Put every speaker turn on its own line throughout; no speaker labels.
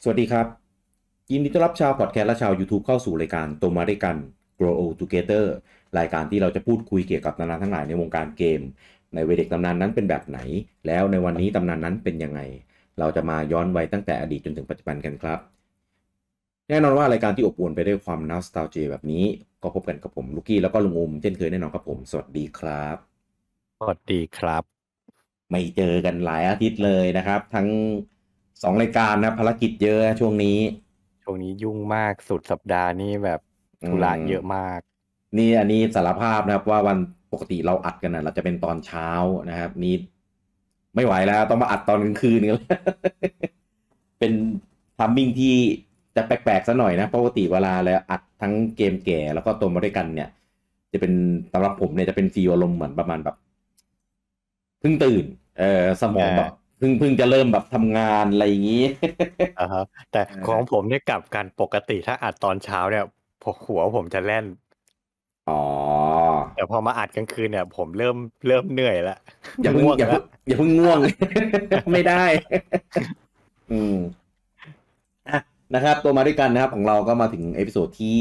สวัสดีครับยินดีต้อนรับชาวพอดแคสต์และชาว YouTube เข้าสู่รายการโตมาด้วยกัน Grow Old Together รายการที่เราจะพูดคุยเกี่ยวกับตำนานทั้งหลายในวงการเกมในวัยเด็กตำนานนั้นเป็นแบบไหนแล้วในวันนี้ตำนานนั้นเป็นยังไงเราจะมาย้อนวัยตั้งแต่อดีตจนถึงปัจจุบันกันครับแน่นอนว่ารายการที่อบอวลไปด้วยความนอสตาเจียแบบนี้ก็พบกันกับผมลูกี้แล้วก็ลุงอุมเช่นเคยแน่นอนครับผมสวัสดีครับ
สวัสดีครับ
ไม่เจอกันหลายอาทิตย์เลยนะครับทั้ง2 รายการนะภารกิจเยอะช่วงนี้
ช่วงนี้ยุ่งมากสุดสัปดาห์นี้แบบ
อื
ธุระเยอะ
ม
มาก
นี่อันนี้สารภาพนะครับว่าวันปกติเราอัดกันนะเราจะเป็นตอนเช้านะครับนี่ไม่ไหวแล้วต้องมาอัดตอนกลางคืนกันแล้วเป็นทัมมิ่งที่จะแปลกๆซะหน่อยนะปกติเวลาแล้วอัดทั้งเกมแก่แล้วก็ตัวมาด้วยกันเนี่ยจะเป็นสำหรับผมเนี่ยจะเป็นฟีลอารมณ์เหมือนประมาณแบบเพิ่งตื่นสมองแบบเพิ่งจะเริ่มแบบทำงานอะไรอย่างนี้
อ่าฮะแต่
เออ
ของผมเนี่ยกลับกันปกติถ้าอัดตอนเช้าเนี่ยหัวผมจะแล่น
อ๋อ
แต่พอมาอัดกลางคืนเนี่ยผมเริ่มเหนื่อยแล้ว
อย่า เพิ่ง
ง่วงแล้ว
อย่าเพิ่งง่วงไม่ได้อืม อ่ะนะครับตัวมาด้วยกันนะครับของเราก็มาถึงเอพิโซดที่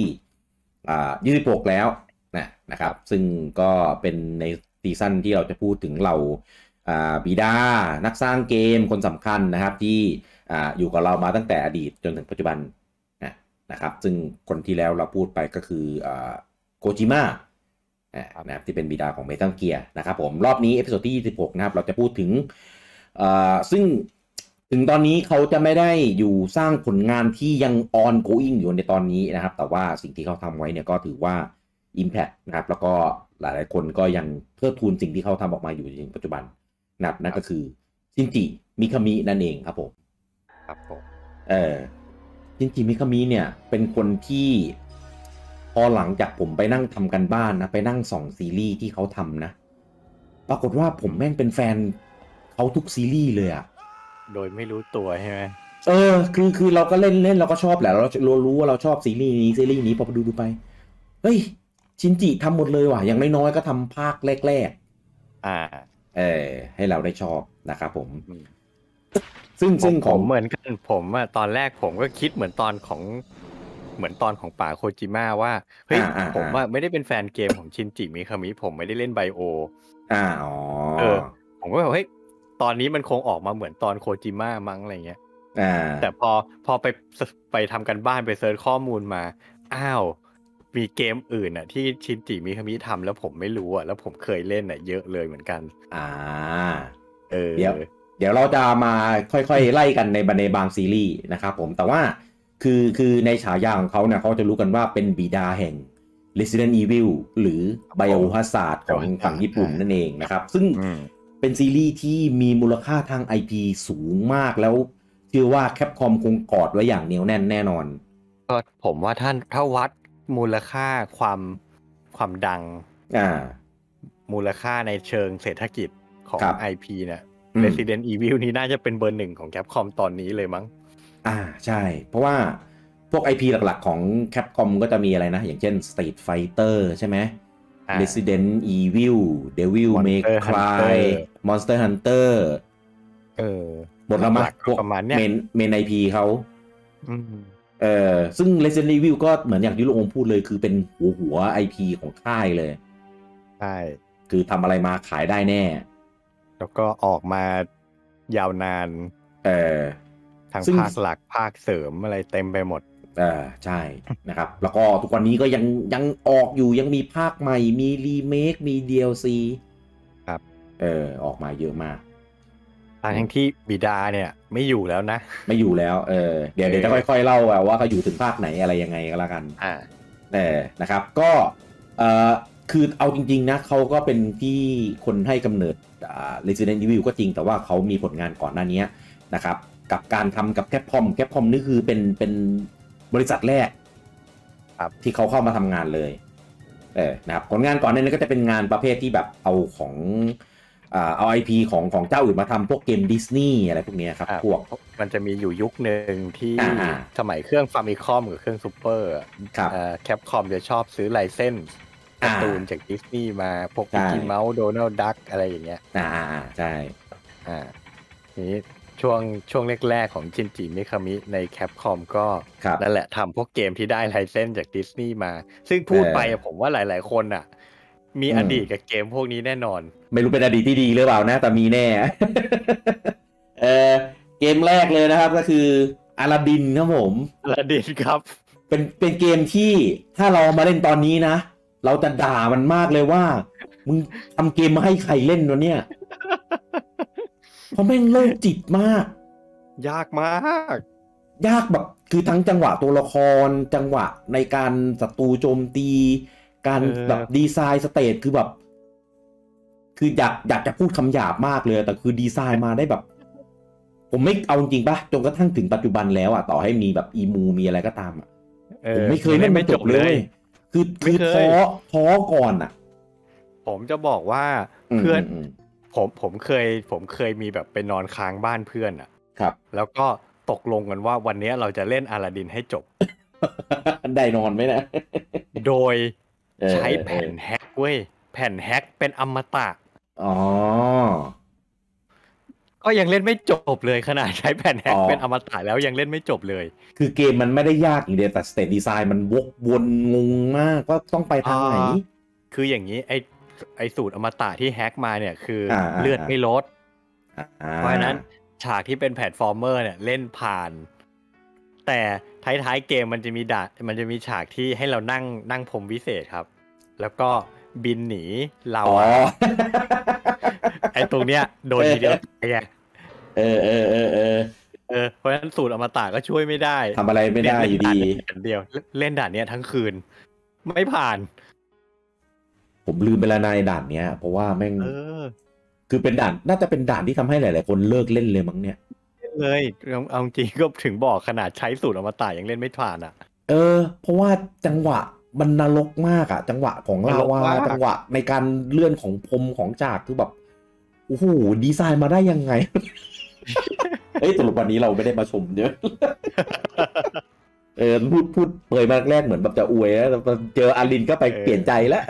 26แล้วนะครับซึ่งก็เป็นในซีซั่นที่เราจะพูดถึงเราบิดานักสร้างเกมคนสำคัญนะครับที่อยู่กับเรามาตั้งแต่อดีตจนถึงปัจจุบันนะครับซึ่งคนที่แล้วเราพูดไปก็คือโกจิมะนะครับที่เป็นบิดาของเมทัลเกียร์นะครับผมรอบนี้เอพิโซดที่26นะครับเราจะพูดถึงซึ่งถึงตอนนี้เขาจะไม่ได้อยู่สร้างผลงานที่ยัง ongoing อยู่ในตอนนี้นะครับแต่ว่าสิ่งที่เขาทำไว้เนี่ยก็ถือว่า Impact นะครับแล้วก็หลายๆคนก็ยังเทิดทูนสิ่งที่เขาทำออกมาอยู่ในปัจจุบันนะครับนั่นก็คือชินจิมิคามินั่นเองครับผม
ครับผม
เออชินจิมิคามิเนี่ยเป็นคนที่พอหลังจากผมไปนั่งทำกันบ้านนะไปนั่งส่องซีรีส์ที่เขาทำนะปรากฏว่าผมแม่งเป็นแฟนเขาทุกซีรีส์เลยอะ
โดยไม่รู้ตัวใช่ไหม
คือเราก็เล่นเล่นเราก็ชอบแหละเรารู้ว่าเราชอบซีรีส์นี้พอดูไปเฮ้ยชินจิทำหมดเลยว่ะอย่างน้อยๆก็ทำภาคแรก
อ่า
ๆให้เราได้ชอบนะครับผม
อืม
ซึ่ง
ผม
ของ
เหมือนกันผมอะตอนแรกผมก็คิดเหมือนตอนของป่าโคจิมะว่าเฮ้ยผมว่าไม่ได้เป็นแฟนเกมของชินจิมิคามิผมไม่ได้เล่นไบโอ
อ๋อ
เออผมก็แบบเฮ้ยตอนนี้มันคงออกมาเหมือนตอนโคจิมะมั้งอะไรเงี้ย
อ่า
แต่พอไปทำกันบ้านไปเซิร์ชข้อมูลมาอ้าวมีเกมอื่นอ่ะที่ชินจิมิคามิทำแล้วผมไม่รู้อ่ะแล้วผมเคยเล่นอ่ะเยอะเลยเหมือนกัน
อ่า
เอ
เดี๋ยว
อ
เดี๋ยวเราจะมาค่อยๆไล่กันในบางซีรีส์นะครับผมแต่ว่าคือในฉายาของเขาเนี่ยเขาจะรู้กันว่าเป็นบิดาแห่ง Resident Evil หรือ Biohazard ของฝั่งญี่ปุ่นนั่นเองนะครับซึ่ง
อืม
เป็นซีรีส์ที่มีมูลค่าทาง IP สูงมากแล้วเชื่อว่าแคปคอมคงกอดไว้อย่างเหนียวแน่นแน่นอน
ก็ผมว่าถ้าวัดมูลค่าความดัง
อ่า
มูลค่าในเชิงเศรษฐกิจของ
ครับ
IP เนี่ย
อืม
Resident Evil นี่น่าจะเป็นเบอร์หนึ่งของ Capcom ตอนนี้เลยมั้ง
ใช่เพราะว่าพวก IP หลักๆของ Capcom ก็จะมีอะไรนะอย่างเช่น Street Fighter ใช่ไหม Resident Evil Devil May
Monster
Cry
Hunter
Monster Hunter
เออ
หมดแล้วมั้
หลักๆก็
ยพวก
ประมาณเนี้ย
เมน IP เขา
อืม
ซึ่ง Resident Evil ก็เหมือนอย่างที่ลุงอมพูดเลยคือเป็นหัว IP ของค่ายเลย
ใช่
คือทำอะไรมาขายได้แน่
แล้วก็ออกมายาวนาน
เออ
ทั้ง
ซึ่ง
ภาคหลักภาคเสริมอะไรเต็มไปหมด
ใช่นะครับแล้วก็ทุกวันนี้ก็ยังออกอยู่ยังมีภาคใหม่มีรีเมคมี DLC
ครับ
ออกมาเยอะมาก
ทั้งที่บิดาเนี่ยไม่อยู่แล้วนะ
ไม่อยู่แล้วเดี๋ยวจะค่อยๆเล่าว่าเขาอยู่ถึงภาคไหนอะไรยังไงก็แล้วกัน
อ่า
นะครับก็เอ่อคือเอาจริงๆนะเขาก็เป็นที่คนให้กำเนิดResident Evil ก็จริงแต่ว่าเขามีผลงานก่อนหน้านี้นะครับกับการทำกับCapcomนี่คือเป็นบริษัทแรก
ครับ
ที่เขาเข้ามาทำงานเลยนะครับผลงานก่อนหน้านี้ก็จะเป็นงานประเภทที่แบบเอาของเอา IP ของเจ้าอื่นมาทำพวกเกมดิสนีย์อะไรพวกนี้ครับพวก
มันจะมีอยู่ยุคหนึ่งที่
อ่า
สมัยเครื่องฟามิคอมกับเครื่องซูเปอร์
ครับ
แคปคอมจะชอบซื้อไลเซนส์การ์ตูนจากดิสนีย์มาพวกมิกกี้เมาส์โดนัลด์ดักอะไรอย่างเงี้ย
ใช่
อ่าทีนี้ช่วงช่วงแรกๆของชินจิมิคามิในแคปคอมก็นั่นแหละทำพวกเกมที่ได้ไลเซนส์จากดิสนีย์มาซึ่งพูดไปผมว่าหลายๆคนอ่ะมีอดีตกับเกมพวกนี้แน่นอน
ไม่รู้เป็นอดีตที่ดีหรือเปล่านะแต่มีแน่ เกมแรกเลยนะครับก็คืออลาดินครับผม
อลาดินครับ
เป็นเกมที่ถ้าเรามาเล่นตอนนี้นะเราจะด่ามันมากเลยว่ามึงทำเกมมาให้ใครเล่นวะเนี่ยเพราะแม่งโลกจิตมาก
ยากมาก
ยากแบบคือทั้งจังหวะตัวละครจังหวะในการศัตรูโจมตีการแบบดีไซน์สเตจคือแบบคืออยากจะพูดคำหยาบมากเลยแต่คือดีไซน์มาได้แบบผมไม่เอาจริงปะจนกระทั่งถึงปัจจุบันแล้วอ่ะต่อให้มีแบบอีมูมีอะไรก็ตามอ่ะผมไม่เคยเล่นไม่จบเลยคือท้อก่อนอ่ะ
ผมจะบอกว่าเพื่อนผมเคยมีแบบไปนอนค้างบ้านเพื่อนอ่ะ
ครับ
แล้วก็ตกลงกันว่าวันนี้เราจะเล่นอลาดินให้จบ
ได้นอนไหมนะ
โดยใช้แผ่นแฮกเว้ยแผ่นแฮกเป็นอมตะ
อ๋อ
ก็ยังเล่นไม่จบเลยขนาดใช้แผ่นแฮกเป็นอมตะแล้วยังเล่นไม่จบเลย
คือเกมมันไม่ได้ยากอย่างเดียวแต่สเตตดีไซน์มันวกวนงงมากว่าต้องไปทางไหน
คืออย่างนี้ไอสูตรอมตะที่แฮกมาเนี่ยคือเลือดไม่ลดเพราะฉะนั้นฉากที่เป็นแพลตฟอร์มเมอร์เนี่ยเล่นผ่านแต่ท้ายเกมมันจะมีฉากที่ให้เรานั่งพรมวิเศษครับแล้วก็บินหนีเราไอตรงเนี้ยโดนทีเดียวไงเพราะฉะนั้นสูตรอมตะก็ช่วยไม่ได้
ทำอะไรไม่ได้อยู่ดี
เดียวเล่นด่านเนี้ยทั้งคืนไม่ผ่าน
ผมลืมไปแล้วในด่านเนี้ยเพราะว่าแม่งคือเป็นด่านน่าจะเป็นด่านที่ทำให้หลายๆคนเลิกเล่นเลยมั้งเนี่ย
เลยเอาจริงก็ถึงบอกขนาดใช้สูตรอมตะยังเล่นไม่ผ่านอ่ะ
เพราะว่าจังหวะมันนรกมากอ่ะจังหวะของลาวาจังหวะในการเลื่อนของพรมของจากคือแบบโอ้โหดีไซน์มาได้ยังไงสรุปวันนี้เราไม่ได้มาชมเยอะพูดเผยมาแรกเหมือนแบบจะอวยแล้วเจออารินก็ไปเปลี่ยนใจแล้ว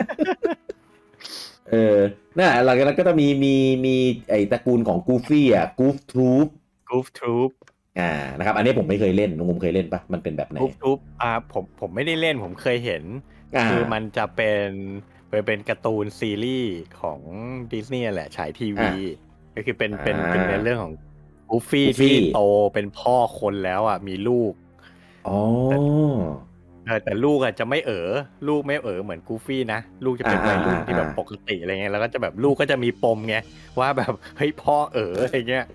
น่ะหลังจากนั้นก็จะมีไอตระกูลของกูฟี่อ่ะกูฟทรูปนะครับอันนี้ผมไม่เคยเล่นผมเคยเล่นปะมันเป็นแบบไหน
กูฟทรูปผมไม่ได้เล่นผมเคยเห็นคือมันจะเป็นการ์ตูนซีรีส์ของดิสนีย์แหละฉายทีวีก็คือเป็นเรื่องของกูฟี่ที่โตเป็นพ่อคนแล้วอ่ะมีลูกแต่ลูกอ่ะจะไม่ลูกไม่เหมือนกูฟี่นะลูกจะเป็นวัยรุ่นที่แบบปกติอะไรเงี้ยแล้วก็จะแบบลูกก็จะมีปมไงว่าแบบเฮ้ยพ่ออะไรเงี้ย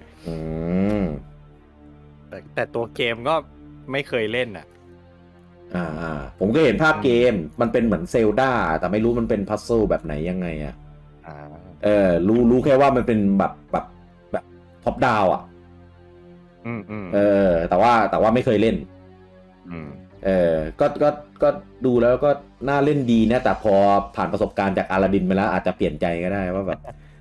แต่ตัวเกมก็ไม่เคยเล่นอ่ะ
ผมก็เห็นภาพเกมมันเป็นเหมือนเซลดาแต่ไม่รู้มันเป็นพัซเซิลแบบไหนยังไงอ่ะรู้แค่ว่ามันเป็นแบบท็อปดาวอ่ะแต่ว่าไม่เคยเล่นก็ดูแล้วก็น่าเล่นดีนะแต่พอผ่านประสบการณ์จากอลาดินไปแล้วอาจจะเปลี่ยนใจก็ได้ว่าแบบ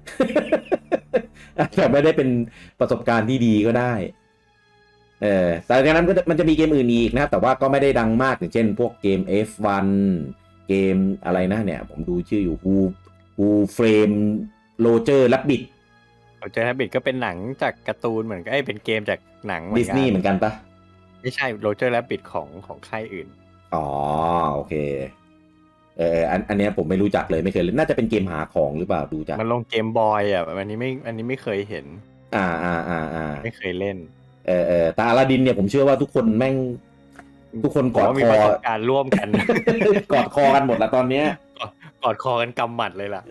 อาจจะไม่ได้เป็นประสบการณ์ที่ดีก็ได้แต่จากนั้นก็มันจะมีเกมอื่นอีกนะครับแต่ว่าก็ไม่ได้ดังมากอย่างเช่นพวกเกม F1 เกมอะไรนะเนี่ยผมดูชื่ออยู่Who Framed Roger Rabbit
Roger Rabbit ก็เป็นหนังจากการ์ตูนเหมือนกันเป็นเกมจากหนัง
ดิสนีย์เหมือนกันปะ
ไม่ใช่ Roger Rabbit ของค่ายอื่น
โอเคอันนี้ผมไม่รู้จักเลยไม่เคยเล่นน่าจะเป็นเกมหาของหรือเปล่าดูจาก
มันลงเกมบอยอ่ะอันนี้ไม่เคยเห็นไม่เคยเล่น
แต่อลาดินเนี่ยผมเชื่อว่าทุกคนแม่งทุกคนกอดคอ
การร่วมกัน
กอดคอกันหมดละตอนเนี้ย
กอดคอกันกำหมัดเลยล่ะ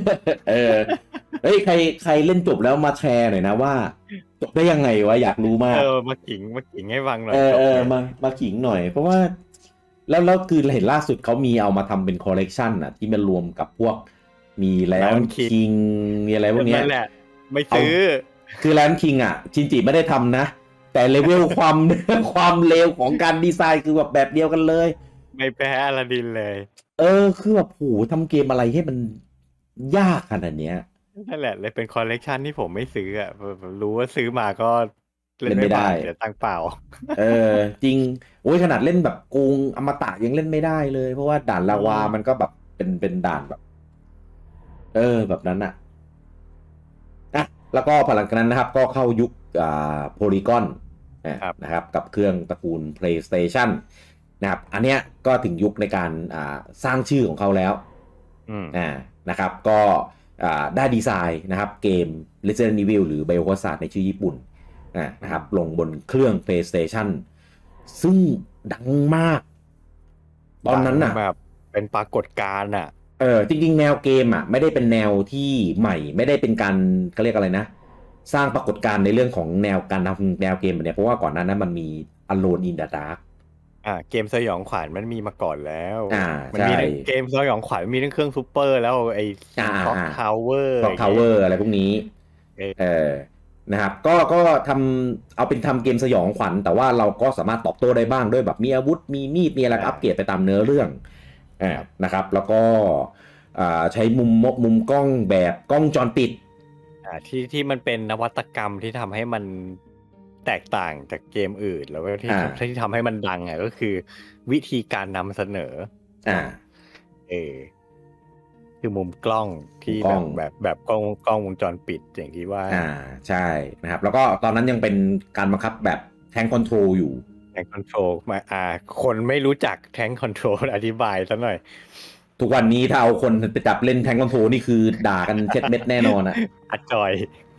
ใครเล่นจบแล้วมาแชร์หน่อยนะว่าจบได้ยังไงวะอยากรู้มาก
มาขิงให้ฟังหน่อย
มาขิงหน่อยเพราะว่าแล้วคือเห็นล่าสุดเขามีเอามาทำเป็นคอลเลกชันอ่ะที่มันรวมกับพวกมีไลออนคิงมีอะไรพวกนี้
นั่นแหละไม่ซื้อ
คือไลออนคิงอ่ะชินจิไม่ได้ทำนะแต่เลเวลความเลวของการดีไซน์คือแบบเดียวกันเลย
ไม่แพ้อลาดินเลย
คือแบบโหทำเกมอะไรให้มันยากขนาดเนี้ย
นั่นแหละเลยเป็นคอลเลกชันที่ผมไม่ซื้ออ่ะรู้ว่าซื้อมาก็เล่นไม่ได้เสียตังค์เปล่า
จริงโอ้ยขนาดเล่นแบบโกงอมตะยังเล่นไม่ได้เลยเพราะว่าด่านลาวามันก็แบบเป็นด่านแบบแบบนั้นอ่ะแล้วก็พอหลังจากนั้นนะครับก็เข้ายุคโพลีกอนนะครับกับเครื่องตระกูล PlayStation นะครับอันเนี้ยก็ถึงยุคในการสร้างชื่อของเขาแล้วนะครับก็ได้ดีไซน์นะครับเกม Resident Evil หรือ Biohazard ในชื่อญี่ปุ่นนะครับลงบนเครื่อง PlayStation ซึ่งดังมากตอนนั้นน่ะ
แบบเป็นปรากฏการณ์
จริงๆแนวเกมไม่ได้เป็นแนวที่ใหม่ไม่ได้เป็นการเขาเรียกอะไรนะสร้างปรากฏการณ์ในเรื่องของแนวการทำแนวเกมแบบนี้เพราะว่าก่อนหน้านั้นมันมี Alone in the Dark
เกมสยองขวัญมันมีมาก่อนแล้ว
มัน
มีเกมสยองขวัญมีทั้งเครื่องซูเปอร์แล้วไอ้Clock Tower
Clock Tower อะไรพวกนี้นะครับก็เอาเป็นทำเกมสยองขวัญแต่ว่าเราก็สามารถตอบโต้ได้บ้างด้วยแบบมีอาวุธมีมีดมีอะไรอัปเกรดไปตามเนื้อเรื่องนะครับแล้วก็ใช้มุมกล้องแบบกล้องจรปิด
ที่มันเป็นนวัตกรรมที่ทำให้มันแตกต่างจากเกมอื่นแล้วก็ที่ทำให้มันดังก็คือวิธีการนำเสนอคือมุมกล้องที่แบบกล้องวงจรปิดอย่างที่ว่า
ใช่นะครับแล้วก็ตอนนั้นยังเป็นการบังคับแบบแทงค์คอนโทรลอยู่
แทงค์คอนโทรลมาคนไม่รู้จักแทงค์คอนโทรลอธิบายซะหน่อย
ทุกวันนี้ถ้าเอาคนไปจับเล่นแทงค์คอนโทรลนี่คือด่ากันเช็ดเม็ดแน่นอน
อัดจอย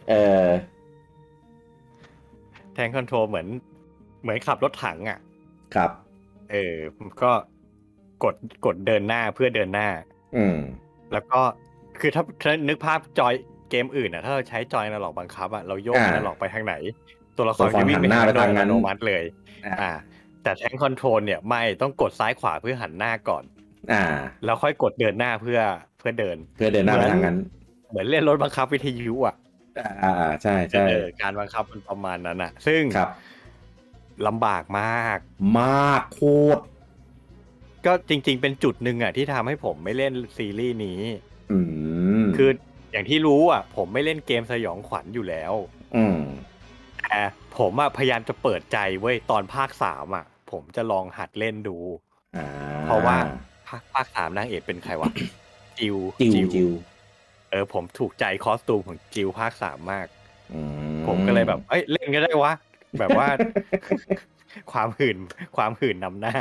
แทงค์คอนโทรลเหมือนขับรถถัง
ครับ
ก็กดเดินหน้าเพื่อเดินหน้าแล้วก็คือถ้านึกภาพจอยเกมอื่นถ้าเราใช้จอยอนาล็อกบังคับเราโยกอนาล็อกไปทางไหนตัวละครจะวิ่งไปทางโดยอัตโนมัติเลยแต่แทงค์คอนโทรลเนี่ยไม่ต้องกดซ้ายขวาเพื่อหันหน้าก่อนแล้วค่อยกดเดินหน้าเพื่อเดิน
หน้าไปทางนั้น
เหมือนเล่นรถบังคับวิทยุ
ใช่ใช่
การบังคับมันประมาณนั้นซึ่งลำบากมาก
โคตร
ก็จริงๆเป็นจุดหนึ่งที่ทำให้ผมไม่เล่นซีรีส์นี้คืออย่างที่รู้ผมไม่เล่นเกมสยองขวัญอยู่แล้วแต่ผมพยายามจะเปิดใจเว้ยตอนภาค3ผมจะลองหัดเล่นดูเพราะว่าภาค3นางเอกเป็นใครวะจิวผมถูกใจคอสตูมของจิวภาค3มากผมก็เลยแบบเล่นก็ได้วะแบบว่าความหื่นนำหน้า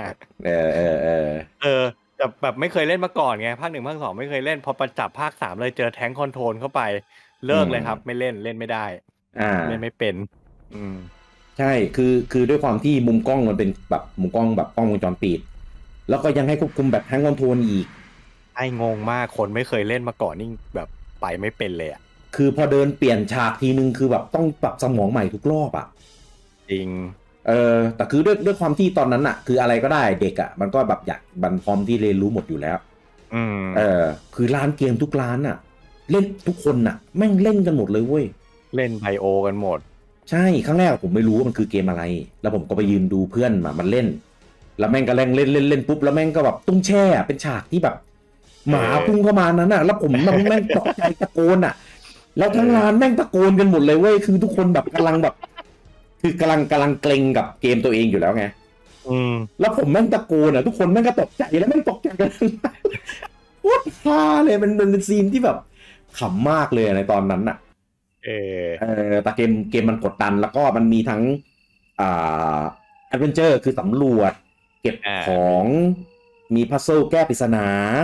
แต่แบบไม่เคยเล่นมาก่อนไงภาค1ภาค2ไม่เคยเล่นพอประจับภาค3เลยเจอแทงค์คอนโทรลเข้าไปเลิกเลยครับไม่เล่นไม่ได้เล่นไม่เป็น
ใช่คือด้วยความที่มุมกล้องมันเป็นแบบมุมกล้องแบบกล้องวงจรปิดแล้วก็ยังให้ควบคุมแบบแทงค์คอนโทรลอีก
งงมากคนไม่เคยเล่นมาก่อนนี่แบบไปไม่เป็นเลย
คือพอเดินเปลี่ยนฉากทีนึงคือแบบต้องปรับสมองใหม่ทุกรอบ
จริง
แต่คือด้วยความที่ตอนนั้นคืออะไรก็ได้เด็กมันก็แบบอยากบันพร้อมที่เรียนรู้หมดอยู่แล้วคือร้านเกมทุกร้านเล่นทุกคนแม่งเล่นกันหมดเลยเว้ย
เล่นไบโอกันหมด
ใช่ครั้งแรกผมไม่รู้ว่ามันคือเกมอะไรแล้วผมก็ไปยืนดูเพื่อนมันเล่นแล้วแม่งก็เล่นปุ๊บแล้วแม่งก็แบบตุ้งแช่เป็นฉากที่แบบหมาพุ่งเข้ามานั้นแล้วผมแม่งตกใจตะโกนแล้วทั้งร้านแม่งตะโกนกันหมดเลยเว้ยคือทุกคนแบบกำลังแบบคือกำลังเกรงกับเกมตัวเองอยู่แล้วไงแล้วผมแม่งตะโกนทุกคนแม่งก็ตกใจแล้วแม่งตกใจกันโคตรฮาเลยมันเป็นซีนที่แบบขำมากเลยในตอนนั้นแต่เกมมันกดดันแล้วก็มันมีทั้งแอดเวนเจอร์คือสำรวจเก็บของมีพัซเซิลแก้ปริศนา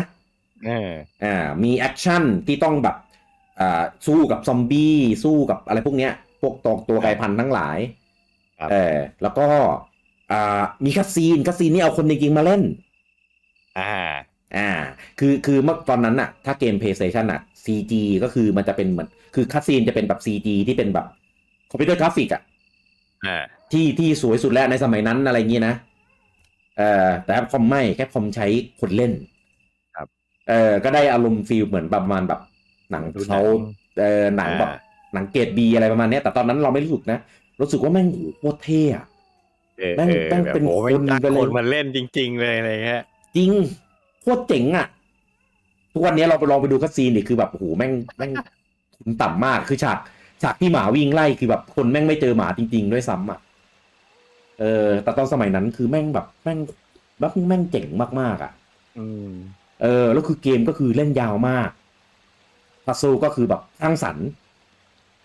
มีแอคชั่นที่ต้องแบบสู้กับซอมบี้สู้กับอะไรพวกเนี้ยพวกตัวไกลพันธุ์ทั้งหลายแล้วก็มีคัสซีนนี่เอาคนจริงๆมาเล่นคือเมื่อตอนนั้นถ้าเกม PlayStation CG ก็คือมันจะเป็นเหมือนคือคัสซีนจะเป็นแบบ CG ที่เป็นแบบคอมพิวเตอร์กราฟิกที่สวยสุดแล้วในสมัยนั้นอะไรเงี้ยนะแต่คอมไม่แค่คอมใช้คนเล่น
ครับ
ก็ได้อารมณ์ฟีลเหมือนประมาณแบบหนังเขาหนังแบบหนังเกรด B อะไรประมาณนี้แต่ตอนนั้นเราไม่รู้สึกนะรู้สึกว่าแม่งโคตรเท่แม่งเป็น
คนมาเล่นจริงๆเลยอะไรเงี้ย
จริงโคตรเจ๋งทุกวันนี้เราไปลองไปดูคัสซีนนี่คือแบบโอ้โหแม่งคุณต่ำมากคือฉากที่หมาวิ่งไล่คือแบบคนแม่งไม่เจอหมาจริงๆด้วยซ้ำแต่ตอนสมัยนั้นคือแม่งแบบแม่งเจ๋งมากๆแล้วคือเกมก็คือเล่นยาวมากพัซเซิลก็คือแบบสร้างสรรค์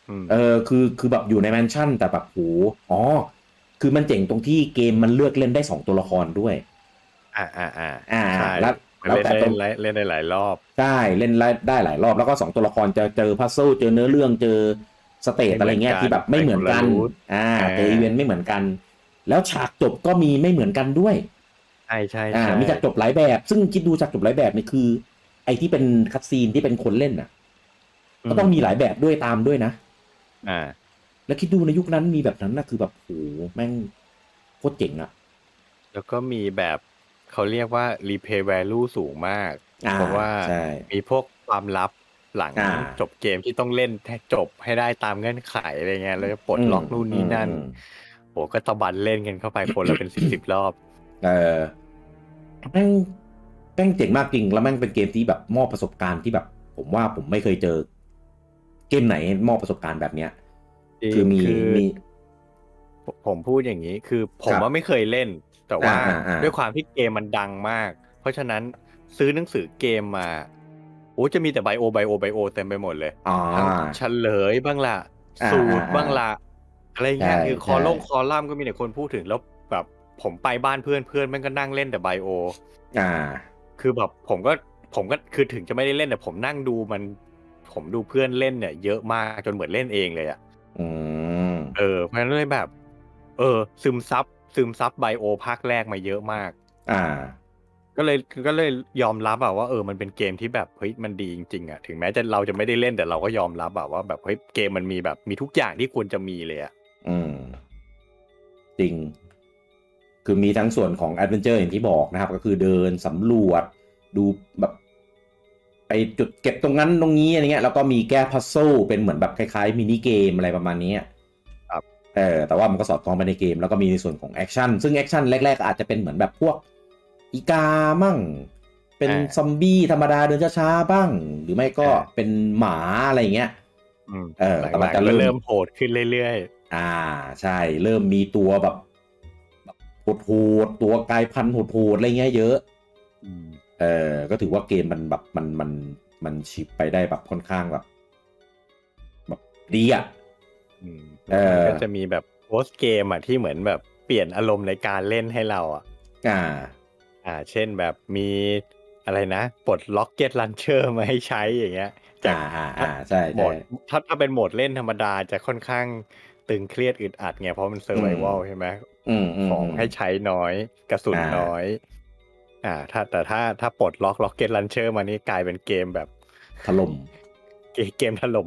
คือแบบอยู่ในแมนชั่นแต่แบบโหอ๋อคือมันเจ๋งตรงที่เกมมันเลือกเล่นได้2ตัวละครด้วย
ใช่
แล้วแต่
เล่นได้หลายรอบ
ใช่เล่นได้หลายรอบแล้วก็2ตัวละครจะเจอพัซเซิลเจอเนื้อเรื่องเจอสเตจอะไรเงี้ยที่แบบไม่เหมือนกันเจออีเวนต์ไม่เหมือนกันแล้วฉากจบก็มีไม่เหมือนกันด้วย
ใช่
มีฉากจบหลายแบบซึ่งคิดดูฉากจบหลายแบบนี่คือไอ้ที่เป็นคัตซีนที่เป็นคนเล่นน่ะก็ต้องมีหลายแบบด้วยตามด้วยนะแล้วคิดดูในยุคนั้นมีแบบนั้นนะคือแบบโหแม่งโคตรเจ๋งอะ
แล้วก็มีแบบเขาเรียกว่า replay value สูงมากเพราะว่ามีพวกความลับหลังจบเกมที่ต้องเล่นจบให้ได้ตามเงื่อนไขอะไรเงี้ยแล้วปลดล็อกนู่นนี่นั่นโหก็ตะบันเล่นกันเข้าไปคนละเป็น10 รอบ
แม่งเจ๋งมากจริงแล้วแม่งเป็นเกมที่แบบมอบประสบการณ์ที่แบบผมว่าผมไม่เคยเจอเกมไหนมอบประสบการณ์แบบเนี้ยคือมี
ผมพูดอย่างนี้คือผมว่าไม่เคยเล่นแต่ว่าด้วยความที่เกมมันดังมากเพราะฉะนั้นซื้อหนังสือเกมมาโอ้จะมีแต่ไบโอเต็มไปหมดเลยทั้งเฉลยบ้างล่ะสูตรบ้างล่ะอะไรเงี้ยคือคอลัมน์ก็มีแต่คนพูดถึงแล้วแบบผมไปบ้านเพื่อนแม่งก็นั่งเล่นแต่ไบโอคือแบบผมก็คือถึงจะไม่ได้เล่นแต่ผมนั่งดูผมดูเพื่อนเล่นเนี่ยเยอะมากจนเหมือนเล่นเองเลยอ่ะเพราะฉะนั้นเลยแบบซึมซับไบโอภาคแรกมาเยอะมากก็เลยยอมรับว่ามันเป็นเกมที่แบบเฮ้ยมันดีจริงๆอ่ะถึงแม้เราจะไม่ได้เล่นแต่เราก็ยอมรับว่าแบบเฮ้ยเกมมันมีทุกอย่างที่ควรจะมีเลยอ่ะ
จริงคือมีทั้งส่วนของแอดเวนเจอร์อย่างที่บอกนะครับก็คือเดินสำรวจดูแบบไปจุดเก็บตรงนั้นตรงนี้อะไรเงี้ยแล้วก็มีแก้พัซเซิลเป็นเหมือนแบบคล้ายๆมินิเกมอะไรประมาณนี้แต่ว่ามันก็สอดคล้องไปในเกมแล้วก็มีในส่วนของแอคชั่นซึ่งแอคชั่นแรกๆอาจจะเป็นเหมือนแบบพวกอีกามั่งเป็นซอมบี้ธรรมดาเดินช้าๆบ้างหรือไม่ก็เป็นหมาอะไรเงี้ย
แต่มันจะเริ่มโหดขึ้นเรื่อย
ๆใช่เริ่มมีตัวแบบโหดๆตัวกลายพันธุ์โหดๆอะไรเงี้ยเยอะก็ถือว่าเกมมันแบบมันชิปไปได้แบบค่อนข้างแบบดีอ่ะ
ก็จะมีแบบโพสเกมที่เหมือนแบบเปลี่ยนอารมณ์ในการเล่นให้เราเช่นแบบมีอะไรนะปลดล็อกเก็ตลันเชอร์มาให้ใช้อย่างเงี้ย
จากใช่
โหมดถ้าเป็นโหมดเล่นธรรมดาจะค่อนข้างตึงเครียดอึดอัดไงเพราะมันเซอร์ไววัลใช่ไหมของให้ใช้น้อยกระสุนน้อยถ้าปลดล็อกเก็ตลันเชอร์มานี่กลายเป็นเกมแบบ
ถล่ม
เกมถล่ม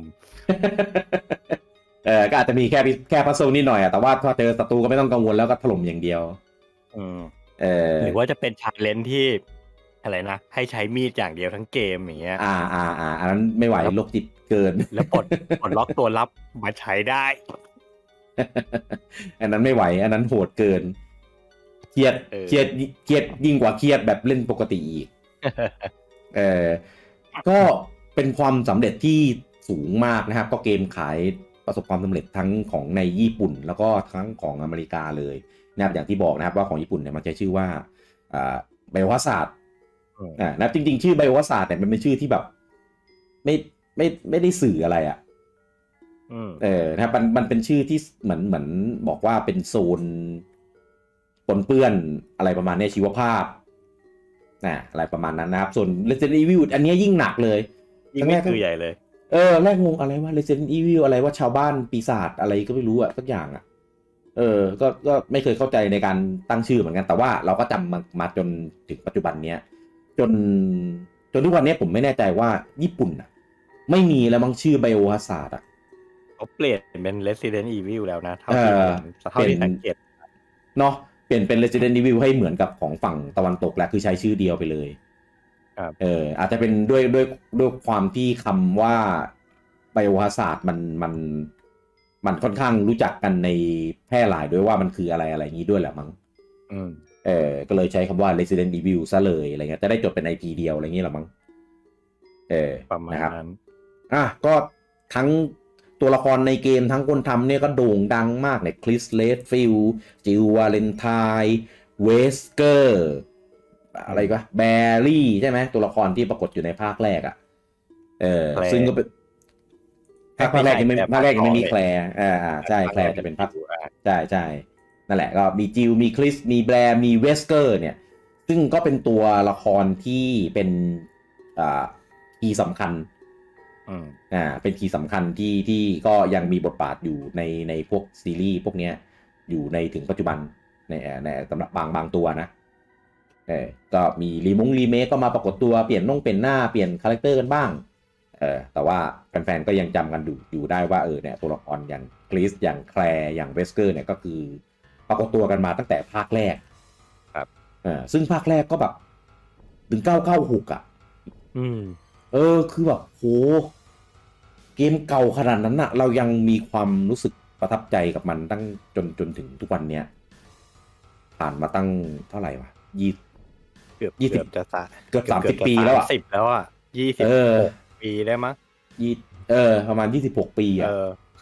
ก็อาจจะมีแค่พัซเซิลนิดหน่อยแต่ว่าถ้าเจอศัตรูก็ไม่ต้องกังวลแล้วก็ถล่มอย่างเดียว
หรือว่าจะเป็นชาเลนจ์ที่อะไรนะให้ใช้มีดอย่างเดียวทั้งเกมอย่างเงี้ย
อันนั้นไม่ไหวโรคจิตเกิน
แล้วปลดล็อกตัวลับมาใช้ได้
อันนั้นไม่ไหวอันนั้นโหดเกินเครียดยิ่งกว่าเครียดแบบเล่นปกติอีกก็เป็นความสำเร็จที่สูงมากนะครับก็เกมขายประสบความสำเร็จทั้งของในญี่ปุ่นแล้วก็ทั้งของอเมริกาเลยนะครับอย่างที่บอกนะครับว่าของญี่ปุ่นเนี่ยมันใช้ชื่อว่าไบโอฮาซาร์ดนะจริงๆชื่อไบโอฮาซาร์ดเนี่ยมันเป็นชื่อที่แบบไม่ได้สื่ออะไรอ่ะนะครับมันเป็นชื่อที่เหมือนบอกว่าเป็นโซนปนเปื้อนอะไรประมาณนี้ชีวภาพอะไรประมาณนั้นนะครับส่วน Resident Evil อันนี้ยิ่งหนักเลย
ยิ่งไม่คือใหญ่เลย
แรกงงอะไรว่า Resident Evil อะไรว่าชาวบ้านปีศาจอะไรก็ไม่รู้อะสักอย่างอะก็ไม่เคยเข้าใจในการตั้งชื่อเหมือนกันแต่ว่าเราก็จำมาจนถึงปัจจุบันเนี้ยจนทุกวันนี้ผมไม่แน่ใจว่าญี่ปุ่นอะไม่มีแล้วมั้งชื่อ Biohazard อะ
เขาเปลี่ยนเป็น Resident Evil แล้วนะเท่าที่สังเกต
เนาะเปลี่ยนเป็น Resident Evil ให้เหมือนกับของฝั่งตะวันตกแล้วคือใช้ชื่อเดียวไปเลยอาจจะเป็นด้วยความที่คำว่าไบโอฮาซาร์ดมันค่อนข้างรู้จักกันในแพร่หลายด้วยว่ามันคืออะไรอย่างนี้ด้วยแหละมั้งก็เลยใช้คำว่า Resident Evil ซะเลยอะไรเงี้ยจะได้จดเป็น IP เดียวอะไรอย่างนี้แหละมั้ง
ประมาณนั้น
ก็ทั้งตัวละครในเกมทั้งคนทำเนี่ยก็โด่งดังมากเนี่ยคริสเลดฟิลด์จิลวาเลนไทน์เวสเกอร์อะไรก็แบรี่ใช่ไหมตัวละครที่ปรากฏอยู่ในภาคแรกซึ่งก็เป็นภาคแรกยังไม่มีแคลร์ใช่แคลร์จะเป็นภาคใช่นั่นแหละก็มีจิลมีคริสมีแบร์มีเวสเกอร์เนี่ยซึ่งก็เป็นตัวละครที่เป็นคีย์สำคัญเป็นคีย์สำคัญที่ก็ยังมีบทบาทอยู่ในพวกซีรีส์พวกเนี้ยอยู่ในถึงปัจจุบันในสำหรับบางตัวนะก็มีรีเมคก็มาปรากฏตัวเปลี่ยนหน้าเปลี่ยนคาแรคเตอร์กันบ้างแต่ว่าแฟนๆก็ยังจำกันอยู่ได้ว่าเนี่ยตัวละครอย่างคริสอย่างแคลร์อย่างเวสเกอร์เนี่ยก็คือปรากฏตัวกันมาตั้งแต่ภาคแรก
ครับ
ซึ่งภาคแรกก็แบบถึง996คือแบบโหเกมเก่าขนาดนั้นน่ะเรายังมีความรู้สึกประทับใจกับมันตั้งจนถึงทุกวันเนี้ยผ่านมาตั้งเท่าไหร่วะ
เกือบจะ
เกือบ30 ปีแล้วอ่ะ
30แล้วอ่ะ26 ปีได้มั้ง
ประมาณ26 ปีอ่ะ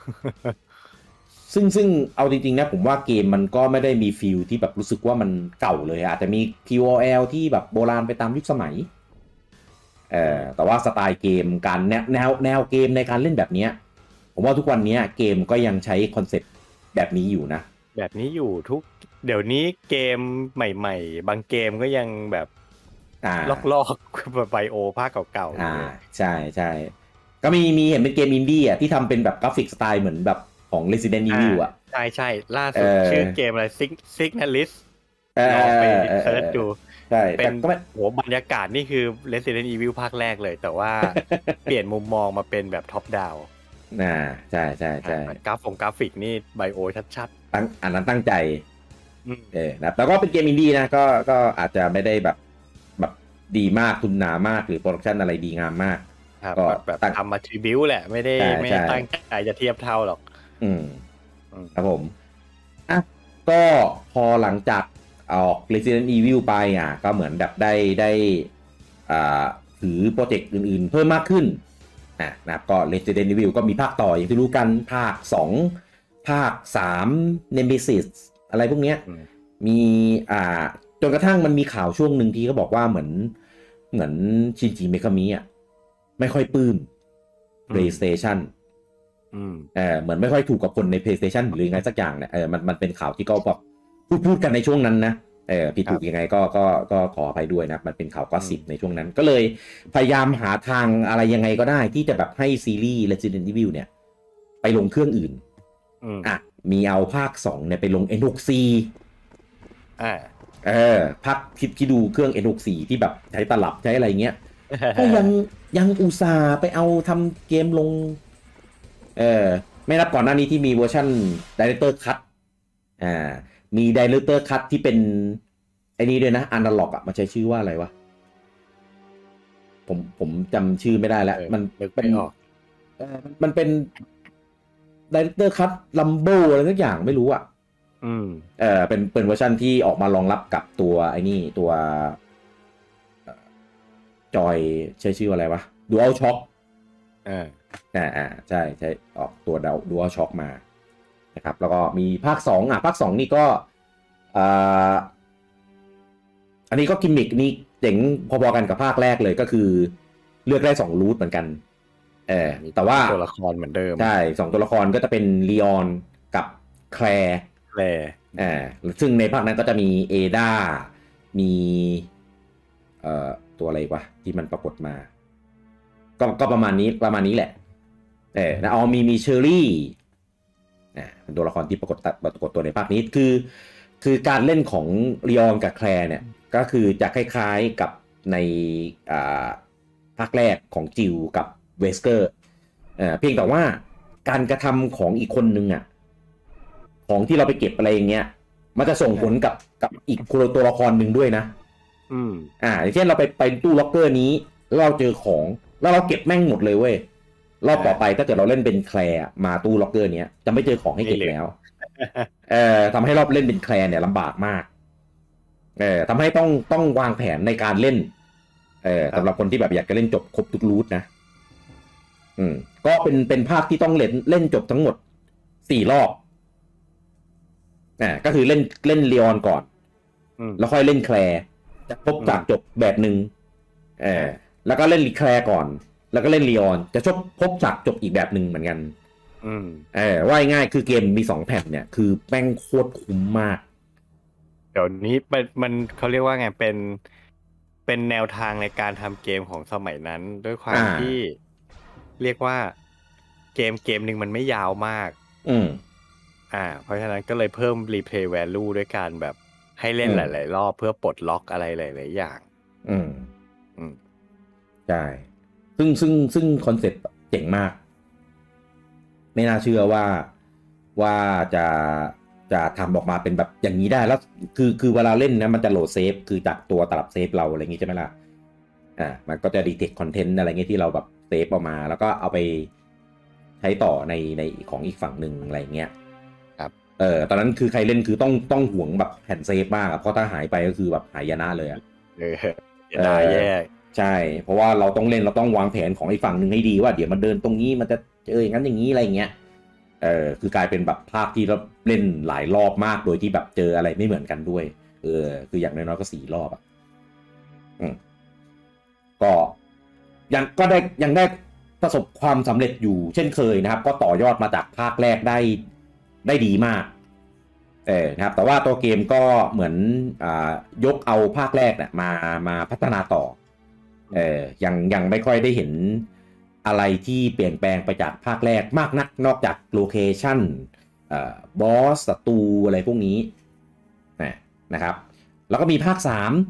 ซึ่งเอาจริงๆนะผมว่าเกมมันก็ไม่ได้มีฟีลที่แบบรู้สึกว่ามันเก่าเลยอาจจะมี QOL ที่แบบโบราณไปตามยุคสมัยแต่ว่าสไตล์เกมการแนวเกมในการเล่นแบบนี้ผมว่าทุกวันนี้เกมก็ยังใช้คอนเซ็ปต์แบบนี้อยู่นะ
แบบนี้อยู่เดี๋ยวนี้เกมใหม่ๆบางเกมก็ยังแบบลอกไบโอภาคเก่า
ๆใช่ก็มีเห็นเป็นเกมอินดี้อ่ะที่ทำเป็นแบบกราฟิกสไตล์เหมือนแบบของ Resident Evil อ่ะ
ใช่ล่าสุดชื่อเกมอะไร Signalis ลองไปเสิร์ชดู
ใช่
เป็นโหบรรยากาศนี่คือ Resident Evil ภาคแรกเลยแต่ว่าเปลี่ยนมุมมองมาเป็นแบบท็อปดาวน์
ใช่
กราฟิกนี่ไบโอชัด
ๆอันนั้นตั้งใจนะแต่ก็เป็นเกมอินดี้นะก็อาจจะไม่ได้แบบดีมากทุนหนามากหรือโปรดักชันอะไรดีงามมาก
ก็แบบทำมาทริบิวแหละไม่ได้ตั้งใจจะเทียบเท่าหรอก
ครับผมก็พอหลังจากออก Resident Evil ไปก็เหมือนแบบได้ถือโปรเจกต์อื่นๆเพิ่มมากขึ้นนะครับก็ Resident Evil ก็มีภาคต่ออย่างที่รู้กันภาค2ภาค3 Nemesis อะไรพวกเนี้ยมีจนกระทั่งมันมีข่าวช่วงหนึ่งที่เขาบอกว่าเหมือนชินจิเมคามิไม่ค่อยปลื้ม PlayStation เหมือนไม่ค่อยถูกกับคนใน PlayStation หรือไงสักอย่างเนี่ยมันเป็นข่าวที่ก็แบบพูดกันในช่วงนั้นนะผิดถูกยังไงก็ขออภัยด้วยนะมันเป็นข่าวก็สิบในช่วงนั้นก็เลยพยายามหาทางอะไรยังไงก็ได้ที่จะแบบให้ซีรีส์ Resident Evil เนี่ยไปลงเครื่องอื่นมีเอาภาค2เนี่ยไปลง N64 ภาคที่ดูเครื่อง N64 ที่แบบใช้ตลับใช้อะไรเงี้ยก็ยังอุตส่าห์ไปเอาทำเกมลงไม่นับก่อนหน้านี้ที่มีเวอร์ชัน Director Cut มี Director Cut ที่เป็นไอ้นี้ด้วยนะ Analog มันใช้ชื่อว่าอะไรวะผมจำชื่อไม่ได้แล้วมันเป็นมันเป็น Director Cut Lambo อะไรสักอย่างไม่รู้เป็นเวอร์ชันที่ออกมารองรับกับตัวไอ้นี่ตัวจอยใช้ชื่ออะไรวะ Dual Shock ใช่ออกตัวDual Shock มานะครับแล้วก็มีภาค2ภาค2นี่ก็อันนี้ก็กิมมิคนี่เจ๋งพอๆกันกับภาคแรกเลยก็คือเลือกได้2รูทเหมือนกันแต่ว่า
ตัวละครเหมือนเดิม
ใช่2ตัวละครก็จะเป็นลีออนกับแคลร์ซึ่งในภาคนั้นก็จะมีเอดามีตัวอะไรวะที่มันปรากฏมาก็ประมาณนี้แหละนะมีเชอรี่เป็นตัวละครที่ปรากฏตัวในภาคนี้คือการเล่นของลีออนกับแคลร์เนี่ยก็คือจะคล้ายๆกับในภาคแรกของจิลกับเวสเกอร์เพียงแต่ว่าการกระทำของอีกคนนึงของที่เราไปเก็บอะไรอย่างเงี้ยมันจะส่งผลกับอีกตัวละครหนึ่งด้วยนะอย่างเช่นเราไปตู้ล็อกเกอร์นี้แล้วเราเจอของแล้วเราเก็บแม่งหมดเลยเว้ยรอบต่อไปถ้าเกิดเราเล่นเป็นแคลร์มาตู้ล็อกเกอร์เนี้ยจะไม่เจอของให้เก็บแล้วทำให้รอบเล่นเป็นแคลร์เนี่ยลำบากมากทำให้ต้องวางแผนในการเล่นสำหรับคนที่แบบอยากจะเล่นจบครบทุกรูทนะก็เป็นภาคที่ต้องเล่นจบทั้งหมด4 รอบก็คือเล่นลีออนก่อนแล้วค่อยเล่นแคลร์จะพบจากจบแบบนึงแล้วก็เล่นแคลร์ก่อนแล้วก็เล่นลีออนจะพบฉากจบอีกแบบหนึ่งเหมือนกันว่าง่ายคือเกมมี2แผ่นเนี่ยคือแม่งโคตรคุ้มมาก
เดี๋ยวนี้มันเขาเรียกว่าไงเป็นแนวทางในการทำเกมของสมัยนั้นด้วยความที่เรียกว่าเกมหนึ่งมันไม่ยาวมากเพราะฉะนั้นก็เลยเพิ่ม replay value ด้วยการแบบให้เล่นหลายๆรอบเพื่อปลดล็อกอะไรหลายๆอย่าง
ใช่ซึ่งคอนเซ็ปต์เจ๋งมากไม่น่าเชื่อว่าจะทำออกมาเป็นแบบอย่างนี้ได้แล้วคือเวลาเล่นนะมันจะโหลดเซฟคือจากตัวตลับเซฟเราอะไรอย่างนี้ใช่ไหมล่ะมันก็จะดีเทคคอนเทนต์อะไรเงี้ยที่เราแบบเซฟออกมาแล้วก็เอาไปใช้ต่อในของอีกฝั่งหนึ่งอะไรเงี้ย
ครับ
ตอนนั้นคือใครเล่นคือต้องห่วงแบบแผ่นเซฟมากเพราะถ้าหายไปก็คือแบบหายนะเลย
แย่
ใช่เพราะว่าเราต้องเล่นเราต้องวางแผนของอีกฝั่งหนึ่งให้ดีว่าเดี๋ยวมันเดินตรงนี้มันจะเจออย่างนั้นอย่างนี้อะไรเงี้ยคือกลายเป็นแบบภาพที่เราเล่นหลายรอบมากโดยที่แบบเจออะไรไม่เหมือนกันด้วยคืออย่างน้อยๆก็4 รอบก็ยังได้ประสบความสำเร็จอยู่เช่นเคยนะครับก็ต่อยอดมาจากภาคแรกได้ดีมากนะครับแต่ว่าตัวเกมก็เหมือนยกเอาภาคแรกเนี่ยมาพัฒนาต่อยังไม่ค่อยได้เห็นอะไรที่เปลี่ยนแปลงไปจากภาคแรกมากนักนอกจากโลเคชั่นบอสศัตรูอะไรพวกนี้นะครับแล้วก็มีภาค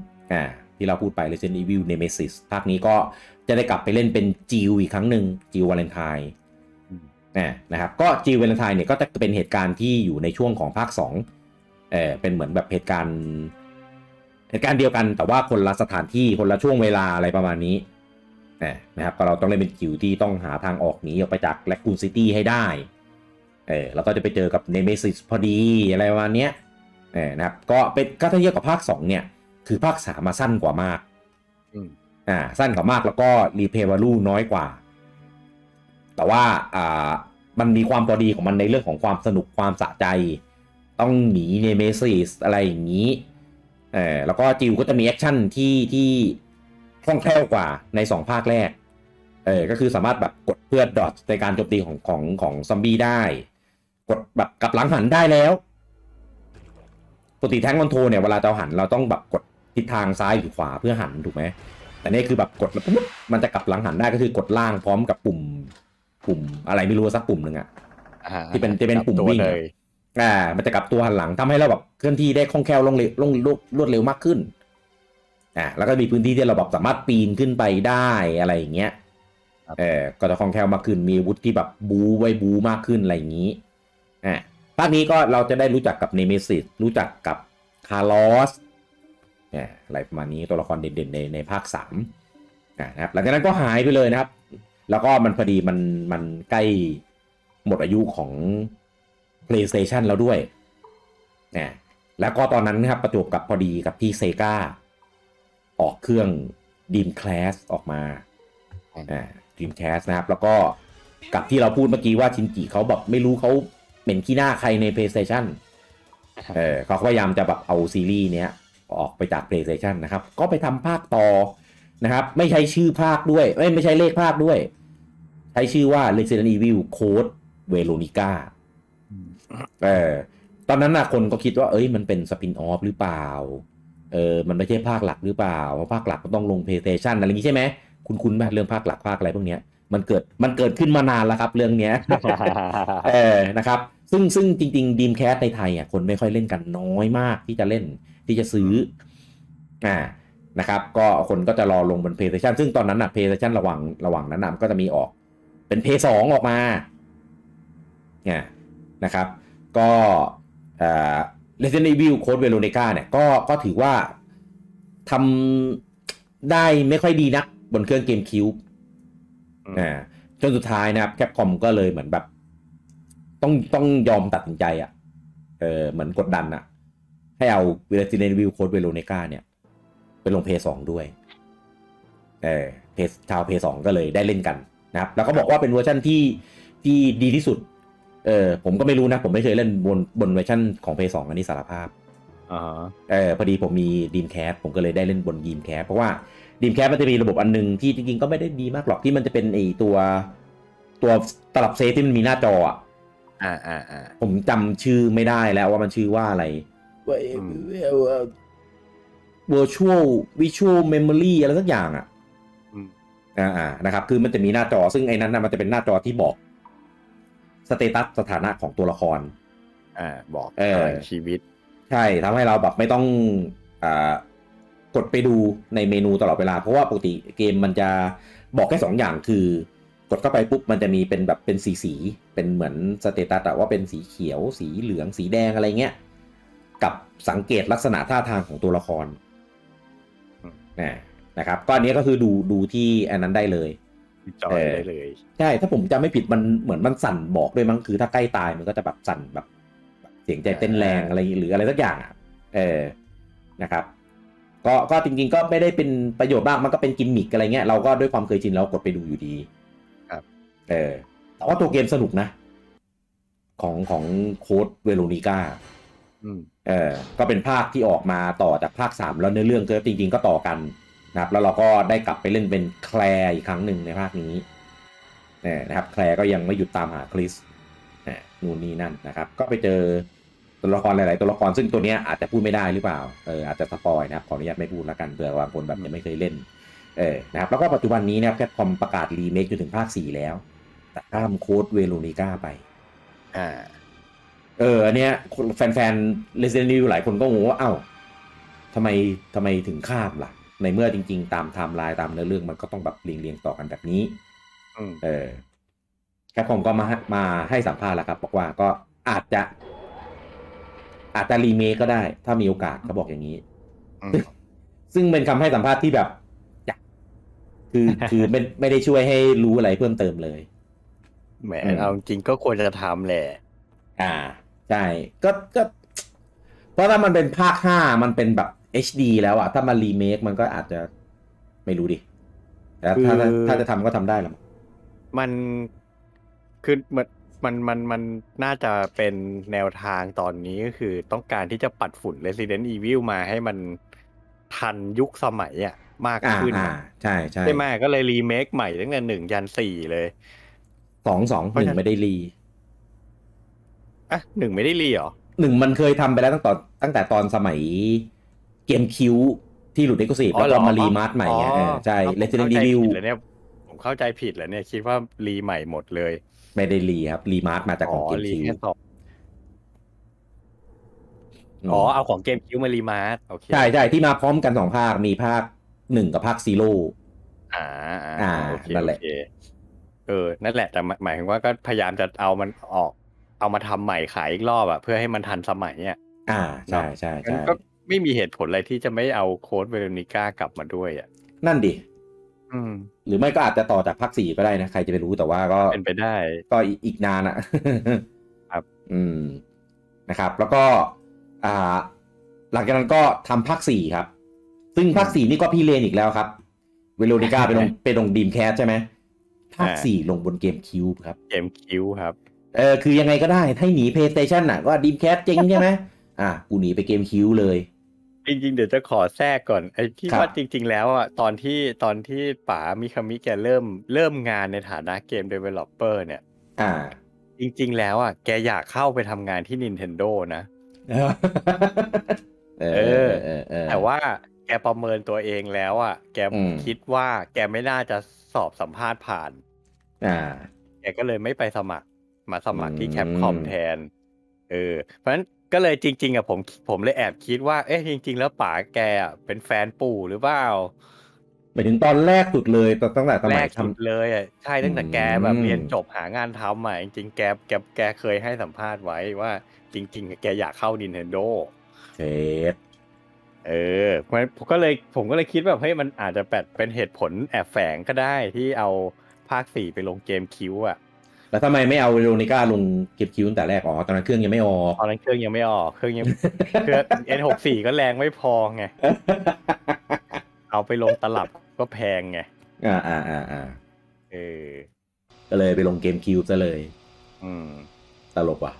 3ที่เราพูดไป Resident Evil Nemesis ภาคนี้ก็จะได้กลับไปเล่นเป็นจิวอีกครั้งหนึ่งจิววาเลนไทน์นะครับก็จิววาเลนไทน์เนี่ยก็จะเป็นเหตุการณ์ที่อยู่ในช่วงของภาค2เป็นเหมือนแบบเหตุการณ์เดียวกันแต่ว่าคนละสถานที่คนละช่วงเวลาอะไรประมาณนี้นะครับก็เราต้องเล่นเป็นจิวที่ต้องหาทางออกหนีออกไปจากแลคูนซิตี้ให้ได้แล้วก็จะไปเจอกับเนเมซิสพอดีอะไรประมาณนี้นะครับก็ถ้าเทียบกับภาค2เนี่ยคือภาค3มาสั้นกว่ามากสั้นกว่ามากแล้วก็รีเพย์วาลูน้อยกว่าแต่ว่ามันมีความพอดีของมันในเรื่องของความสนุกความสะใจต้องหนีเนเมซิสอะไรอย่างนี้แล้วก็จิวก็จะมีแอคชั่นที่คล่องแคล่วกว่าใน2ภาคแรกก็คือสามารถแบบกดเพื่อดอทในการโจมตีของซอมบี้ได้กดแบบกลับหลังหันได้แล้วปกติแทงคอนโทรเนี่ยเวลาจะหันเราต้องแบบกดทิศทางซ้ายหรือขวาเพื่อหันถูกไหมแต่นี่คือแบบกดแล้วปุ๊บมันจะกลับหลังหันได้ก็คือกดล่างพร้อมกับปุ่มอะไรไม่รู้สักปุ่มหนึ่งที่เป็นปุ่มวิ่งมันจะกลับตัวหันหลังทำให้เราแบบเคลื่อนที่ได้คล่องแคล่วรวดเร็วมากขึ้นแล้วก็มีพื้นที่ที่เราแบบสามารถปีนขึ้นไปได้อะไรอย่างเงี้ยก็จะคล่องแคล่วมากขึ้นมีอาวุธที่แบบบูมากขึ้นอะไรอย่างนี้ภาคนี้ก็เราจะได้รู้จักกับเนเมซิสรู้จักกับคาร์ลอสอะไรประมาณนี้ตัวละครเด่นๆในภาค3นะครับหลังจากนั้นก็หายไปเลยนะครับแล้วก็มันพอดีมันใกล้หมดอายุของ PlayStation แล้วด้วยแล้วก็ตอนนั้นนะครับประจวบกับพอดีกับที่เซกาออกเครื่อง Dreamcast ออกมาDreamcast นะครับแล้วก็กับที่เราพูดเมื่อกี้ว่าชินจิเขาแบบไม่รู้เขาเป็นขี้หน้าใครใน PlayStation เขาพยายามจะแบบเอาซีรีส์เนี้ยออกไปจาก PlayStation นะครับก็ไปทำภาคต่อนะครับไม่ใช้ชื่อภาคด้วยไม่ใช้เลขภาคด้วยใช้ชื่อว่า Resident Evil Code Veronica ตอนนั้นน่ะคนก็คิดว่ามันเป็นสปินออฟหรือเปล่ามันไม่ใช่ภาคหลักหรือเปล่าเพราะภาคหลักก็ต้องลง PlayStation อะไรอย่างนี้ใช่ไหมคุณแบบเรื่องภาคหลักภาคอะไรพวกเนี้ยมันเกิดขึ้นมานานแล้วครับเรื่องเนี้ย นะครับซึ่งจริงๆ Dreamcast ในไทยคนไม่ค่อยเล่นกันน้อยมากที่จะเล่นที่จะซื้อนะครับก็คนก็จะรอลงบน PlayStation ซึ่งตอนนั้นน่ะ PlayStation ระหว่างนั้นก็จะมีออกเป็น PS2 ออกมานะครับก็Resident Evil Code Veronica เนี่ยก็ถือว่าทำได้ไม่ค่อยดีนักบนเครื่อง GameCube จนสุดท้ายนะครับ Capcom ก็เลยเหมือนแบบต้องยอมตัดสินใจเหมือนกดดันให้เอา Resident Evil Code Veronica เนี่ยไปลง PS2 ด้วยชาว PS2 ก็เลยได้เล่นกันนะครับแล้วก็บอกว่าเป็นเวอร์ชันที่ดีที่สุดผมก็ไม่รู้นะผมไม่เคยเล่นบนเวอร์ชันของ PS2 อันนี้สารภาพพอดีผมมี Dreamcast ผมก็เลยได้เล่นบน Dreamcast เพราะว่า Dreamcast มันจะมีระบบอันนึงที่จริงๆก็ไม่ได้ดีมากหรอกที่มันจะเป็นไอตัวตลับเซฟที่มันมีหน้าจออ่ะผมจำชื่อไม่ได้แล้วว่ามันชื่อว่าอะไรvirtual visual memory อะไรสักอย่างอ่ะนะครับคือมันจะมีหน้าจอซึ่งไอ้นั้นนะมันจะเป็นหน้าจอที่บอกสเตตัสสถานะของตัวละคร
บอกชีวิต
ใช่ทำให้เราแบบไม่ต้องกดไปดูในเมนูตลอดเวลาเพราะว่าปกติเกมมันจะบอกแค่2 อย่างคือกดเข้าไปปุ๊บมันจะมีเป็นแบบเป็นสีเป็นเหมือนสเตตัสว่าเป็นสีเขียวสีเหลืองสีแดงอะไรเงี้ยกับสังเกตลักษณะท่าทางของตัวละครนะครับก็อันนี้ก็คือดูที่อันนั้นได้เลย
จอยได้เลย
ใช่ถ้าผมจำไม่ผิดมันเหมือนมันสั่นบอกด้วยมั้งคือถ้าใกล้ตายมันก็จะแบบสั่นแบบเสียงใจเต้นแรงอะไรหรืออะไรสักอย่างนะครับก็จริงๆก็ไม่ได้เป็นประโยชน์มากมันก็เป็นกิมมิคอะไรเงี้ยเราก็ด้วยความเคยชินเรากดไปดูอยู่ดี
ครับ
แต่ว่าตัวเกมสนุกนะของโค้ดเวโรนิก้าก็เป็นภาคที่ออกมาต่อจากภาค3แล้วเนื้อเรื่องก็จริงๆก็ต่อกันนะครับแล้วเราก็ได้กลับไปเล่นเป็นแคลร์อีกครั้งหนึ่งในภาคนี้นะครับแคลร์ก็ยังไม่หยุดตามหาคริสนู่นนี่นั่นนะครับก็ไปเจอตัวละครหลายๆตัวละครซึ่งตัวเนี้ยอาจจะพูดไม่ได้หรือเปล่าอาจจะสปอยนะครับขออนุญาตไม่พูดแล้วกันเผื่อบางคนแบบยังไม่เคยเล่นนะครับแล้วก็ปัจจุบันนี้นะครับแคปคอมประกาศรีเมคจนถึงภาค4แล้วแต่ข้ามโค้ดเวโรนิก้าไปอันเนี้ยแฟนๆ Resident Evil หลายคนก็งงว่าเอ้าทำไมถึงข้ามล่ะในเมื่อจริงๆตามไทม์ไลน์ตามเนื้อเรื่องมันก็ต้องแบบเรียงต่อกันแบบนี้แคปคอมก็มาให้สัมภาษณ์แล้วครับบอกว่าก็อาจจะรีเมคก็ได้ถ้ามีโอกาสเขาบอกอย่างนี้ซึ่งเป็นคำให้สัมภาษณ์ที่แบบคือไม่ได้ช่วยให้รู้อะไรเพิ่มเติมเลย
แหมเอาจริงก็ควรจะทำแหละ
ใช่ก็เพราะถ้ามันเป็นภาค5มันเป็นแบบ HD แล้วอะถ้ามารีเมคมันก็อาจจะไม่รู้ดิแต่ถ้าจะทำก็ทำได้หรอ
มันคือมันน่าจะเป็นแนวทางตอนนี้ก็คือต้องการที่จะปัดฝุ่น Resident Evil มาให้มันทันยุคสมัยอ่ะมากขึ้น
ใช่
ไหมก็เลยรีเมคใหม่ตั้งแต่1 ยัน 4เลย
1ไม่ได้รี
1ไม่ได้รีเหรอ
1มันเคยทำไปแล้วตั้งแต่ตอนสมัยเกมคิวที่หลุดเอ็กซ์คลูซีฟแล้วก็มารีมาสใหม่ไงใช่ Resident Evil
ผมเข้าใจผิดแล้วเนี่ยคิดว่ารีใหม่หมดเลย
ไม่ได้รีครับรีมาสมาจากของเกมคิว
เอาของเกมคิวมารีมาสโอเค
ใช่ที่มาพร้อมกัน2 ภาคมีภาค1กับภาคซีโร่นั่นแหละ
นั่นแหละแต่หมายถึงว่าก็พยายามจะเอามันเอามาทำใหม่ขายอีกรอบเพื่อให้มันทันสมัยเนี่ย
ใช่
ก็ไม่มีเหตุผลอะไรที่จะไม่เอาโค้ดเวโรนิก้ากลับมาด้วย
นั่นดิหรือไม่ก็อาจจะต่อจากภาค4ก็ได้นะใครจะไปรู้แต่ว่าก็
เป็นไปได้
ก็อีกนาน
ครับ
นะครับแล้วก็หลังจากนั้นก็ทำภาค4ครับซึ่งภาค4นี่ก็พี่เลนอีกแล้วครับเวโรนิก้าไปลงDreamcastใช่ไหมภาค4ลงบนเกมคิวครับ
เกมคิวครับ
คือยังไงก็ได้ให้หนี PlayStation น่ะก็ Dreamcast เจ๊งใช่ไหมกูหนีไปเกมคิวเลย
จริงๆเดี๋ยวจะขอแทรกก่อนไอ้ที่ว่าจริงๆแล้วตอนที่ป๋ามิคามิแกเริ่มงานในฐานะเกม developer เนี่ยจริงๆแล้วแกอยากเข้าไปทำงานที่ Nintendo นะแต่ว่าแกประเมินตัวเองแล้วแกคิดว่าแกไม่น่าจะสอบสัมภาษณ์ผ่านแกก็เลยไม่ไปมาสมัครที่แคปคอมแทนเพราะฉะนั้นก็เลยจริงๆผมเลยแอบคิดว่าจริงๆแล้วป๋าแกเป็นแฟนปู่หรือเปล่า
หมายถึงตอนแรกสุดเลยตั้งแต่สมัย
ทำเลยใช่ตั้งแต่แกแบบเรียนจบหางานทำจริงๆแกเคยให้สัมภาษณ์ไว้ว่าจริงๆแกอยากเข้า Nintendo เพราะฉะนั้นผมก็เลยคิดแบบมันอาจจะเป็นเหตุผลแอบแฝงก็ได้ที่เอาภาค4ไปลงเกมคิว
แล้วทำไมไม่เอาเวโรนิก้าลงเก็บคิวตั้งแต่แรกตอนนั้นเครื่องยังไม่ออก
ตอนนั้นเครื่องยังไม่ออกเครื่อง N64 ก็แรงไม่พอไงเอาไปลงตลับก็แพงไง
ก็เลยไปลงเกมคิวซะเลยตลกว่ะ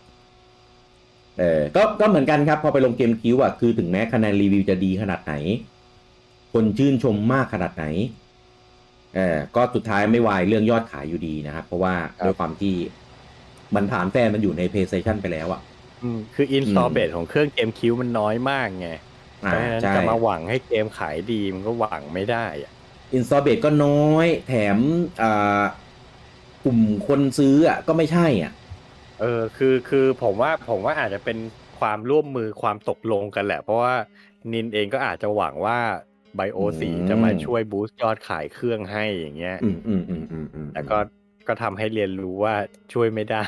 ก็เหมือนกันครับพอไปลงเกมคิวคือถึงแม้คะแนนรีวิวจะดีขนาดไหนคนชื่นชมมากขนาดไหนก็สุดท้ายไม่วายเรื่องยอดขายอยู่ดีนะครับเพราะว่าด้วยความที่มันฐานแฟนมันอยู่ใน PlayStation ไปแล้วอ่ะ
คือ install base ของเครื่องเกมคิวมันน้อยมากไงเพราะฉะนั้นจะมาหวังให้เกมขายดีมันก็หวังไม่ได้อ่ะ
install base ก็น้อยแถมกลุ่มคนซื้ออ่ะก็ไม่ใช่อ่ะ
คือผมว่าอาจจะเป็นความร่วมมือความตกลงกันแหละเพราะว่านินเองก็อาจจะหวังว่าไบโอ4จะมาช่วยบูสต์ยอดขายเครื่องให้อย่างเงี้ยแต่ก็ทำให้เรียนรู้ว่าช่วยไม่ได้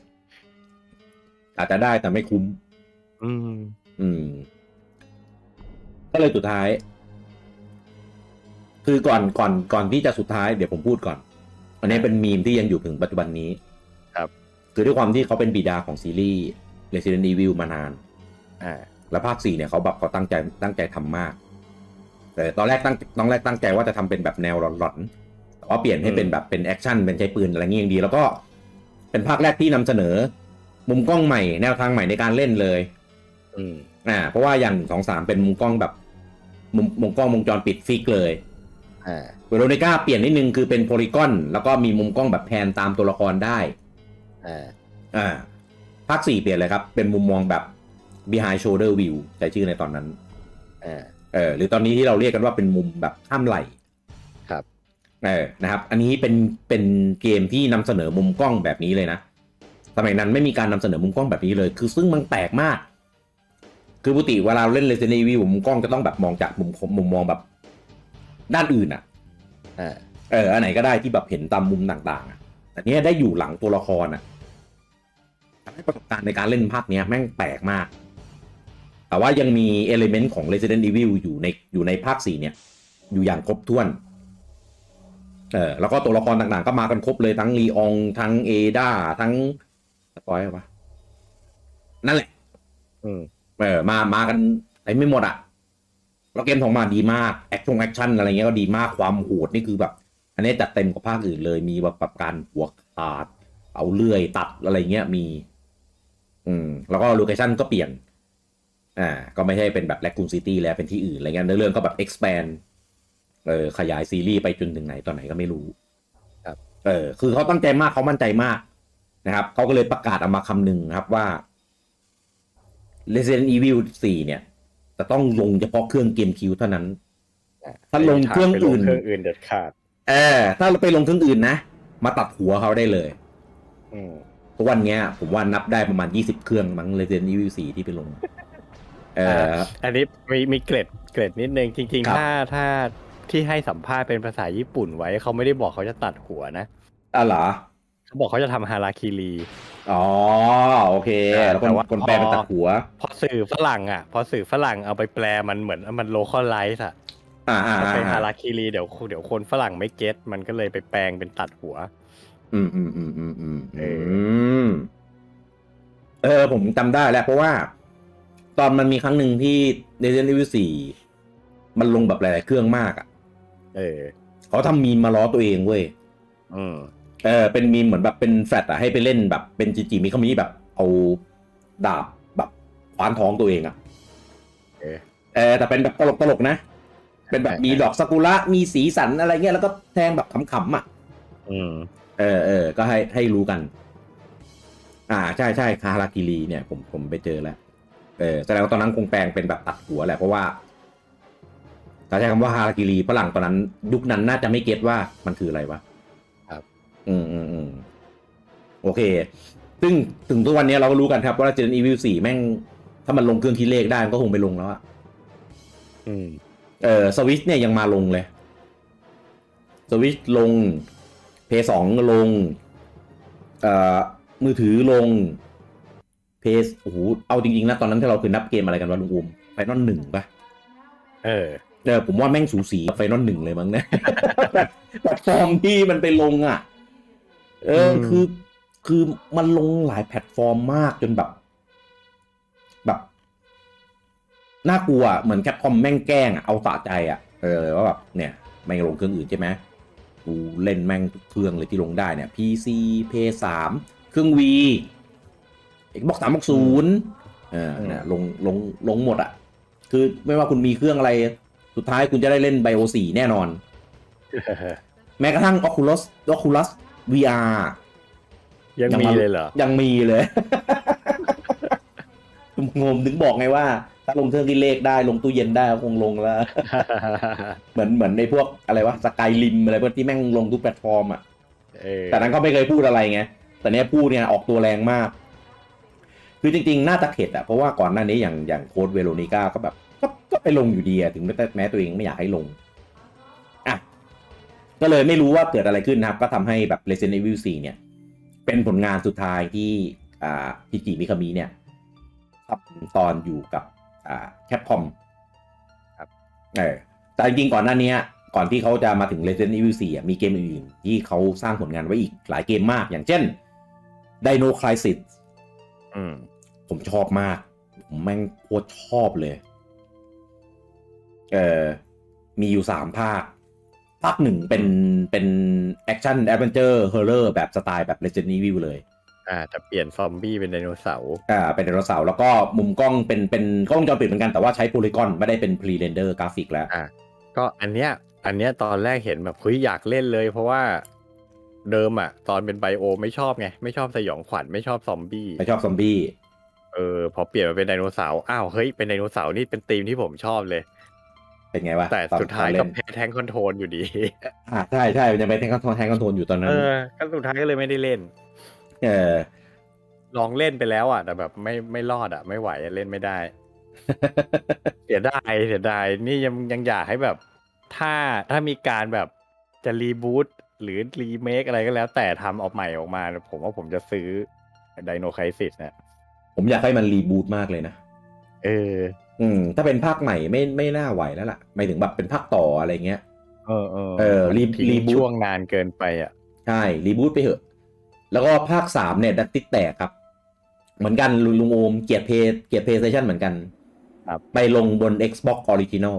อาจจะได้แต่ไม่คุ้มก็เลยสุดท้ายคือก่อนที่จะสุดท้ายเดี๋ยวผมพูดก่อนอันนี้เป็นมีมที่ยังอยู่ถึงปัจจุบันนี้
ครับ
คือด้วยความที่เขาเป็นบิดาของซีรีส์ Resident Evil มานานแล้วภาค4เนี่ยเขาแบบเขาตั้งใจทำมากแต่ตอนแรกตั้งใจว่าจะทำเป็นแบบแนวหลอนๆแต่ว่าเปลี่ยนให้เป็นแบบเป็นแอคชั่นเป็นใช้ปืนอะไรเงี้ยยังดีแล้วก็เป็นภาคแรกที่นำเสนอมุมกล้องใหม่แนวทางใหม่ในการเล่นเลยเพราะว่าอย่าง2-3เป็นมุมกล้องแบบมุมกล้องวงจรปิดฟิกเลยเวโรนิก้าเปลี่ยนนิดนึงคือเป็นโพลีกอนแล้วก็มีมุมกล้องแบบแพนตามตัวละครได้ภาค4เปลี่ยนเลยครับเป็นมุมมองแบบ behind shoulder view ใช้ชื่อในตอนนั้นหรือตอนนี้ที่เราเรียกกันว่าเป็นมุมแบบข้ามไหล่
ครับ
นะครับอันนี้เป็นเกมที่นำเสนอมุมกล้องแบบนี้เลยนะสมัยนั้นไม่มีการนำเสนอมุมกล้องแบบนี้เลยคือซึ่งมันแปลกมากคือปกติเวลาเล่น Resident Evil มุมกล้องจะต้องแบบมองจากมุมมองแบบด้านอื่นอันไหนก็ได้ที่แบบเห็นตามมุมต่างๆแต่เนี้ยได้อยู่หลังตัวละครทำให้ประสบการณ์ในการเล่นภาคเนี้ยแม่งแปลกมากแต่ว่ายังมีเอลิเมนต์ของ Resident Evil อยู่ในภาค4เนี่ยอยู่อย่างครบถ้วนแล้วก็ตัวละครต่างๆก็มากันครบเลยทั้งลีอองทั้งเอดาทั้งสปอยล์ปะนั่นแหละมากันไอ้ไม่หมดแล้วเกมของมาดีมากแอคชั่นอะไรเงี้ยก็ดีมากความโหดนี่คือแบบอันนี้จัดเต็มกว่าภาคอื่นเลยมีแบบการหัวขาดเอาเลื่อยตัดอะไรเงี้ยมีแล้วก็โลเคชั่นก็เปลี่ยนก็ไม่ใช่เป็นแบบแลคคูนซิตี้แล้วเป็นที่อื่นอะไรเงี้ยเรื่องก็แบบ expand ขยายซีรีส์ไปจนถึงไหนตอนไหนก็ไม่รู้
ครับ
คือเขาตั้งใจมากเขามั่นใจมากนะครับเขาก็เลยประกาศออกมาคำหนึ่งครับว่า Resident Evil 4เนี่ยจะต้องลงเฉพาะเครื่องเกมคิวเท่านั้นถ้าลงเครื่องอื่น
เด็ดขาด
ถ้าเราไปลงเครื่องอื่นนะมาตัดหัวเขาได้เลยทุกวันเนี้ยผมว่านับได้ประมาณ20เครื่องมั้ง Resident Evil 4ที่ไปลง
อันนี้มีเกร็ดนิดนึงจริงๆถ้าที่ให้สัมภาษณ์เป็นภาษาญี่ปุ่นไว้เขาไม่ได้บอกเขาจะตัดหัวนะ
เหรอ
เขาบอกเขาจะทำฮาราคิริ
โอเคแล้วคนแปลเป็นตัดหัว
พอสื่อฝรั่งเอาไปแปลมันเหมือนมันโลคอลไลซ์เป็นฮาราคิริเดี๋ยวคนฝรั่งไม่เก็ตมันก็เลยไปแปลงเป็นตัดหัว
ผมจำได้แล้วเพราะว่าตอนมันมีครั้งหนึ่งที่ Resident Evil 4มันลงแบบหลายๆเครื่องมากเขาทำมีมมาล้อตัวเองเว้ยเป็นมีมเหมือนแบบเป็นแฟลตให้ไปเล่นแบบเป็นจีมีเขามีแบบเอาดาบแบบคว้านท้องตัวเองแต่เป็นแบบตลกนะเป็นแบบมีดอกซากุระมีสีสันอะไรเงี้ยแล้วก็แทงแบบขำๆก็ให้รู้กันใช่คาฮาราคิริเนี่ยผมไปเจอแล้วแสดงว่าตอนนั้นคงแปลงเป็นแบบตัดหัวแหละเพราะว่าถ้าใช้คำว่าฮาราคิริฝรั่งตอนนั้นยุคนั้นน่าจะไม่เก็ตว่ามันคืออะไรวะ
ครับ
โอเคซึ่งถึงทุกวันนี้เราก็รู้กันครับว่า Resident Evil 4แม่งถ้ามันลงเครื่องคิดเลขได้มันก็คงไปลงแล้วสวิชเนี่ยยังมาลงเลยสวิชลง PS2 ลงมือถือลงโอ้โหเอาจริงๆนะตอนนั้นที่เราเคยนับเกมอะไรกันวะลุงอุ้มไฟนอล1ป่ะผมว่าแม่งสูสีกับไฟนอล1เลยมั้งเนี่ยแพลตฟอร์มที่มันไปลงคือมันลงหลายแพลตฟอร์มมากจนแบบน่ากลัวเหมือนแคปคอมแม่งแกล้งเอาสะใจว่าแบบเนี่ยแม่งลงเครื่องอื่นใช่ไหมกูเล่นแม่งทุกเครื่องเลยที่ลงได้เนี่ย PC PS3 เครื่อง V Xbox 360เนี่ยลงหมดคือไม่ว่าคุณมีเครื่องอะไรสุดท้ายคุณจะได้เล่น BIO 4แน่นอน แม้กระทั่ง Oculus VR
ยังมีเลยเหรอ
ยังมีเลยงงถึงบอกไงว่าถ้าลงเครื่องที่เลขได้ลงตู้เย็นได้คงลงแล้ว เหมือนในพวกอะไรวะสกายริมอะไรพวกที่แม่งลงทุกแพลตฟอร์มอ่ะแต่นั้นก็ไม่เคยพูดอะไรไงแต่เนี้ยพูดเนี่ยออกตัวแรงมากคือจริงๆน่าจะเข็ดอ่ะเพราะว่าก่อนหน้านี้อย่างโค้ดเวโรนิก้าก็แบบก็ไปลงอยู่ดีอ่ะถึงแม้ตัวเองไม่อยากให้ลงอ่ะก็เลยไม่รู้ว่าเกิดอะไรขึ้นนะครับก็ทำให้แบบ Resident Evil 4เนี่ยเป็นผลงานสุดท้ายที่ฮิจิมิคามิเนี่ยตอนอยู่กับแคปคอม
ครับ
แต่จริงๆก่อนหน้านี้ก่อนที่เขาจะมาถึง Resident Evil 4มีเกมอื่นๆที่เขาสร้างผลงานไว้อีกหลายเกมมากอย่างเช่น Dino Crisis ผมชอบมากผมแม่งโคตรชอบเลยมีอยู่3ภาคหนึ่งเป็นแอคชั่นแอดเวนเจอร์ฮอร์เรอร์แบบสไตล์แบบ Resident Evil เลย
จะเปลี่ยนซอมบี้เป็นไดโนเสาร์
เป็นไดโนเสาร์แล้วก็มุมกล้องเป็นกล้องจอปิดเหมือนกันแต่ว่าใช้โพลีกอนไม่ได้เป็นพรีเรนเดอร์กราฟิกแล้ว
ก็อันเนี้ยตอนแรกเห็นแบบเฮ้ยอยากเล่นเลยเพราะว่าเดิมตอนเป็นไบโอไม่ชอบไงไม่ชอบสยองขวัญไม่ชอบซอมบี้พอเปลี่ยนมาเป็นไดโนเสาร์อ้าวเฮ้ยเป็นไดโนเสาร์นี่เป็นธีมที่ผมชอบเลย
เป็นไงวะ
แต่สุดท้ายก็แพ้แทงคอนโทรลอยู่ดี
ใช่ยังไปแทงคอนโทรลอยู่ตอนนั้น
ก็สุดท้ายก็เลยไม่ได้เล่นลองเล่นไปแล้วแต่แบบไม่รอดไม่ไหวเล่นไม่ได้ เสียดายนี่ยังอยากให้แบบถ้ามีการแบบจะรีบูตหรือรีเมคอะไรก็แล้วแต่ทำออกใหม่ออกมาผมว่าผมจะซื้อ Dino Crisis นะ
ผมอยากให้มันรีบูตมากเลยนะถ้าเป็นภาคใหม่ไม่น่าไหวแล้วล่ะหมายถึงแบบเป็นภาคต่ออะไรเงี้ย
รีบูตช่วงนานเกินไป
ใช่รีบูตไปเถอะแล้วก็ภาค3เนี่ยดัตติแตกครับเหมือนกันลุงโอมเกียรติเพย์สเตชันเหมือนกันไปลงบน Xbox Original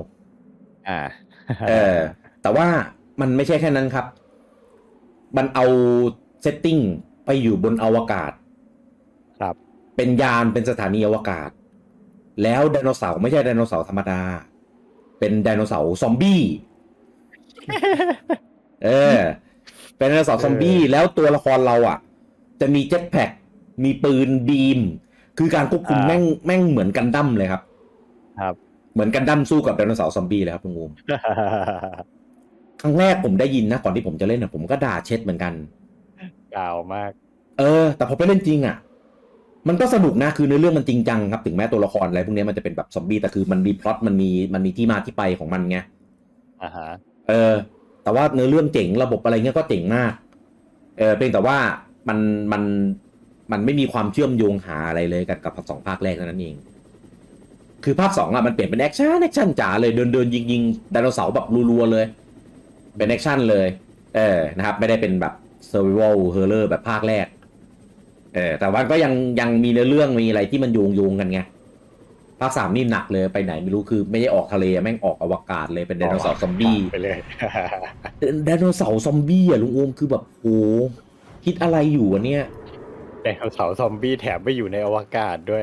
แต่ว่ามันไม่ใช่แค่นั้นครับมันเอาเซตติ้งไปอยู่บนอวกาศ
ครับ
เป็นยานเป็นสถานีอวกาศแล้วไดโนเสาร์ไม่ใช่ไดโนเสาร์ธรรมดาเป็นไดโนเสาร์ซอมบี้เป็นไดโนเสาร์ซอมบี้แล้วตัวละครเราจะมีเจ็ตแพ็คมีปืนบีมคือการควบคุมแม่งเหมือนกันดั้มเลยครับเหมือนกันดั้มสู้กับไดโนเสาร์ซอมบี้เลยครับลุงโอมครั้งแรกผมได้ยินนะก่อนที่ผมจะเล่นผมก็ด่าเช็ดเหมือนกัน
กล่าวมาก
แต่พอไปเล่นจริงมันก็สนุกนะคือในเรื่องมันจริงจังครับถึงแม้ตัวละครอะไรพวกนี้มันจะเป็นแบบซอมบี้แต่คือมันมีพล็อตมันมีที่มาที่ไปของมันไงแต่ว่าเนื้อเรื่องเจ๋งระบบอะไรเงี้ยก็เจ๋งมากเพียงแต่ว่ามันไม่มีความเชื่อมโยงหาอะไรเลยกับ2ภาคแรกนั้นเองคือภาค2มันเปลี่ยนเป็นแอคชั่นจ๋าเลยเดินยิงไดโนเสาร์แบบรัวๆเลยเป็นแอคชั่นเลยนะครับไม่ได้เป็นแบบ survival horror แบบภาคแรกแต่ว่าก็ยังมีเรื่องมีอะไรที่มันโยงกันไงภาค3นี่หนักเลยไปไหนไม่รู้คือไม่ได้ออกทะเลแม่งออกอวกาศเลยเป็นไดโนเสาร์ซอมบี้
ไปเลย
ไดโนเสาร์ซอมบี้ลุงโอมคือแบบโหคิดอะไรอยู่วะเนี่ย
ไดโนเสาร์ซอมบี้แถมไปอยู่ในอวกาศด้วย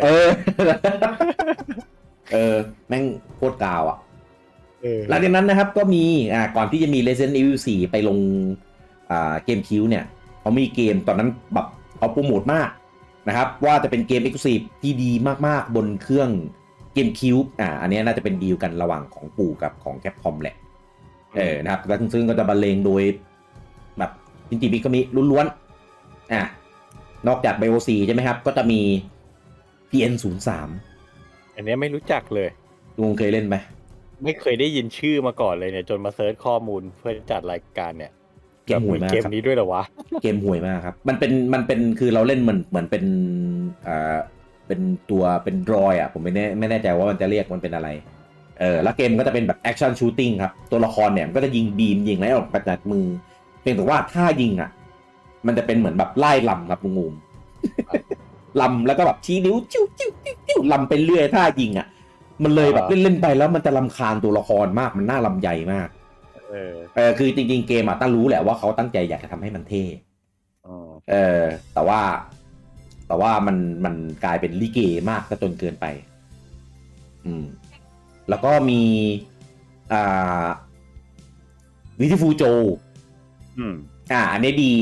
แม่งโคตรกาวหลังจากนั้นนะครับก็มีก่อนที่จะมี Resident Evil 4ไปลงเกมคิวเนี่ยเขามีเกมตอนนั้นแบบเขาโปรโมทมากนะครับว่าจะเป็นเกม Exclusive ที่ดีมากๆบนเครื่องเกมคิวอันนี้น่าจะเป็นดีลกันระหว่างของปู่กับของแคปคอมแหละนะครับซึ่งก็จะบรรเลงโดยแบบจริงๆก็มีล้วนๆนอกจาก BIO 4ใช่ไหมครับก็จะมี PN03
อันนี้ไม่รู้จักเลย
ลุงเคยเล่นไหม
ไม่เคยได้ยินชื่อมาก่อนเลยเนี่ยจนมาเซิร์ชข้อมูลเพื่อจัดรายการเนี่ย
เกมห่วยมาก
เกมนี้ด้วยเหรอวะ
เกมห่วยมากครับมันเป็นคือเราเล่นเหมือนเป็นตัวเป็นดรอยผมไม่แน่ใจว่ามันจะเรียกมันเป็นอะไรแล้วเกมก็จะเป็นแบบแอคชั่นชูตติ้งครับตัวละครเนี่ยมันก็จะยิงบีมยิงอะไรออกมาจากมือเพียงแต่ว่าถ้ายิงมันจะเป็นเหมือนแบบไล่ลำครับลุงงูมลำแล้วก็แบบชี้นิ้วจิ้วลำไปเรื่อยถ้ายิงมันเลยแบบเล่นไปแล้วมันจะรำคาญตัวละครมากมันน่าลำใหญ่มากคือจริงๆเกมตั้งรู้แหละว่าเขาตั้งใจอยากจะทำให้มันเท่แต่ว่ามันกลายเป็นลิเกมากจนเกินไปแล้วก็มี Beautiful Joe อันนี้ดี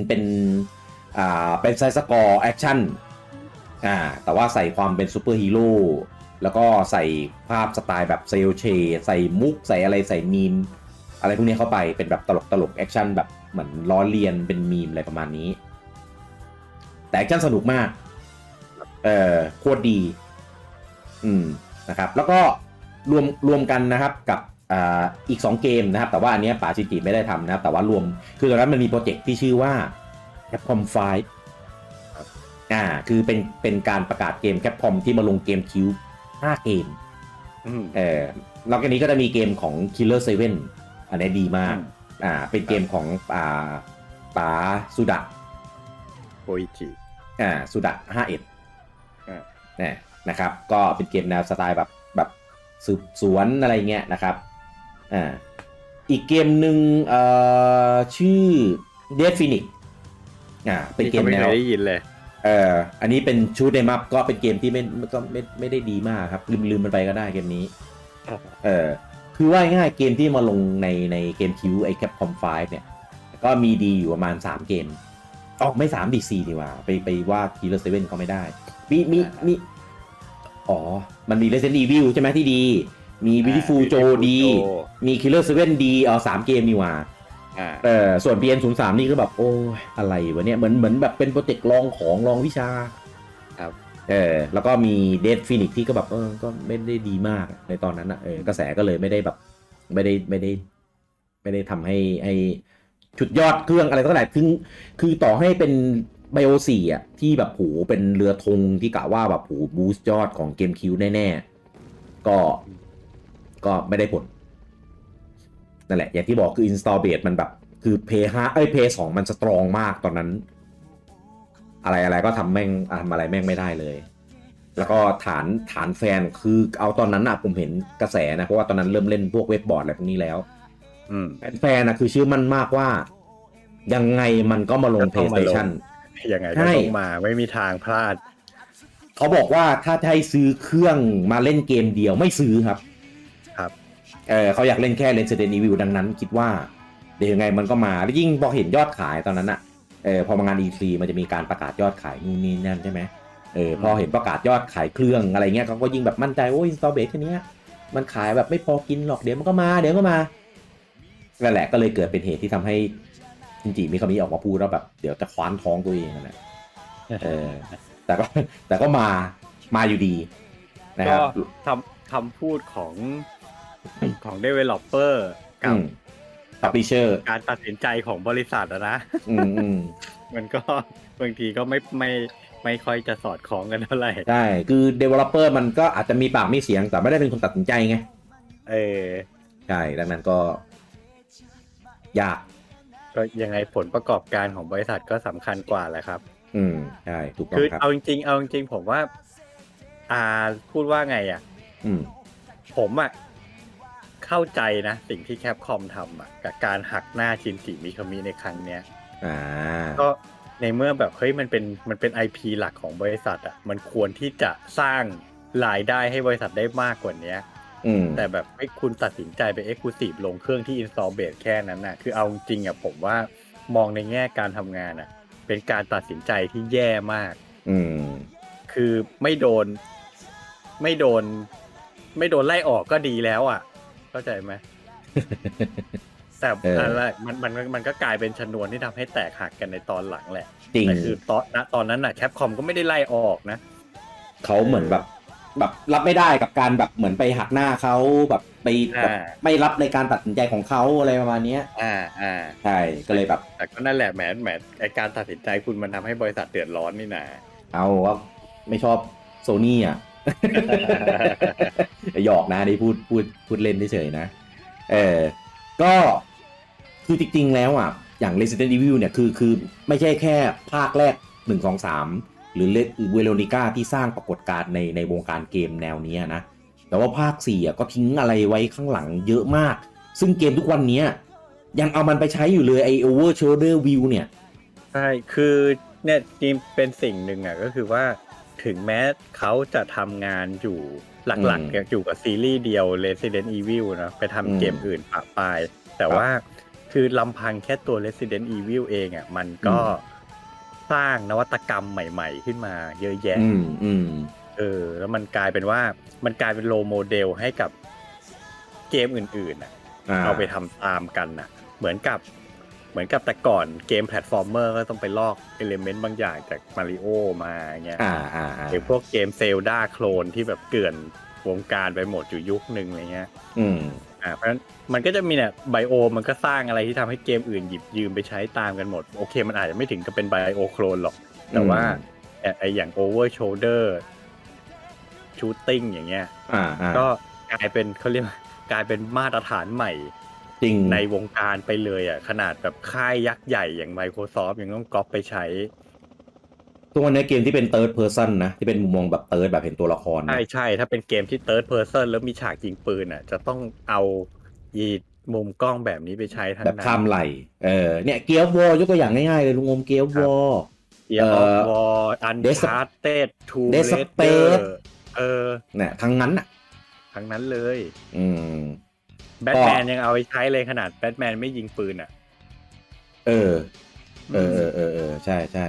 เป็นไซส์สกอร์แอคชั่นแต่ว่าใส่ความเป็นซูเปอร์ฮีโร่แล้วก็ใส่ภาพสไตล์แบบเซลเชใส่มุกใส่อะไรใส่มีมอะไรพวกนี้เข้าไปเป็นแบบตลกแอคชั่นแบบเหมือนล้อเลียนเป็นมีมอะไรประมาณนี้แต่แอคชั่นสนุกมากโคตรดีนะครับแล้วก็รวมกันนะครับกับอีก2เกมนะครับแต่ว่าอันนี้ป๋าชิจิไม่ได้ทำนะครับแต่ว่ารวมคือตอนนั้นมันมีโปรเจกต์ที่ชื่อว่า Capcom 5คือเป็นการประกาศเกม Capcom ที่มาลงเกมคิว5เกมนอกจากนี้ก็จะมีเกมของ Killer 7 อันนี้ดีมากเป็นเกมของป๋าสุดะ
โออิจิ
สุดะ51นะครับก็เป็นเกมแนวสไตล์แบบสืบสวนอะไรเงี้ยนะครับอีกเกมหนึ่งชื่อ Dead Phoenix เป็นเกมแนว
ได้ยินเลย
อันนี้เป็นชูตในมัพก็เป็นเกมที่ไม่ได้ดีมากครับลืมมันไปก็ได้เกมนี้คือว่าง่ายเกมที่มาลงในเกมคิวไอ้ Capcom 5เนี่ยก็มีดีอยู่ประมาณ3เกมไม่3ดี4ดีกว่าไปว่า Killer 7เขาไม่ได้มีมันมี Resident Evil ใช่ไหมที่ดีมี Beautiful Joe ดีมี Killer 7 ดี3เกมนี่ว่าส่วน PN03 นี่ก็แบบโอ้อะไรวะเนี่ยเหมือนแบบเป็นโปรเจกต์ลองวิชา
ครับ
แล้วก็มี Dead Phoenix ที่ก็แบบก็ไม่ได้ดีมากในตอนนั้นกระแสก็เลยไม่ได้แบบไม่ได้ทำให้ชุดยอดเครื่องอะไรก็ได้คือต่อให้เป็นBIO4ที่แบบโหเป็นเรือธงที่กะว่าแบบโหบูสต์ยอดของเกมคิวแน่ๆก็ไม่ได้ผลนั่นแหละอย่างที่บอกคือ install base มันแบบคือ Play 2มันสตรองมากตอนนั้นอะไรก็ทำอะไรแม่งไม่ได้เลยแล้วก็ฐานแฟนคือเอาตอนนั้นผมเห็นกระแสนะเพราะว่าตอนนั้นเริ่มเล่นพวกเว็บบอร์ดอะไรพวกนี้แล้วแฟนคือเชื่อมั่นมากว่ายังไงมันก็มาลง PlayStation
ยังไงก็ต้องมาไม่มีทางพลาด
เขาบอกว่าถ้าให้ซื้อเครื่องมาเล่นเกมเดียวไม่ซื้อครับเขาอยากเล่นแค่ Resident Evil ดังนั้นคิดว่าเดี๋ยวยังไงมันก็มาแล้วยิ่งพอเห็นยอดขายตอนนั้นพอมางาน E3 มันจะมีการประกาศยอดขายนู่นนี่นั่นใช่ไหมพอเห็นประกาศยอดขายเครื่องอะไรเงี้ยเขาก็ยิ่งแบบมั่นใจโอ้ย install base แค่นี้มันขายแบบไม่พอกินหรอกเดี๋ยวมันก็มานั่นแหละก็เลยเกิดเป็นเหตุที่ทำให้ชินจิมิคามิออกมาพูดแล้วแบบเดี๋ยวจะคว้านท้องตัวเองนั่นแหละแต่ก็มาอยู่ดีนะครับ
คำพูดของ developer กับ
publisher
การตัดสินใจของบริษัทนะมันก็บางทีก็ไม่ค่อยจะสอดคล้องกันเท่าไหร่
ใช่คือ developer มันก็อาจจะมีปากมีเสียงแต่ไม่ได้เป็นคนตัดสินใจไงใช่ดังนั้นก็ยาก
ก็ยังไงผลประกอบการของบริษัทก็สำคัญกว่าแหละครับ
ใช่ถูกต้อง
คือเอาจริงผมว่าพูดว่าไงผมเข้าใจนะสิ่งที่แคปคอมทำกับการหักหน้าชินจิมิคามิในครั้งเนี้ยก็ในเมื่อแบบเฮ้ยมันเป็น IP หลักของบริษัทมันควรที่จะสร้างรายได้ให้บริษัทได้มากกว่านี้แต่แบบให้คุณตัดสินใจไป Exclusive ลงเครื่องที่ install base แค่นั้นคือเอาจริงผมว่ามองในแง่การทำงานเป็นการตัดสินใจที่แย่มากคือไม่โดนไล่ออกก็ดีแล้วเข้าใจไหม แต่อะไรมันก็กลายเป็นชนวนที่ทำให้แตกหักกันในตอนหลังแหละแต่คือตอนนั้นแคปคอมก็ไม่ได้ไล่ออกนะ
เขาเหมือนแบบรับไม่ได้กับการแบบเหมือนไปหักหน้าเขาแบบไปแบบไม่รับในการตัดสินใจของเขาอะไรประมาณนี้ใช่ก็เลยแบบ
แต่ก็นั่นแหละแหมไอการตัดสินใจคุณมันทำให้บริษัทเดือดร้อนนี่นะ
เอาว่าไม่ชอบโซนี่หยอกนะได้พูดเล่นเฉยๆนะก็คือจริงๆแล้วอย่าง Resident Evil เนี่ยคือไม่ใช่แค่ภาคแรก1 2 3หรือเวโรนิก้าที่สร้างปรากฏการณ์ในวงการเกมแนวนี้นะแต่ว่าภาค4ก็ทิ้งอะไรไว้ข้างหลังเยอะมากซึ่งเกมทุกวันนี้ยังเอามันไปใช้อยู่เลยไอ Over Shoulder View เนี่ย
ใช่คือเนี่ยจริงเป็นสิ่งหนึ่งก็คือว่าถึงแม้เขาจะทำงานอยู่หลักๆอยู่กับซีรีส์เดียว Resident Evil นะไปทำเกมอื่นปะปายแต่ว่าคือลำพังแค่ตัว Resident Evil เองอ่ะมันก็สร้างนวัตกรรมใหม่ๆขึ้นมาเยอะแยะแล้วมันกลายเป็นโลโมเดลให้กับเกมอื่นๆเอาไปทำตามกันเหมือนกับแต่ก่อนเกมแพลตฟอร์มเมอร์ก็ต้องไปลอกเอลิเมนต์บางอย่างจากมาริโอมาเงี้ยหรือพวกเกมเซลดาโคลนที่แบบเกลื่อนวงการไปหมดอยู่ยุคนึงอะไรเงี้ยเพราะฉะนั้นมันก็จะมีเนี่ยไบโอมันก็สร้างอะไรที่ทำให้เกมอื่นหยิบยืมไปใช้ตามกันหมดโอเคมันอาจจะไม่ถึงกับเป็นไบโอโคลนหรอกแต่ว่าไออย่าง over shoulder shooting อย่างเงี้ยก็กลายเป็นมาตรฐานใหม่
จริง
ในวงการไปเลยขนาดแบบค่ายยักษ์ใหญ่อย่าง Microsoft ยังต้องก๊อปไปใช้
ตัวในเกมที่เป็น third person นะที่เป็นมุมมองแบบ third แบบเห็นตัวละคร
ใช่ถ้าเป็นเกมที่ third person แล้วมีฉากยิงปืนจะต้องเอามุมกล้องแบบนี้ไปใช้ทั้ง
นั้นแบบข้ามไหลเนี่ยเกียร์วอลยกตัวอย่างง่ายๆเลยลุงอมเกียร์วอล
อันชาร์เต็ดทูเรสเตอร์
เนี่ยทั้งนั้น
เลยแบทแมนยังเอาไปใช้เลยขนาดแบทแมนไม่ยิงปืน
ใช่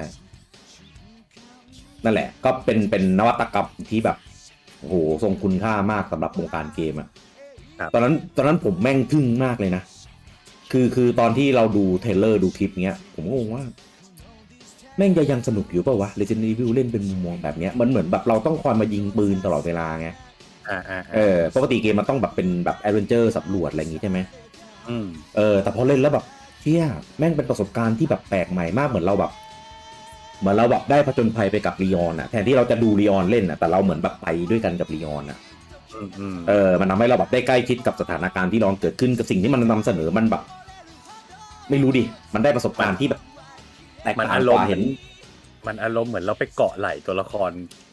นั่นแหละก็เป็นนวัตกรรมที่แบบโอ้โหทรงคุณค่ามากสำหรับวงการเกมตอนนั้นผมแม่งทึ่งมากเลยนะคือตอนที่เราดูเทรลเลอร์ดูคลิปเนี้ยผมก็งงว่าแม่งจะยังสนุกอยู่เปล่าวะ Resident Evil เล่นเป็นมุมมองแบบเนี้ยมันเหมือนแบบเราต้องคอยมายิงปืนตลอดเวลาไงปกติเกมมันต้องแบบเป็นแบบแอดเวนเจอร์สำรวจอะไรอย่างงี้ใช่ไหมแต่พอเล่นแล้วแบบเชี่ยแม่งเป็นประสบการณ์ที่แบบแปลกใหม่มากเหมือนเราแบบได้ผจญภัยไปกับลีออนแทนที่เราจะดูลีออนเล่นแต่เราเหมือนแบบไปด้วยกันกับลีออนมันทำให้เราแบบได้ใกล้ชิดกับสถานการณ์ที่ลองเกิดขึ้นกับสิ่งที่มันนำเสนอมันแบบไม่รู้ดิมันได้ประสบการณ์ที่แบบแตกต่างกว่าเห็น
มันอารมณ์เหมือนเราไปเกาะไหล่ตัวละคร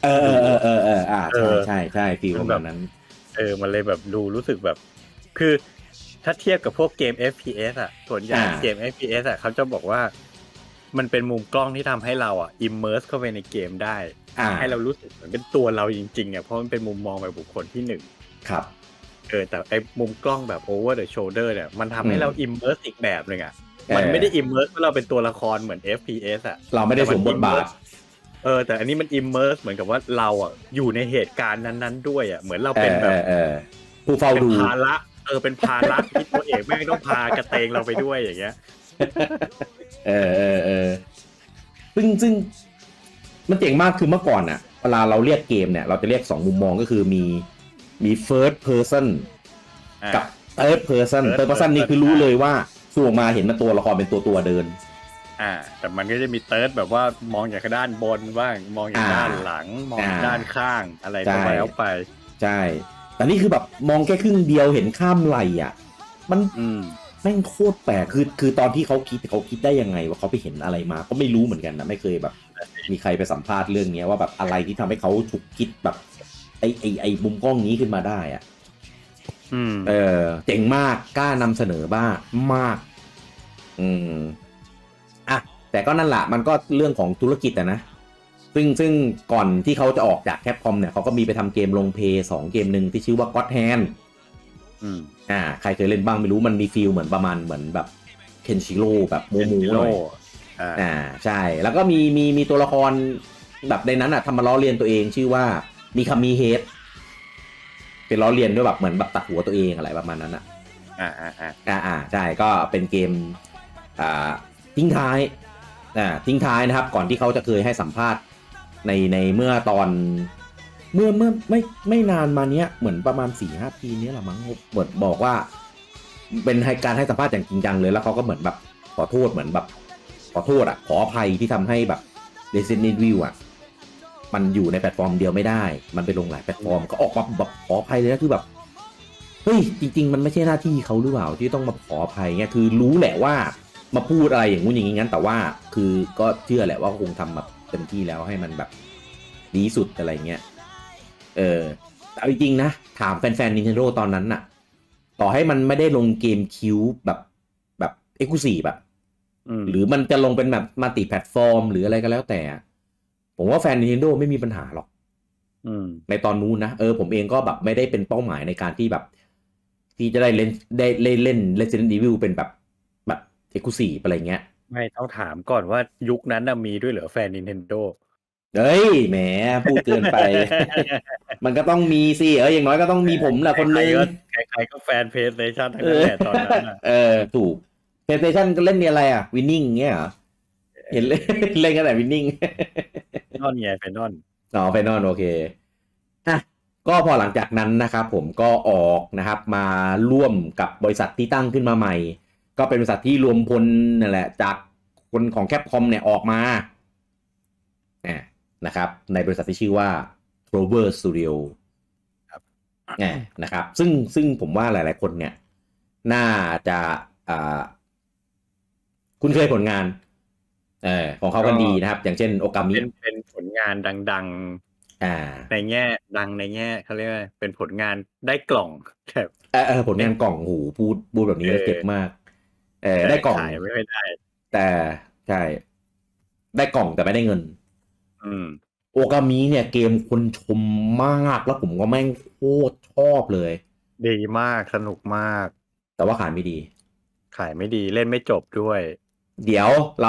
ใช่ฟีลแบบนั้น
มันเลยแบบรู้สึกแบบคือถ้าเทียบกับพวกเกม FPS ส่วนใหญ่เกม FPS เขาจะบอกว่ามันเป็นมุมกล้องที่ทำให้เราimmerse เข้าไปในเกมได้ให้เรารู้สึกเหมือนเป็นตัวเราจริงๆเพราะมันเป็นมุมมองแบบบุคคลที่หนึ่ง
ครับ
แต่ไอ้มุมกล้องแบบ over the shoulder เนี่ยมันทำให้เรา immerse อีกแบบนึงมันไม่ได้ immerse ว่าเราเป็นตัวละครเหมือน FPS
เราไม่ได้สวมบทบาท
แต่อันนี้มัน immerse เหมือนกับว่าเราอยู่ในเหตุการณ์นั้นๆด้วยเหมือนเราเป็นแบบ
ผู้เฝ้าดู
ภาระเป็นภาระที่ตัวเอกไม่ต้องพากระเตงเราไปด้วยอย่างเงี้ย
ซึ่งมันเจ๋งมากคือเมื่อก่อนเวลาเราเรียกเกมเนี่ยเราจะเรียก2มุมมองก็คือมี first person กับ third person นี่คือรู้เลยว่าสู้ออกมาเห็นมันตัวละครเป็นตัวเดิน
แต่มันก็จะมีเติร์ดแบบว่ามองจากด้านบนบ้างมองจากด้านหลังมองด้านข้างอะไรก็แล้วไป
ใช่แต่นี่คือแบบมองแค่ครึ่งเดียวเห็นข้ามไหล่มันแม่งโคตรแปลกคือตอนที่เขาคิดได้ยังไงว่าเขาไปเห็นอะไรมาก็ไม่รู้เหมือนกันนะไม่เคยแบบมีใครไปสัมภาษณ์เรื่องนี้ว่าแบบอะไรที่ทำให้เขาฉุกคิดแบบไอ้มุมกล้องนี้ขึ้นมาได้เจ๋งมากกล้านำเสนอบ้างมากแต่ก็นั่นแหละมันก็เรื่องของธุรกิจนะซึ่งก่อนที่เขาจะออกจากแคปคอมเนี่ยเขาก็มีไปทำเกมลงเพย์2เกมนึงที่ชื่อว่า God Hand ใครเคยเล่นบ้างไม่รู้มันมีฟีลเหมือนประมาณเหมือนแบบเคนชิโร่แบบโมโมหน่อยใช่แล้วก็มีตัวละครแบบในนั้นทำมาล้อเลียนตัวเองชื่อว่ามีคามีเฮดเป็นล้อเลียนด้วยแบบเหมือนแบบตัดหัวตัวเองอะไรประมาณนั้นใช่ก็เป็นเกมทิ้งท้ายนะครับก่อนที่เขาจะเคยให้สัมภาษณ์ในเมื่อตอนเมื่อไม่นานมาเนี้ยเหมือนประมาณ 4-5 ปีนี้แหละมั้งเหมือนบอกว่าเป็นการให้สัมภาษณ์อย่างจริงจังเลยแล้วเขาก็เหมือนแบบขอโทษเหมือนแบบขอโทษขออภัยที่ทำให้แบบ Resident Evil มันอยู่ในแพลตฟอร์มเดียวไม่ได้มันไปลงหลายแพลตฟอร์มก็ออกมาแบบขออภัยเลยนะคือแบบเฮ้ยจริงๆมันไม่ใช่หน้าที่เขาหรือเปล่าที่ต้องมาขออภัยเงี้ยคือรู้แหละว่ามาพูดอะไรอย่างงู้นอย่างงี้งั้นแต่ว่าคือก็เชื่อแหละว่าคงทำแบบเต็มที่แล้วให้มันแบบดีสุดอะไรเงี้ยแต่จริงๆนะถามแฟนๆ Nintendo ตอนนั้นน่ะต่อให้มันไม่ได้ลงเกมคิวแบบ Exclusive หรือมันจะลงเป็นแบบมัลติแพลตฟอร์มหรืออะไรก็แล้วแต่ผมว่าแฟน Nintendo ไม่มีปัญหาหรอกในตอนนู้นนะผมเองก็แบบไม่ได้เป็นเป้าหมายในการที่แบบที่จะได้เล่นResident Evil เป็นแบบ Exclusive อะไรเงี้ย
ไม่ต้องถามก่อนว่ายุคนั้นมีด้วยเหรอแฟน Nintendo
เฮ้ยแหมพูดเกินไป มันก็ต้องมีสิอย่างน้อยก็ต้องมีผมแหละคนนึง
ใครๆก็แฟน PlayStation ทั้งนั้นแหละตอนนั้น
ถูก PlayStation ก็เล่นอะไรอ่ะ Winning เงี้ยเหรอเห็นเล่นกันแต่ Winning
นอนไงไปนอน
ไปนอนโอเคก็พอหลังจากนั้นนะครับผมก็ออกนะครับมาร่วมกับบริษัทที่ตั้งขึ้นมาใหม่ก็เป็นบริษัทที่รวมพลนั่นแหละจากคนของ Capcom เนี่ยออกมานะครับในบริษัทที่ชื่อว่า Clover Studio
ครับ
นะครับซึ่งผมว่าหลายๆคนเนี่ยน่าจะคุณเคยผลงานของเขากันดีนะครับอย่างเช่นโอกามิ
เป็นผลงานดังๆในแง่ดังในแง่เขาเรียกว่าเป็นผลงานได้กล่องแบบ
ผลงานกล่องหูพูดแบบนี้แล้วเจ็บมากได้กล่อง
ไม่ได้
แต่ใช่ได้กล่องแต่ไม่ได้เงินโอกามิเนี่ยเกมคนชมมากแล้วผมก็แม่งโคตรชอบเลย
ดีมากสนุกมาก
แต่ว่าขายไม่ดี
เล่นไม่จบด้วย
เดี๋ยวเรา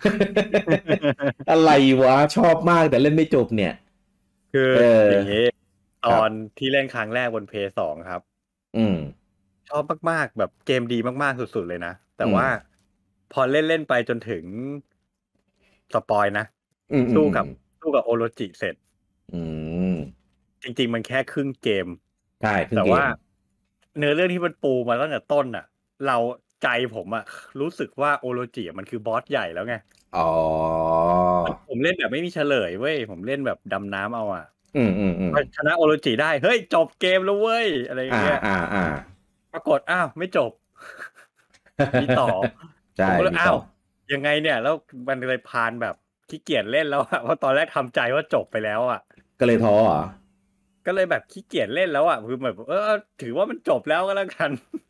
อะไรวะชอบมากแต่เล่นไม่จบเนี่ย
คืออย่างนี้ตอนที่เล่นครั้งแรกบน PS2 ครับชอบมากๆแบบเกมดีมากๆสุดๆเลยนะแต่ว่าพอเล่นไปจนถึงสปอยนะสู้กับโอโรจิเสร็จจริงๆมันแค่ครึ่งเกม
ใช่
แต่ว่าเนื้อเรื่องที่มันปูมาตั้งแต่ต้นเราใจผมรู้สึกว่าโอโรจิมันคือบอสใหญ่แล้วไงผมเล่นแบบไม่มีเฉลยเว้ยผมเล่นแบบดำน้ำเอาชนะโอโรจิได้เฮ้ยจบเกมแล้วเว้ยอะไรอย่างเงี้ยปรากฏไม่จบมีต่อผมก็เลยยังไงเนี่ยแล้วมันเลยพานแบบขี้เกียจเล่นแล้วเพราะตอนแรกทำใจว่าจบไปแล้ว
ก็เลยท้อ
ก็เลยแบบขี้เกียจเล่นแล้วคือแบบถือว่ามันจบแล้วก็แล้วกัน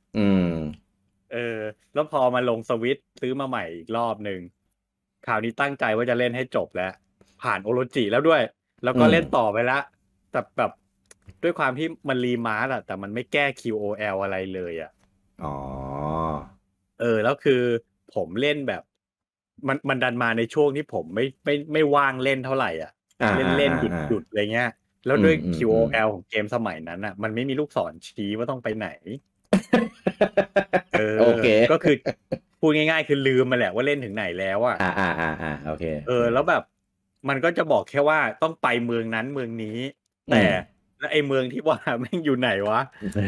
แล้วพอมาลงสวิตช์ซื้อมาใหม่อีกรอบนึงคราวนี้ตั้งใจว่าจะเล่นให้จบแล้วผ่านโอโรจิแล้วด้วยแล้วก็เล่นต่อไปแล้วแต่แบบด้วยความที่มันรีมาสแต่มันไม่แก้ QOL อะไรเลยแล้วคือผมเล่นแบบมันดันมาในช่วงที่ผมไม่ว่างเล่นเท่าไหร่เล่นหยุดอะไรเงี้ยแล้วด้วย QOL ของเกมสมัยนั้นมันไม่มีลูกศรชี้ว่าต้องไปไหน
โอเค
ก็คือพูดง่ายๆคือลืมมาแหละว่าเล่นถึงไหนแล้ว
โอเค
แล้วแบบมันก็จะบอกแค่ว่าต้องไปเมืองนั้นเมืองนี้แต่แล้วไอ้เมืองที่ว่าแม่งอยู่ไหนวะ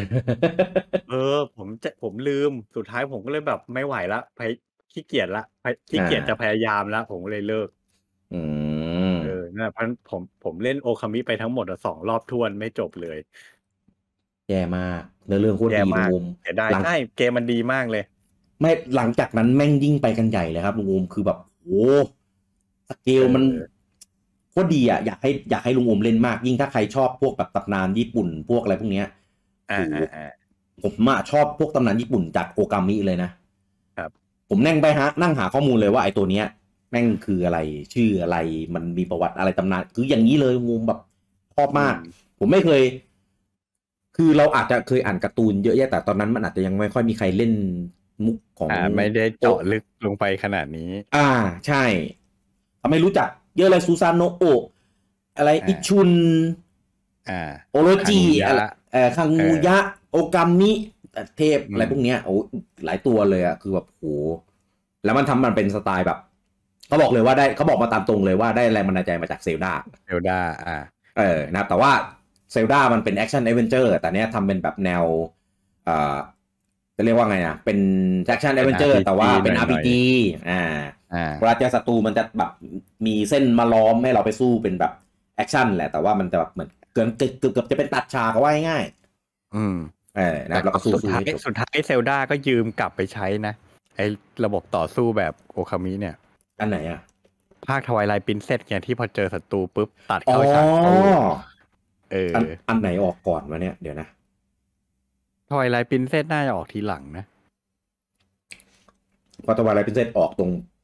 ผมลืมสุดท้ายผมก็เลยแบบไม่ไหวละขี้เกียจละขี้เกียจจะพยายามละผมเลยเลิกนั่นแหละผมเล่นโอคามิไปทั้งหมด2 รอบท้วนไม่จบเลย
แย่มากเนื้อเรื่องโคตรดีลุงอูม
ใช่เกมมันดีมากเลย
ไม่หลังจากนั้นแม่งยิ่งไปกันใหญ่เลยครับลุงอูมคือแบบโอ้สเกลมันโคตรดีอยากให้ลุงอูมเล่นมากยิ่งถ้าใครชอบพวกแบบตำนานญี่ปุ่นพวกอะไรพวกเนี้ยผมชอบพวกตำนานญี่ปุ่นจากโอกามิเลยนะครับผมนั่งหาข้อมูลเลยว่าไอ้ตัวเนี้ยแม่งคืออะไรชื่ออะไรมันมีประวัติอะไรตำนานคืออย่างนี้เลยลุงอูมแบบชอบมากผมไม่เคยคือเราอาจจะเคยอ่านการ์ตูนเยอะแยะแต่ตอนนั้นมันอาจจะยังไม่ค่อยมีใครเล่นมุกของ
ไม่ได้เจาะลึกลงไปขนาดนี้
ใช่ไม่รู้จักเยอะเลยซูซานโนะโอะอะไรอิชุนโอโรจิคังงูยะโอกามิเทพอะไรพวกเนี้ยโอ้หลายตัวเลยคือแบบโหแล้วมันเป็นสไตล์แบบเขาบอกเลยว่าได้เขาบอกมาตามตรงเลยว่าได้แรงบันดาลใจมาจากเซลดานะแต่ว่าเซลดามันเป็นแอคชั่นแอดเวนเจอร์แต่เนี้ยทำเป็นแบบแนวจะเรียกว่าไงเป็นแอคชั่นแอดเวนเจอร์แต่ว่าเป็น RPG เวลาเจอศัตรูมันจะแบบมีเส้นมาล้อมให้เราไปสู้เป็นแบบแอคชั่นแหละแต่ว่ามันจะแบบเหมือนเกือบจะเป็นตัดฉากก็ว่าง่าย
นะแล้วก็สู้สุดท้ายเซลดาก็ยืมกลับไปใช้นะไอ้ระบบต่อสู้แบบโอคามิเนี่ย
อันไหน
ภาคทวายไลท์ปรินเซสเนี่ยที่พอเจอศัตรูปุ๊บตัดเข้าฉาก
อันไหนออกก่อนวะเนี่ยเดี๋ยวนะ
ทวายไลท์ปรินเซสน่าจะออกทีหลังนะ
เพราะทวายไลท์ปรินเซสออกตรง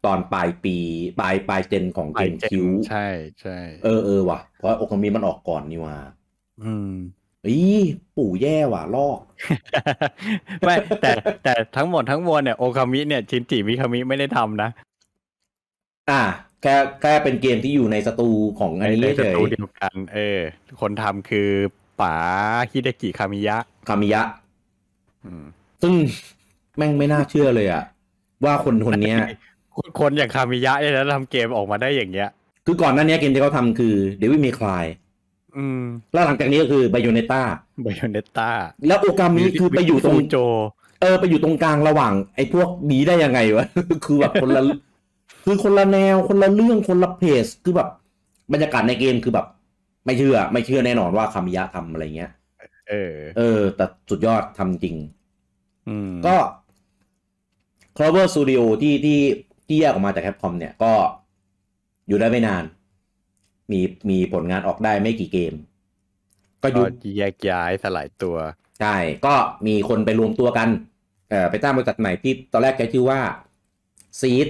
ตอนปลายปีปลายเจนของเกมคิว
ใช่ใช่
ว่ะเพราะโอคามิมันออกก่อนนี่ว่า
อืม
อีปู่แย่ว่ะลอก
ไม่แต่ทั้งหมดทั้งมวลเนี่ยโอคามิเนี่ยชินจิมิคามิไม่ได้ทำนะ
แค่เป็นเกมที่อยู่ในสตูของอันนี้เฉย
ในสตูเดียวกันคนทำคือป๋าฮิเดกิคามิยะ
ซึ่งแม่งไม่น่าเชื่อเลยอะว่าคนเนี้ย
คนอย่างคามิยะเนี่ยนะทำเกมออกมาได้อย่างเงี้ย
คือก่อนหน้านี้เกมที่เขาทำคือ Devil May Cry แล้วหลังจากนี้ก็คือ Bayonetta แล้วโอกามิคือไปอยู่ตรง
โจ
ไปอยู่ตรงกลางระหว่างไอ้พวกนี้ได้ยังไงวะ คือแบบคนละคือคนละแนวคนละเรื่องคนละเพจคือแบบบรรยากาศในเกมคือแบบไม่เชื่อแน่นอนว่าคามิยะทำอะไรเงี้ยแต่สุดยอดทำจริงก็ Clover Studio ที่แยกออกมาจาก Capcom เนี่ยก็อยู่ได้ไม่นานมีผลงานออกได้ไม่กี่เกม
ก็แยกย้ายสลายตัว
ใช่ก็มีคนไปรวมตัวกันไปตั้งบริษัทใหม่ที่ตอนแรกแกชื่อว่า Seed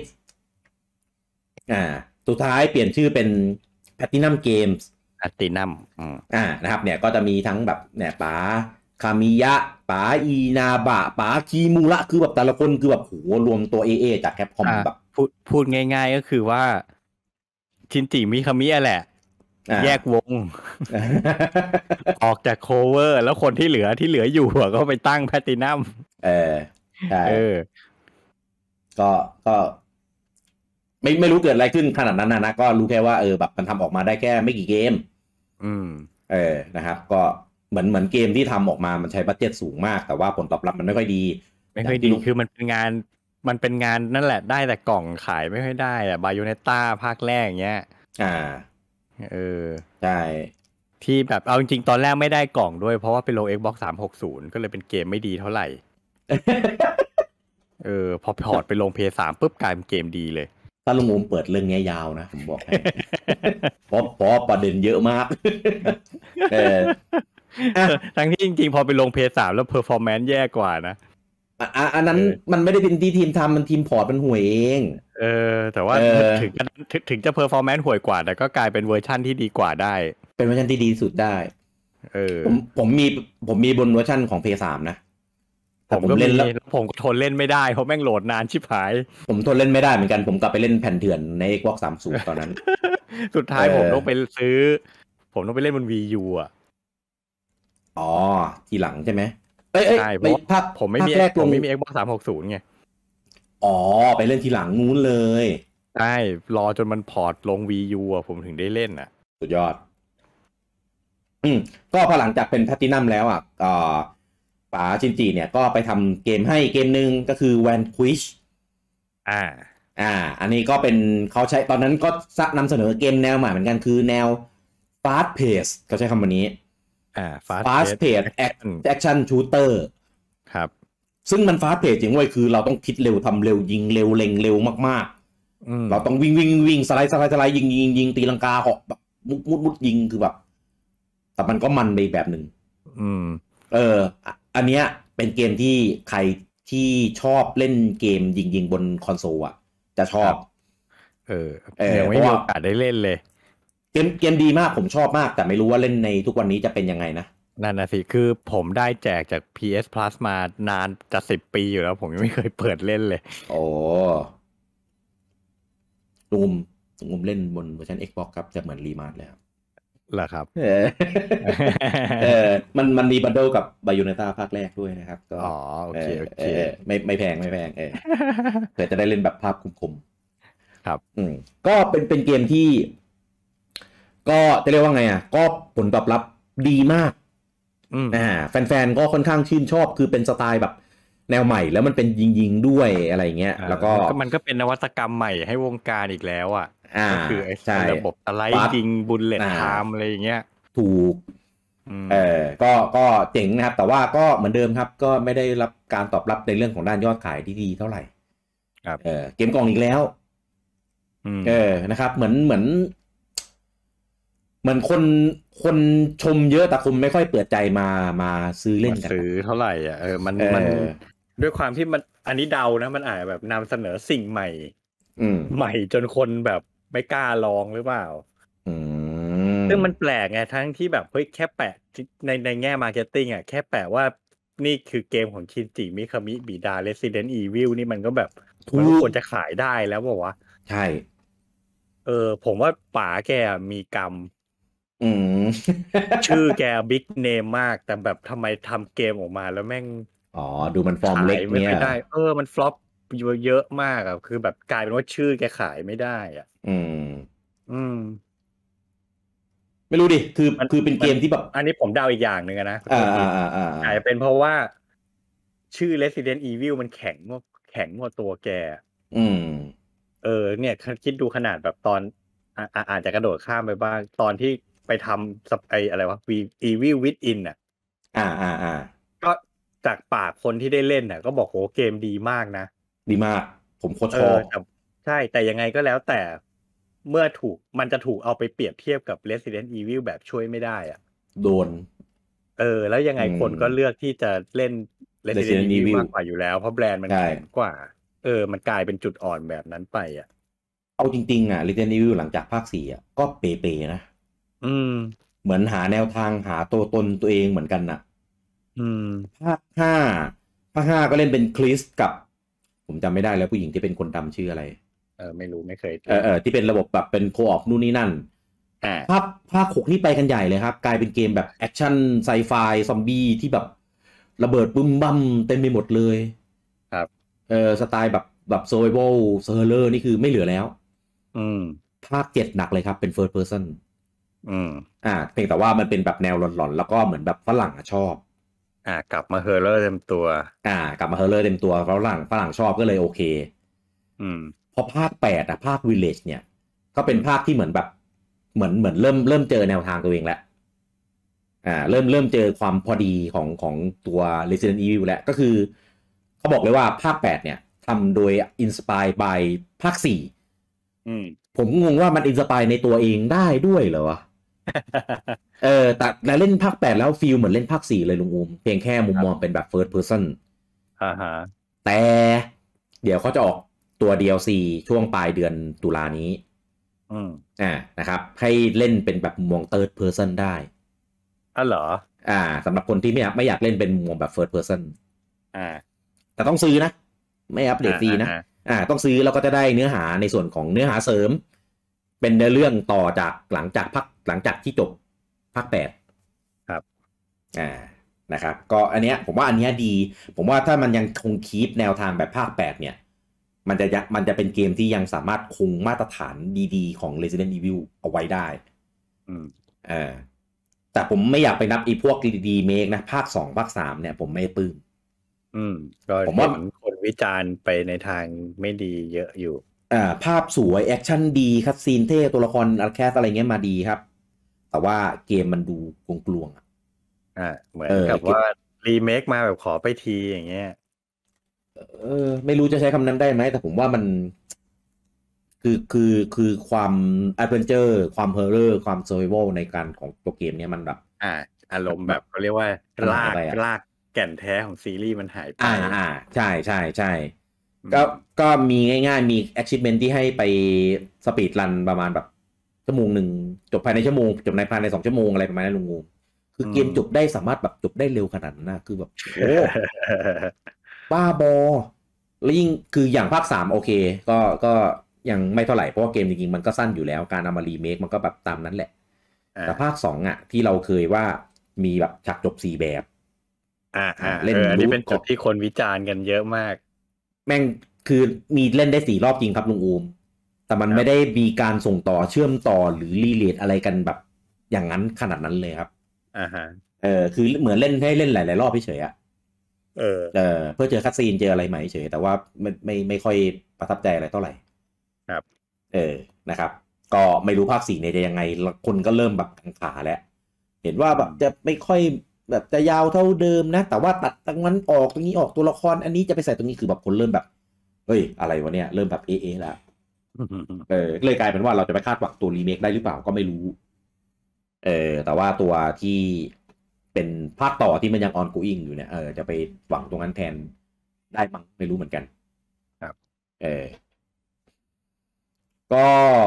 สุดท้ายเปลี่ยนชื่อเป็น Platinum Games
Platinum
นะครับเนี่ยก็จะมีทั้งแบบเนี่ยป๋าคามิยะป๋าอีนาบะป๋าคีมูระคือแบบแต่ละคนคือแบบโหรวมตัวจากแคปคอมแบบ
พูดง่ายๆก็คือว่าชินจิมิคามิแหละแยกวง ออกจากโคเวอร์แล้วคนที่เหลืออยู่ก็ไปตั้งแพลตินัม
ใช่ก็ไม่รู้เกิดอะไรขึ้นขนาดนั้นนะก็รู้แค่ว่าแบบมันทำออกมาได้แค่ไม่กี่เกมนะครับก็เหมือนเกมที่ทำออกมามันใช้บัดเจ็ตสูงมากแต่ว่าผลตอบรับมันไม่ค่อยดี
คือมันเป็นงานนั่นแหละได้แต่กล่องขายไม่ค่อยได้บาโยเนต้าภาคแรกอย่างเงี้ย
ใช่
ที่แบบเอาจริงๆตอนแรกไม่ได้กล่องด้วยเพราะว่าไปลง Xbox 360ก็เลยเป็นเกมไม่ดีเท่าไหร่ พอพอร์ตไปลง PS3 ปุ๊บกลายเป็นเกมดีเลย
ถ้าลุงอูมเปิดเรื่องนี้ยาวนะผมบอกให้เพราะประเด็นเยอะมาก
ทั้งที่จริงๆพอไปลง PS3 แล้วเพอร์ฟอร์แมนซ์แย่กว่านะ
อันนั้นมันไม่ได้เป็นที่ทีมทำมันทีมพอร์ตมันห่วยเอง
แต่ว่าถึงจะเพอร์ฟอร์แมนซ์ห่วยกว่าแต่ก็กลายเป็นเวอร์ชั่นที่ดีกว่าได้
เป็นเวอร์ชันที่ดีสุดได้ผมมีบนเวอร์ชันของ PS3 นะ
ผมก็เล่นแล้วผมก็ทนเล่นไม่ได้เพราะแม่งโหลดนานชิบหาย
ผมทนเล่นไม่ได้เหมือนกันผมกลับไปเล่นแผ่นเถื่อนใน Xbox 360ตอนนั้น
สุดท้ายผมต้องไปเล่นบน Wii U
ทีหลังใช่ไหม
ใช่เพราะผมไม่มี Xbox 360ไง
ไปเล่นทีหลังนู้นเลย
ใช่รอจนมันพอร์ตลง Wii U ผมถึงได้เล่น
สุดยอดก็พอหลังจากเป็นแพลตินัมแล้วป๋าชินจิเนี่ยก็ไปทำเกมให้เกมหนึ่งก็คือ Vanquish อันนี้ก็เป็นเขาใช้ตอนนั้นก็นำเสนอเกมแนวใหม่เหมือนกันคือแนว fast pace เขาใช้คำนี้fast pace action shooter
ครับ
ซึ่งมัน fast pace จริงเว้ยคือเราต้องคิดเร็วทำเร็วยิงเร็วเล็งเร็วมากๆเราต้องวิ่งสไลด์ยิงตีลังกาหอกแบบมุดยิงคือแบบแต่มันก็มันไปแบบหนึ่งอันเนี้ยเป็นเกมที่ใครที่ชอบเล่นเกมยิงบนคอนโซลจะชอบ
ยังไม่มีโอกาสได้เล่นเลย
เกมดีมากผมชอบมากแต่ไม่รู้ว่าเล่นในทุกวันนี้จะเป็นยังไงนะ
นั่นนะสิคือผมได้แจกจาก PS Plus มานานจะ10 ปีอยู่แล้วผมยังไม่เคยเปิดเล่นเลย
ลุงเล่นบนเวอร์ชัน Xbox ครับจะเหมือนรีมาสแล้ว
เหรอครับ
มันมีบันเดิลกับ Bayonetta ภาคแรกด้วยนะครับก็
โอเค
ไม่แพงเผื่อจะได้เล่นแบบภาพคม
ๆครับ
ก็เป็นเกมที่ก็จะเรียกว่าไงก็ผลตอบรับดีมากแฟนๆก็ค่อนข้างชื่นชอบคือเป็นสไตล์แบบแนวใหม่แล้วมันเป็นยิงด้วยอะไรเงี้ยแล้วก็
มันก็เป็นนวัตกรรมใหม่ให้วงการอีกแล้วก็คือไอ้ระบบสไลด์ยิงบุลเลตไทม์อะไรอย่างเงี้ย
ถูกก็เจ๋งนะครับแต่ว่าก็เหมือนเดิมครับก็ไม่ได้รับการตอบรับในเรื่องของด้านยอดขายที่ดีเท่าไหร่
ครับ
เกมกล่องอีกแล้วนะครับเหมือนคนชมเยอะแต่คนไม่ค่อยเปิดใจมาซื้อเล่นกัน
ซื้อเท่าไหร่มันด้วยความที่มันอันนี้เดานะมันอาจแบบนำเสนอสิ่งใหม่ใหม่จนคนแบบไม่กล้าลองหรือเปล่าซึ่งมันแปลกไงทั้งที่แบบเฮ้ยแค่แปะในแง่มาร์เก็ตติ้งอ่ะแค่แปะว่านี่คือเกมของชินจิมิคามิบิดา Resident Evil นี่มันก็แบบมันก็ควรจะขายได้แล้วบอกว่า
ใช่
ผมว่าป๋าแกมีกรรม ชื่อแกบิ๊กเนมมากแต่แบบทำไมทำเกมออกมาแล้วแม่ง
ดูมันฟอร์มเล็ก
ไม่
เนี่ย
ได้มันฟลอปเยอะมากอ่ะคือแบบกลายเป็นว่าชื่อแกขายไม่ได้อ่ะ
ไม่รู้ดิคือเป็นเกมที่แบบ
อันนี้ผมเดาอีกอย่างหนึ่งนะอาจจะเป็นเพราะว่าชื่อ Resident Evil มันแข็งกว่าตัวแกเนี่ยคิดดูขนาดแบบตอนอาจจะกระโดดข้ามไปบ้างตอนที่ไปทำอะไรวะ Evil Within อ่ะก็จากปากคนที่ได้เล่นน่ะก็บอกโหเกมดีมากนะ
ดีมากผมโคตรชอบ
ใช่แต่ยังไงก็แล้วแต่เมื่อมันจะถูกเอาไปเปรียบเทียบกับ Resident Evil แบบช่วยไม่ได้อ่ะ
โดน
แล้วยังไงคนก็เลือกที่จะเล่น Resident Evil มากกว่าอยู่แล้วเพราะแบรนด์มันแข็งกว่ามันกลายเป็นจุดอ่อนแบบนั้นไปอ่ะ
เอาจริงๆResident Evil หลังจากภาค4ก็เป๋ๆนะเหมือนหาแนวทางหาตัวตนตัวเองเหมือนกันน่ะภาค5ก็เล่นเป็นคริสกับผมจำไม่ได้แล้วผู้หญิงที่เป็นคนดำชื่ออะไร
ไม่รู้ไม่เคย
ที่เป็นระบบแบบเป็นโคออปนู่นนี่นั่นภาค6นี่ไปกันใหญ่เลยครับกลายเป็นเกมแบบแอคชั่นไซไฟซอมบี้ที่แบบระเบิดบึ้มบั้มเต็มไปหมดเลย
ครับ
สไตล์แบบโซเวลเซอร์เลอร์นี่คือไม่เหลือแล้วภาค7หนักเลยครับเป็น first person เพียงแต่ว่ามันเป็นแบบแนวหลอนๆแล้วก็เหมือนแบบฝรั่งชอบ
กลับมาเฮอร์เรอร์เต็มตัว
กลับมาเฮอร์เรอร์เต็มตัวฝรั่งชอบก็เลยโอเคพอภาค8ภาค Village เนี่ยก็เป็นภาคที่เหมือนแบบเหมือนเริ่มเจอแนวทางตัวเองแล้วเริ่มเจอความพอดีของตัว Resident Evil แล้วก็คือเขาบอกเลยว่าภาค8เนี่ยทำโดย Inspire by ภาค4ผมงงว่ามันอินสปายในตัวเองได้ด้วยเหรอวะแต่เล่นภาค8แล้วฟีลเหมือนเล่นภาค4เลยลุงอูมเพียงแค่มุมมองเป็นแบบ first person แต่เดี๋ยวเขาจะออกตัว DLC ช่วงปลายเดือนตุลานี้นะครับให้เล่นเป็นแบบมุมมอง third person ได้
เหรอ
สำหรับคนที่ไม่อยากเล่นเป็นมุมมองแบบ first person แต่ต้องซื้อนะไม่อัปเดตฟรีนะต้องซื้อแล้วก็จะได้เนื้อหาในส่วนของเนื้อหาเสริมเป็นเรื่องต่อจากหลังจากที่จบภาค8
ครับ
นะครับก็อันเนี้ยผมว่าอันเนี้ยดีผมว่าถ้ามันยังคงคีปแนวทางแบบภาค8เนี่ยมันจะเป็นเกมที่ยังสามารถคงมาตรฐานดีๆของ Resident Evil เอาไว้ได้แต่ผมไม่อยากไปนับอีพวกรีเมคนะภาค2ภาค3เนี่ยผมไม่ปลื้ม
ก็ผมว่าคนวิจารณ์ไปในทางไม่ดีเยอะอยู่
ภาพสวยแอคชั่นดีคัตซีนเท่ตัวละครอาร์แคสอะไรเงี้ยมาดีครับแต่ว่าเกมมันดูกลวง
เหมือนกับว่ารีเมคมาแบบขอไปทีอย่างเงี้ย
ไม่รู้จะใช้คำนั้นได้ไหมแต่ผมว่ามันคือความแอดเวนเจอร์ความเฮอร์เรอร์ความเซอร์ไววัลในการของตัวเกมเนี้ยมันแบบ
อารมณ์แบบเขาเรียกว่าลากแก่นแท้ของซีรีส์มันหายไป
ใช่ก็มีง่ายๆมี achievement ที่ให้ไปสปีดรันประมาณแบบชั่วโมงหนึ่งจบภายในชั่วโมงจบในภายใน2 ชั่วโมงอะไรประมาณนั้นลุงงูคือเกมจบได้สามารถแบบจบได้เร็วขนาดนั้นนะคือแบบโอ้บ้าบอแล้วยิ่งคืออย่างภาค3โอเคก็ยังไม่เท่าไหร่เพราะว่าเกมจริงๆมันก็สั้นอยู่แล้วการเอามารีเมคมันก็แบบตามนั้นแหละแต่ภาค2ที่เราเคยว่ามีแบบฉากจบ4แบบ
เล่นอันนี้เป็นจุดที่คนวิจารณ์กันเยอะมาก
แม่งคือมีเล่นได้4 รอบจริงครับลุงอูมแต่มันไม่ได้มีการส่งต่อเชื่อมต่อหรือรีเลทอะไรกันแบบอย่างนั้นขนาดนั้นเลยครับคือเหมือนเล่นให้เล่นหลายๆรอบเฉยเพื่อเจอคัตซีนเจออะไรใหม่เฉยแต่ว่าไม่ค่อยประทับใจอะไรเท่าไหร่
ครับ
นะครับก็ไม่รู้ภาค4เนี่ยจะยังไงคนก็เริ่มแบบกังขาแล้วเห็นว่าแบบจะไม่ค่อยแบบจะยาวเท่าเดิมนะแต่ว่าตัดตรงนั้นออกตรงนี้ออกตัวละครอันนี้จะไปใส่ตรงนี้คือแบบคนเริ่มแบบเฮ้ยอะไรวะเนี่ยเริ่มแบบแล้วเลยกลายเป็นว่าเราจะไปคาดหวังตัวรีเมคได้หรือเปล่าก็ไม่รู้แต่ว่าตัวที่เป็นภาคต่อที่มันยัง ongoing อยู่เนี่ยจะไปหวังตรงนั้นแทนได้มั้งไม่รู้เหมือนกัน
ครับ
ก็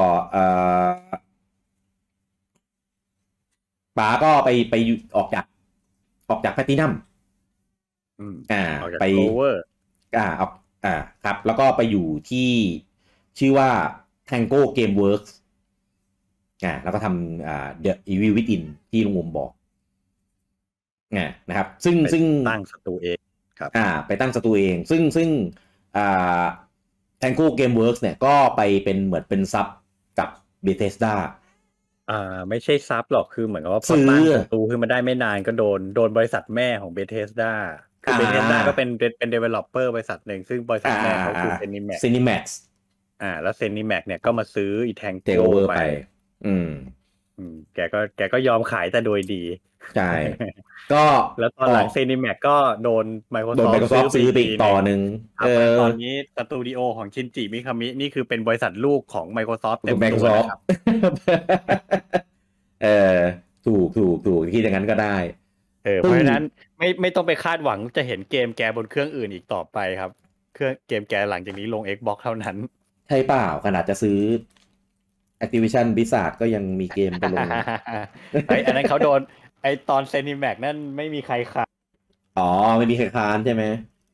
ป๋าก็ไปออกจากแพลตินัม
ออกจาก
ไป
Clover
ออกครับ แล้วก็ไปอยู่ที่ชื่อว่า Tango Gameworks แล้วก็ทำThe Evil Within ที่ลุงวมบอกนะครับซึ่ง
ตั้งสตูเองครับ
ไปตั้งสตูเองซึ่งTango Gameworks เนี่ยก็ไปเป็นเหมือนเป็นซับกับ Bethesda
ไม่ใช่ซับหรอกคือเหมือนกับว่าพอตั้งสตูขึ้นมาได้ไม่นานก็โดนบริษัทแม่ของ Bethesda คือ Bethesda ก็เป็น developer บริษัทหนึ่งซึ่งบริษัทแม่เขาคือ
Zenimax
แล้ว Zenimax เนี่ยก็มาซื้ออี Tango ไปแกก็ยอมขายแต่โดยดี
ใช่ก็
แล้วตอนหลัง Zenimax ก็โดน
Microsoft ซื้อไปอีกต่อหนึ่ง
ตอนนี้สตูดิโอของชินจิมิคามินี่คือเป็นบริษัทลูกของ Microsoft เต็มตัวนะครับ
ถูกคิดอย่างนั้นก็ได้
เพราะฉะนั้นไม่ต้องไปคาดหวังจะเห็นเกมแกบนเครื่องอื่นอีกต่อไปครับเครื่องเกมแกหลังจากนี้ลง Xbox เท่านั้น
ใช่เปล่าขนาดจะซื้อ Activision Blizzard ก็ยังมีเกมไปลง
อันนั้นเขาโดนตอน Zenimax นั่นไม่มีใครค้าน
ไม่มีใครค้านใช่ไหม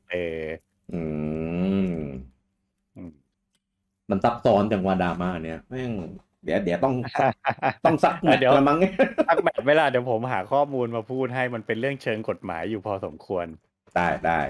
มันซับซ้อนจังว่าดราม่าเนี่ยแม่งเดี๋ยวต้องซักแมทละมั้ง
ซักแมทเวลาเดี๋ยวผมหาข้อมูลมาพูดให้มันเป็นเรื่องเชิงกฎหมายอยู่พอสมควร
ได้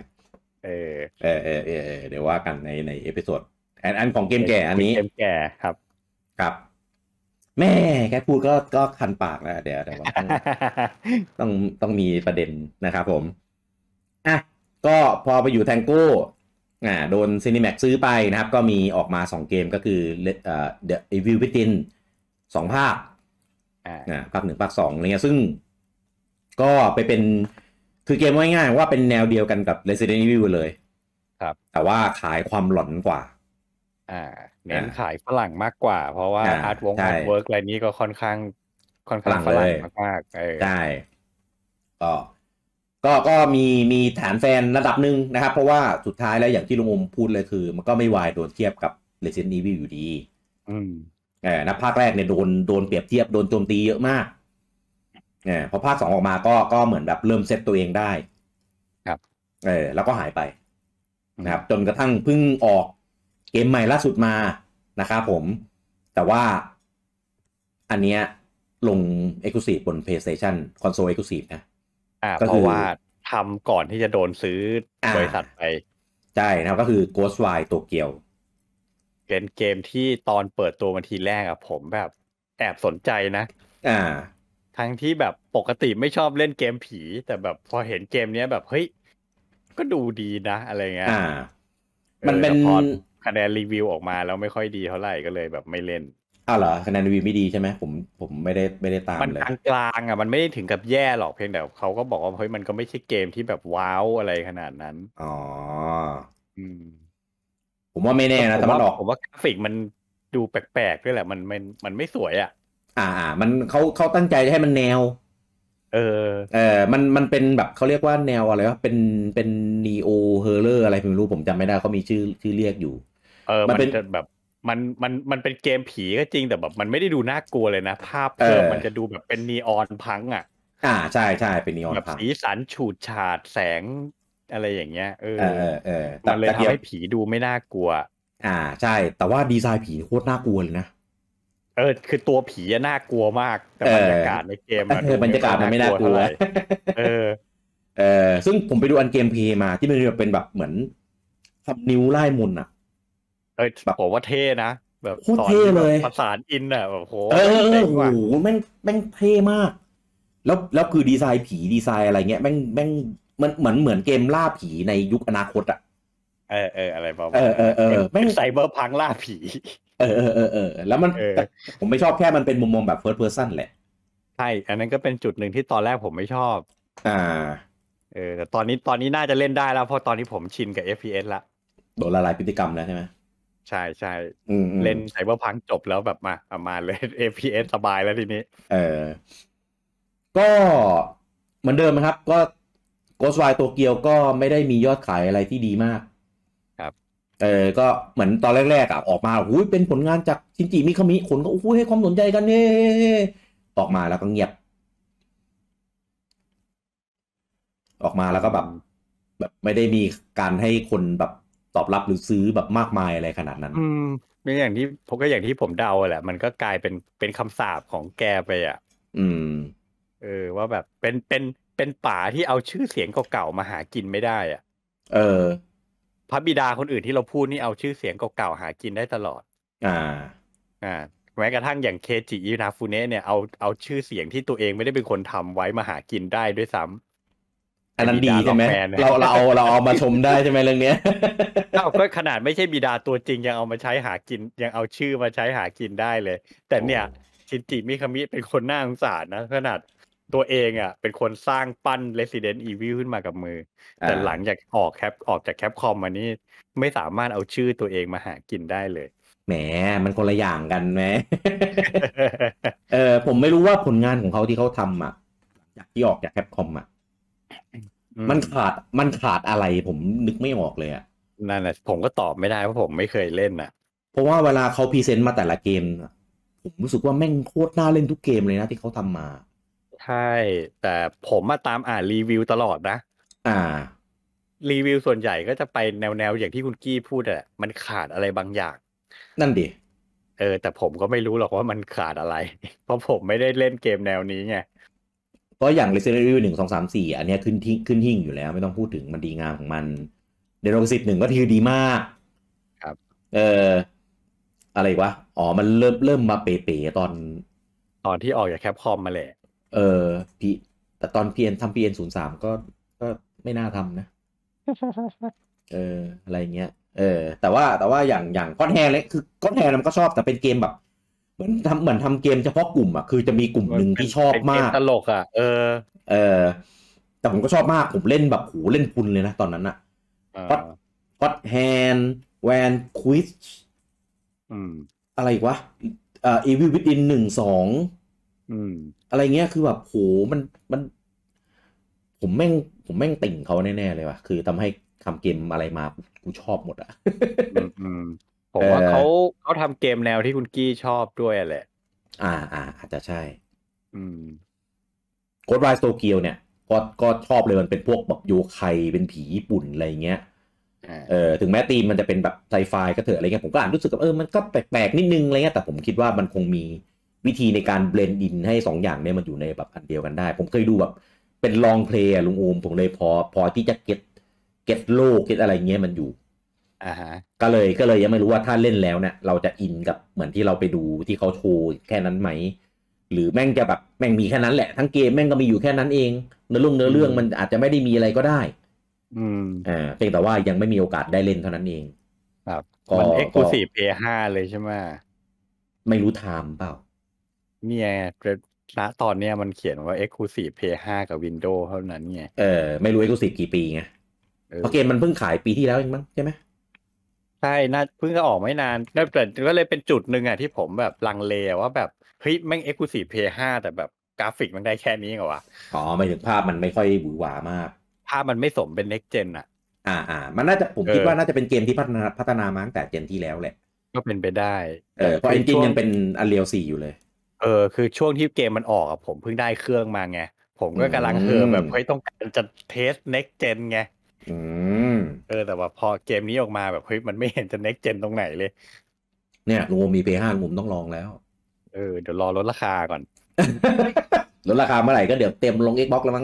เดี๋ยวว่ากันในเอพิโซดอันของเกมแก่อันนี้
เกมแก่ครับ
แม่แค่พูดก็คันปากแล้วเดี๋ยวว่าต้องมีประเด็นนะครับผมก็พอไปอยู่ Tango โดน Zenimax ซื้อไปนะครับก็มีออกมา2เกมก็คือThe Evil Within 2 ภาคภาค 1 ภาค 2อะไรเงี้ยซึ่งก็ไปเป็นคือเกมง่ายๆว่าเป็นแนวเดียวกันกับ Resident Evil เลย
ครับ
แต่ว่าขายความหลอนกว่า
เน้นขายฝรั่งมากกว่าเพราะว่าอาร์ตเวิร์กอะไรนี้ก็ค่อนข้างฝรั่งมาก
ใช่ก็มีฐานแฟนระดับหนึ่งนะครับเพราะว่าสุดท้ายแล้วอย่างที่ลุงอมพูดเลยคือมันก็ไม่วายโดนเทียบกับ Resident Evil อยู่ดีนะภาคแรกเนี่ยโดนเปรียบเทียบโดนโจมตีเยอะมากพอภาค2ออกมาก็เหมือนแบบเริ่มเซตตัวเองได้
ครับ
แล้วก็หายไปนะครับจนกระทั่งเพิ่งออกเกมใหม่ล่าสุดมานะครับผมแต่ว่าอันเนี้ยลง Exclusive บน PlayStation Console Exclusive นะ
เพราะว่าทำก่อนที่จะโดนซื้อบริษัทไป
ใช่นะครับก็คือ Ghostwire Tokyo
เป็นเกมที่ตอนเปิดตัวมาทีแรกผมแบบแอบสนใจนะทั้งที่แบบปกติไม่ชอบเล่นเกมผีแต่แบบพอเห็นเกมนี้แบบเฮ้ยก็ดูดีนะอะไรเงี้ย
มันเป็น
พอคะแนนรีวิวออกมาแล้วไม่ค่อยดีเท่าไหร่ก็เลยแบบไม่เล่น
เหรอคะแนนรีวิวไม่ดีใช่ไหมผมไม่ได้ตาม
เลยมันกลางมันไม่ได้ถึงกับแย่หรอกเพียงแต่เขาก็บอกว่าเฮ้ยมันก็ไม่ใช่เกมที่แบบว้าวอะไรขนาดนั้น
ผมว่าไม่แน่นะแต่มันออก
ผมว่ากราฟิกมันดูแปลกๆด้วยแหละมันไม่สวย
มันเขาตั้งใจให้มันแนวมันเป็นแบบเขาเรียกว่าแนวอะไรวะเป็นนีโอเฮอร์เรอร์อะไรไม่รู้ผมจำไม่ได้เขามีชื่อเรียกอยู่
มันเป็นแบบมันเป็นเกมผีก็จริงแต่แบบมันไม่ได้ดูน่ากลัวเลยนะภาพมันจะดูแบบเป็นนีออนพัง
ใช่เป็นนีออน
พังแบบสีสันฉูดฉาดแสงอะไรอย่างเงี้ย
มัน
เลยทำให้ผีดูไม่น่ากลัว
ใช่แต่ว่าดีไซน์ผีโคตรน่ากลัวเลยนะ
คือตัวผีน่ากลัวมากแต่บรรยากาศในเกม
บรรยากาศมันไม่น่ากลัวซึ่งผมไปดูอันเกมเพลย์มาที่มันเป็นแบบเหมือนทำนิ้วไล่มน
แบบผมว่าเท่นะแบบ
โคตรเท่เลย
ประสานอินแบบโห
แม่งเท่มากแล้วคือดีไซน์ผีดีไซน์อะไรเงี้ยแม่งมันเหมือนเกมล่าผีในยุคอนาคต
อะไรประมาณแม่งไซเบอร์พังล่าผี
แล้วมันผมไม่ชอบแค่มันเป็นมุมมองแบบ first person แหละ
ใช่อันนั้นก็เป็นจุดหนึ่งที่ตอนแรกผมไม่ชอบแต่ตอนนี้น่าจะเล่นได้แล้วเพราะตอนนี้ผมชินกับ FPS ละ
โดนละลายพฤติกรรมแล้วใช่ไหม
ใช่เล่นไซเบอร์พังจบแล้วแบบมาเลย FPS สบายแล้วทีนี้
ก็เหมือนเดิมนะครับก็ Ghostwire Tokyo ก็ไม่ได้มียอดขายอะไรที่ดีมาก
ครับ
ก็เหมือนตอนแรกๆออกมาอุ้ยเป็นผลงานจากชินจิมิคามิคนก็อุ้ยให้ความสนใจกันเนี่ยออกมาแล้วก็เงียบออกมาแล้วก็แบบไม่ได้มีการให้คนแบบตอบรับหรือซื้อแบบมากมายอะไรขนาดนั้น
เป็นอย่างที่ผมเดาแหละมันก็กลายเป็นคำสาปของแกไปอ่ะว่าแบบเป็นป่าที่เอาชื่อเสียงเก่าๆมาหากินไม่ได้อ่ะพระบิดาคนอื่นที่เราพูดนี่เอาชื่อเสียงเก่าๆหากินได้ตลอดแม้กระทั่งอย่างเคจิอินาฟูเนะเนี่ยเอาชื่อเสียงที่ตัวเองไม่ได้เป็นคนทำไว้มาหากินได้ด้วยซ้ำ
อันนั้นดีใช่ไหมเราเอามาชมได้ใช่ไหมเรื่องนี้
ก็ขนาดไม่ใช่บิดาตัวจริงยังเอามาใช้หากินยังเอาชื่อมาใช้หากินได้เลยแต่เนี่ยชินจิมิคามิเป็นคนน่าสงสารนะขนาดตัวเองอ่ะเป็นคนสร้างปั้น Resident Evil ขึ้นมากับมือแต่หลังจากออกจากแคปคอมมานี่ไม่สามารถเอาชื่อตัวเองมาหากินได้เลย
แหมมันคนละอย่างกันไหม ผมไม่รู้ว่าผลงานของเขาที่เขาทำอ่ะจากที่ออกจากแคปคอมอ่ะมันขาดอะไรผมนึกไม่ออกเลยอ่ะ
นั่นแหละผมก็ตอบไม่ได้เพราะผมไม่เคยเล่นอ่ะ
เพราะว่าเวลาเขาพรีเซนต์มาแต่ละเกมผมรู้สึกว่าแม่งโคตรน่าเล่นทุกเกมเลยนะที่เขาทำมา
ใช่แต่ผมมาตามอ่านรีวิวตลอดนะรีวิวส่วนใหญ่ก็จะไปแนวอย่างที่คุณกี้พูดแหละมันขาดอะไรบางอย่าง
นั่นดิ
แต่ผมก็ไม่รู้หรอกว่ามันขาดอะไรเพราะผมไม่ได้เล่นเกมแนวนี้ไง
เพราะอย่าง Resident Evil 1 2 3 4อันนี้ขึ้นหิ่งอยู่แล้วไม่ต้องพูดถึงมันดีงามของมันเดโรสิบ1ก็ทีดีมาก
ครับ
อะไรวะอ๋อมันเริ่มมาเป๋ๆต
อนที่ออกจากแคปคอมมาแหละ
พี่แต่ตอน PN ทำ PN03 ก็ไม่น่าทำนะอะไรเงี้ยแต่ว่าอย่างก้อนแฮร์เลยคือก้อนแฮร์มันก็ชอบแต่เป็นเกมแบบเหมือนทำเกมเฉพาะกลุ่มอ่ะคือจะมีกลุ่มหนึ่งที่ชอบมาก
ตลกอ่ะ
แต่ผมก็ชอบมากผมเล่นแบบโหเล่นพุนเลยนะตอนนั้นอ่ะก็อตแฮนแวนควิชอะไรวะEvil Within 1-2อะไรเงี้ยคือแบบโหมันผมแม่งติ่งเขาแน่ๆเลยว่ะคือทำให้ทำเกมอะไรมากูชอบหมดอ่ะ
ผมว่าเขาทำเกมแนวที่คุณกี้ชอบด้วยแหละ
อาจจะใช่โค้ดไรสโตเกียวเนี่ยก็ชอบเลยมันเป็นพวกแบบโยไคเป็นผีญี่ปุ่นอะไรเงี้ยถึงแม้ธีมมันจะเป็นแบบไซไฟก็เถอะอะไรเงี้ยผมก็รู้สึกว่ามันก็แปลกๆนิดนึงอะไรเงี้ยแต่ผมคิดว่ามันคงมีวิธีในการเบลนด์อินให้2อย่างเนี่ยมันอยู่ในแบบอันเดียวกันได้ผมเคยดูแบบเป็นลองเพลย์ลุงอูมผมเลยพอที่จะเก็ตโลกเก็ตอะไรเงี้ยมันอยู่ก็เลยยังไม่รู้ว่าถ้าเล่นแล้วเนี่ยเราจะอินกับเหมือนที่เราไปดูที่เขาโชว์แค่นั้นไหมหรือแม่งจะแบบแม่งมีแค่นั้นแหละทั้งเกมแม่งก็มีอยู่แค่นั้นเองเนื้อเรื่องมันอาจจะไม่ได้มีอะไรก็ได้เพียงแต่ว่ายังไม่มีโอกาสได้เล่นเท่านั้นเอง
ครับมัน Exclusive PS5 เลยใช่ไหม
ไม่รู้ไทม์เปล่า
เนี่ยณตอนเนี้ยมันเขียนว่า Exclusive PS5 กับ Windows เท่านั้นไง
ไม่รู้ Exclusive กี่ปีไงเพราะเกมมันเพิ่งขายปีที่แล้วเองมั้งใช่ไหม
ใช่น่าเพิ่งจะออกไม่นานแต่ก็เลยเป็นจุดหนึ่งอ่ะที่ผมแบบลังเลว่าแบบเฮ้ยแม่ง Exclusive PS5 แต่แบบกราฟิกมันได้แค่นี้เหรอวะ
หมายถึงภาพมันไม่ค่อยหวือหวามาก
ภาพมันไม่สมเป็น Next Gen อ่ะ
มันน่าจะผมคิดว่าน่าจะเป็นเกมที่พัฒนามาตั้งแต่เจนที่แล้วแหละ
ก็เป็นไปได้
เพราะ Engine ยังเป็น Unreal 4อยู่เลย
คือช่วงที่เกมมันออกอ่ะผมเพิ่งได้เครื่องมาไงผมก็กำลังแบบเฮ้ยต้องการจะเทส Next Gen ไงแต่ว่าพอเกมนี้ออกมาแบบเฮ้ยมันไม่เห็นจะ Next Gen ตรงไหนเลย
เนี่ยลุงมี PS5 ลุงต้องลองแล้ว
เดี๋ยวรอลดราคาก่อน
ลดราคาเมื่อไหร่ก็เดี๋ยวเต็มลง Xbox แล้วมั้ง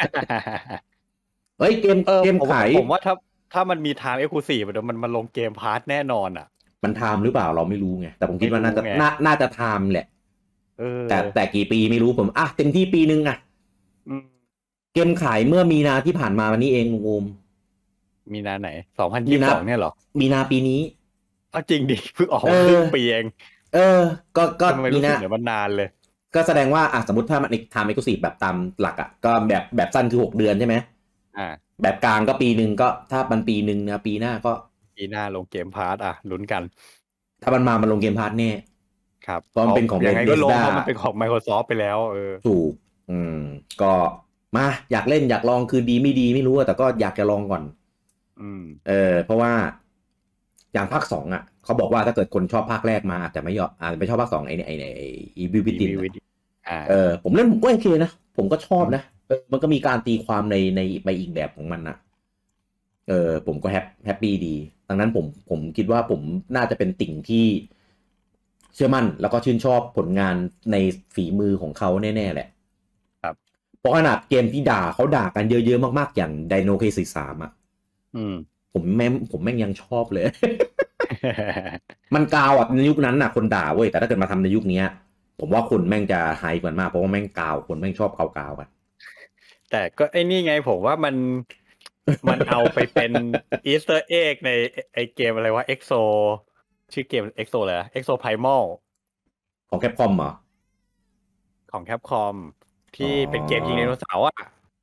เฮ้ยเกมขาย
ผมว่าถ้ามันมีไทม์ Exclusive เดี๋ยวมันลงเกมพาร์ทแน่นอนอ่ะ
มันไทม์หรือเปล่าเราไม่รู้ไงแต่ผมคิดว่าน่าจะไทม์แหละแต่กี่ปีไม่รู้ผมเต็มที่ปีนึงเกมขายเมื่อมีนาที่ผ่านมาวันนี้เองลุงโอม
มีนาไหน2022เนี่ยหรอ
มีนาปีนี้
จริงดิเพิ่งออกครึ่งปีเอง
ก็
มีนาเดี๋ยวมันนานเลย
ก็แสดงว่าสมมติถ้ามันไทม์ Exclusive แบบตามหลักก็แบบสั้นคือ6 เดือนใช่ไหมแบบกลางก็ปีนึงก็ถ้ามันปีนึงนะปีหน้าก็
ปีหน้าลงเกมพาร์ทลุ้นกัน
ถ้ามันลงเกมพาร์ทแน่
ครับ
เพราะมันเป็นของ
ยังไงก็ลงเพราะมันเป็นของ Microsoft ไปแล้ว
ถูกก็มาอยากเล่นอยากลองคือดีไม่ดีไม่รู้แต่ก็อยากจะลองก่อนเพราะว่าอย่างภาค2อ่ะเขาบอกว่าถ้าเกิดคนชอบภาคแรกมาอาจจะไม่ชอบภาค2ไอ้Evil Within ผมเล่นผมก็โอเคนะผมก็ชอบนะมันก็มีการตีความในไปอีกแบบของมันนะผมก็แฮปปี้ดีดังนั้นผมคิดว่าผมน่าจะเป็นติ่งที่เชื่อมั่นแล้วก็ชื่นชอบผลงานในฝีมือของเขาแน่ๆแหละ
ครับ
เพราะขนาดเกมที่เขาด่ากันเยอะๆมากๆอย่าง Dino Crisis 3อ่ะผมแม่งยังชอบเลย มันกาวอ่ะในยุคนั้นน่ะคนด่าเว้ยแต่ถ้าเกิดมาทำในยุคนี้ผมว่าคนแม่งจะไฮกว่ามากเพราะว่าแม่งกาวคนแม่งชอบกาวกัน
แต่ก็ไอ้นี่ไงผมว่ามันเอาไปเป็นอีสเตอร์เอ็กในไอเกมอะไรวะ EXO ชื่อเกม EXO เลย EXO Primal
ของ Capcom เหรอ
ของ Capcom ที่เป็นเกมยิงไดโนเสาร์อ่ะ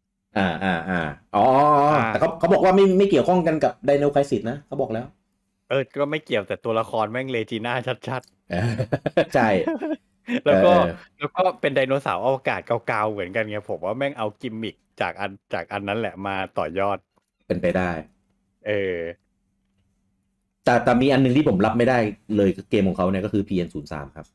แต่เขาบอกว่าไม่เกี่ยวข้องกันกับ Dino Crisis นะเขาบอกแล้ว
ก็ไม่เกี่ยวแต่ตัวละครแม่งเลจีน่าชัด
ๆใช่
แล้วก็เป็นไดโนเสาร์อวกาศเก่าๆเหมือนกันไงผมว่าแม่งเอากิมมิคจากอันนั้นแหละมาต่อยอด
เป็นไปได้แต่มีอันนึงที่ผมรับไม่ได้เลยเกมของเขาเนี่ยก็คือ PN03 ครับ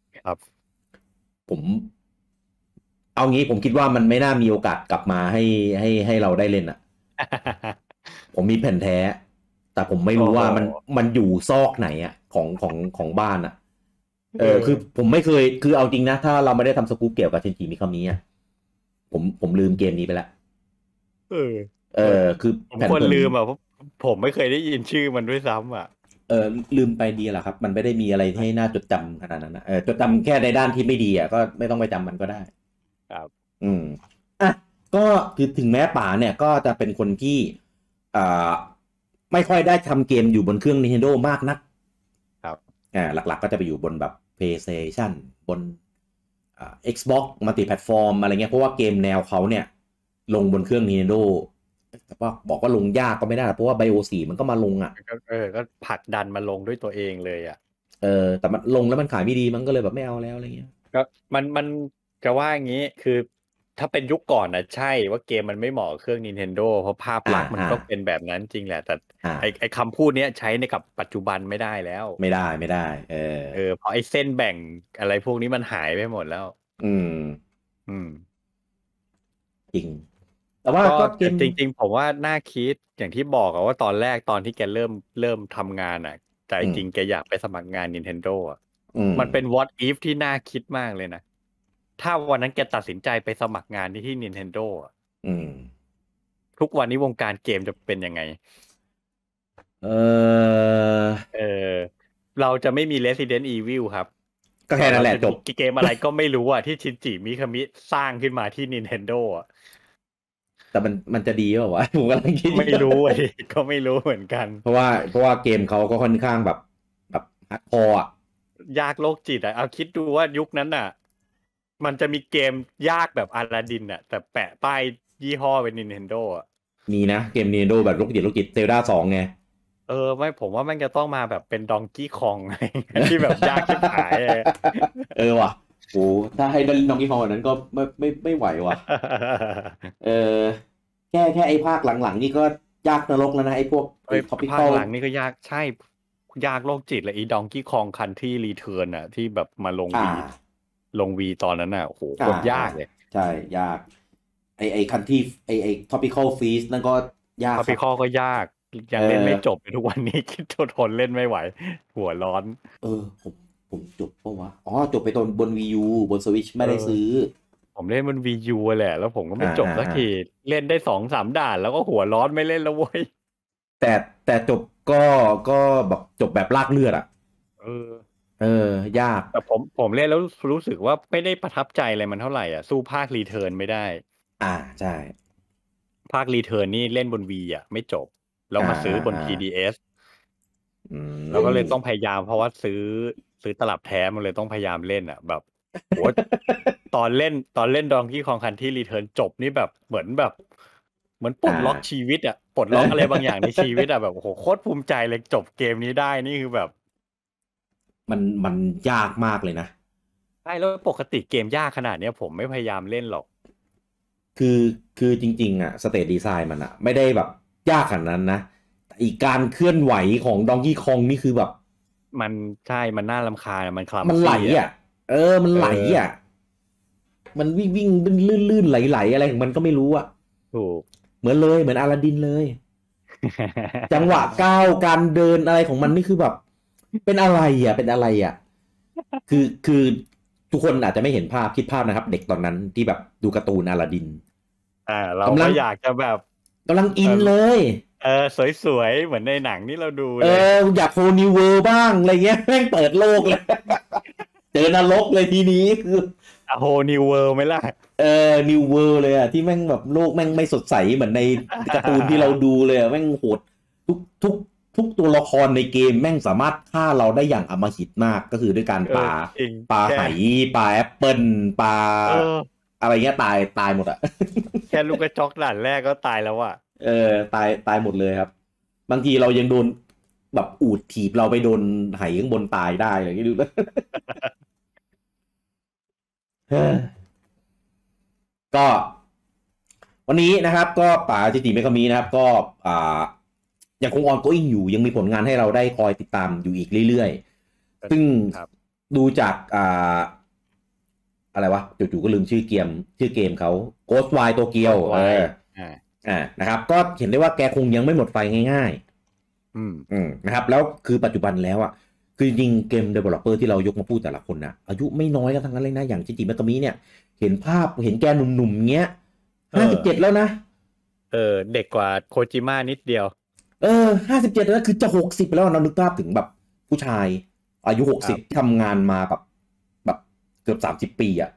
ผมเอางี้ผมคิดว่ามันไม่น่ามีโอกาสกลับมาให้เราได้เล่นอ่ะ ผมมีแผ่นแท้แต่ผมไม่รู้ว่ามันอยู่ซอกไหนอ่ะของบ้านอ่ะคือผมไม่เคยคือเอาจริงนะถ้าเราไม่ได้ทำสกู๊ปเกี่ยวกับเชนจิมิคามิอ่ะผมลืมเกมนี้ไปแล้วคือ
ผมควรลืมอ่ะเพราะผมไม่เคยได้ยินชื่อมันด้วยซ้ำอ่ะ
ลืมไปดีแหละครับมันไม่ได้มีอะไรให้น่าจดจำขนาดนั้นนะจดจำแค่ในด้านที่ไม่ดีอ่ะก็ไม่ต้องไปจำมันก็ได้
ครับ
ก็คือถึงแม้ป๋าเนี่ยก็จะเป็นคนที่ไม่ค่อยได้ทำเกมอยู่บนเครื่อง Nintendo มากนัก
ครับ
หลักๆก็จะไปอยู่บนแบบ PlayStation บนXbox Multi-platform อะไรเงี้ยเพราะว่าเกมแนวเขาเนี่ยลงบนเครื่อง Nintendo แต่ว่าบอกว่าลงยากก็ไม่ได้เพราะว่า BIOS 4มันก็มาลงอ่ะ
ก็ผลักดันมาลงด้วยตัวเองเลยอ่ะ
แต่มันลงแล้วมันขายไม่ดีมันก็เลยแบบไม่เอาแล้วอะไรเงี้ย
ก็มันจะว่าอย่างนี้คือถ้าเป็นยุคก่อนนะใช่ว่าเกมมันไม่เหมาะกับเครื่อง Nintendo เพราะภาพลักษณ์มันก็เป็นแบบนั้นจริงแหละแต่ไอคำพูดนี้ใช้ในกับปัจจุบันไม่ได้แล้ว
ไม่ได้
เพราะไอเส้นแบ่งอะไรพวกนี้มันหายไปหมดแล้ว
จริงแต่ว่าก็
จริงๆผมว่าน่าคิดอย่างที่บอกว่าตอนแรกตอนที่แกเริ่มทำงานอ่ะแต่จริงแกอยากไปสมัครงาน Nintendo อ่ะมันเป็น what if ที่น่าคิดมากเลยนะถ้าวันนั้นแกตัดสินใจไปสมัครงานที่ Nintendo อ่ะทุกวันนี้วงการเกมจะเป็นยังไงเราจะไม่มี Resident Evil ครับ
ก็แค่นั้นแหละจบ
เกมอะไรก็ไม่รู้อ่ะที่ชินจิมิคามิสร้างขึ้นมาที่ Nintendo อ่ะ
แต่มันจะดีเปล่าวะผมกำลังคิด
ไม่รู้ก็ไม่รู้เหมือนกัน
เพราะว่าเกมเขาก็ค่อนข้างแบบฮาร์ดคอร์อ่ะ
ยากโลกจิตอ่ะเอาคิดดูว่ายุคนั้นน่ะมันจะมีเกมยากแบบอลาดินอ่ะแต่แปะป้ายยี่ห้อเป็น Nintendo อ่ะ
มีนะเกม Nintendo แบบโลกจิตเซลดา2ไง
ไม่ผมว่ามันจะต้องมาแบบเป็นดองกี้คองที่แบบยากที่ขาย
ว่ะโอ้ถ้าให้ดองกี้คองแบบนั้นก็ไม่ไหวว่ะแค่ไอ้ภาคหลังๆนี่ก็ยากนรกแล้วนะไอ้พวก
ภาคหลังนี่ก็ยากใช่ยากโลกจิตเลยอีดองกี้คองคันที่รีเทิร์นอ่ะที่แบบมาลงวีตอนนั้นน่ะโอ้โหโคตรยากเลย
ใช่ยากไอ้คันที่ไอ้ Tropical Freeze นั่นก็ยาก
Tropical ก็ยากยังเล่นไม่จบทุกวันนี้คิดทนเล่นไม่ไหวหัวร้อน
ผมจบปะวะจบไปตอนบน Wii U บน Switch ไม่ได้ซื้อ
ผมเล่นบน Wii U แหละแล้วผมก็ไม่จบสักทีเล่นได้ 2-3 ด่านแล้วก็หัวร้อนไม่เล่นแล้วเว้ย
แต่จบก็แบบจบแบบลากเลือดอ่ะยาก
แต่ผมเล่นแล้วรู้สึกว่าไม่ได้ประทับใจอะไรมันเท่าไหร่อ่ะสู้ภาครีเทิร์นไม่ได้
ใช่
ภาครีเทิร์นนี่เล่นบน Wii อ่ะไม่จบแล้วมาซื้อบน 3DS แล้วก็เลยต้องพยายามเพราะว่าซื้อตลับแท้มันเลยต้องพยายามเล่นอ่ะแบบโหตอนเล่นดองกี้คองคันที่รีเทิร์นจบนี่แบบเหมือนปลดล็อกชีวิตอ่ะปลดล็อกอะไรบางอย่างในชีวิตอ่ะแบบโอ้โหโคตรภูมิใจเลยจบเกมนี้ได้นี่คือแบบ
มันยากมากเลยนะ
ใช่แล้วปกติเกมยากขนาดนี้ผมไม่พยายามเล่นหรอก
คือจริงๆอ่ะสเตจดีไซน์มันอ่ะไม่ได้แบบยากขนาดนั้นนะแต่อีกการเคลื่อนไหวของดองกี้คองนี่คือแบบ
มันใช่มันน่ารำคาญมันคลำ
มันไหลอ่ะมันไหลอ่ะมันวิ่งลื่นไหลอะไรของมันก็ไม่รู้อ่ะ
ถูก
เหมือนอลาดินเลย จังหวะก้าวการเดินอะไรของมันนี่คือแบบเป็นอะไรอ่ะคือทุกคนอาจจะไม่เห็นภาพคิดภาพนะครับเด็กตอนนั้นที่แบบดูการ์ตูนอลาดิน
เราก็อยากจะแบบ
กำลังอินเลย
สวยๆเหมือนในหนังที่เราดู
อยากโฮนิวเวิร์บ้างอะไรเงี้ยแม่งเปิดโลกเลย เจอนรกเลยทีนี้คือ
โฮนิวเวิร์ไหมล่ะ
นิวเวิร์เลยอ่ะที่แม่งแบบโลกแม่งไม่สดใสเหมือนในการ์ตูนที่เราดูเลยแม่งโหดทุกตัวละครในเกมแม่งสามารถฆ่าเราได้อย่างอำมหิตมากก็คือด้วยการปาไหปาแอปเปิลปาอะไรเงี้ยตายหมดอ่ะ
แค่ลูกกระจอกด่านแรกก็ตายแล้วอ่ะ
ตายหมดเลยครับบางทีเรายังโดนแบบอูดถีบเราไปโดนไหข้างบนตายได้อะไรอย่างนี้ดูแล้วก็วันนี้นะครับก็ป่าจิติเมกามินะครับก็ยังคงออนโกอิงอยู่ยังมีผลงานให้เราได้คอยติดตามอยู่อีกเรื่อยๆซึ่งดูจากอะไรวะจู่ๆก็ลืมชื่อเกมเขา Ghostwire Tokyo นะครับก็เห็นได้ว่าแกคงยังไม่หมดไฟง่ายๆนะครับแล้วคือปัจจุบันแล้วอ่ะคือจริงเกม developer ที่เรายกมาพูดแต่ละคนนะอายุไม่น้อยกันทั้งนั้นเลยนะอย่างจิจิเมกามิเนี่ยเห็นแกหนุ่มๆเงี้ย57แล้วนะ
เด็กกว่าโคจิมะนิดเดียว
57แล้วคือจะ60แล้วเรานึกภาพถึงแบบผู้ชายอายุ60ทำงานมาแบบเกือบ30 ปีอ่ะ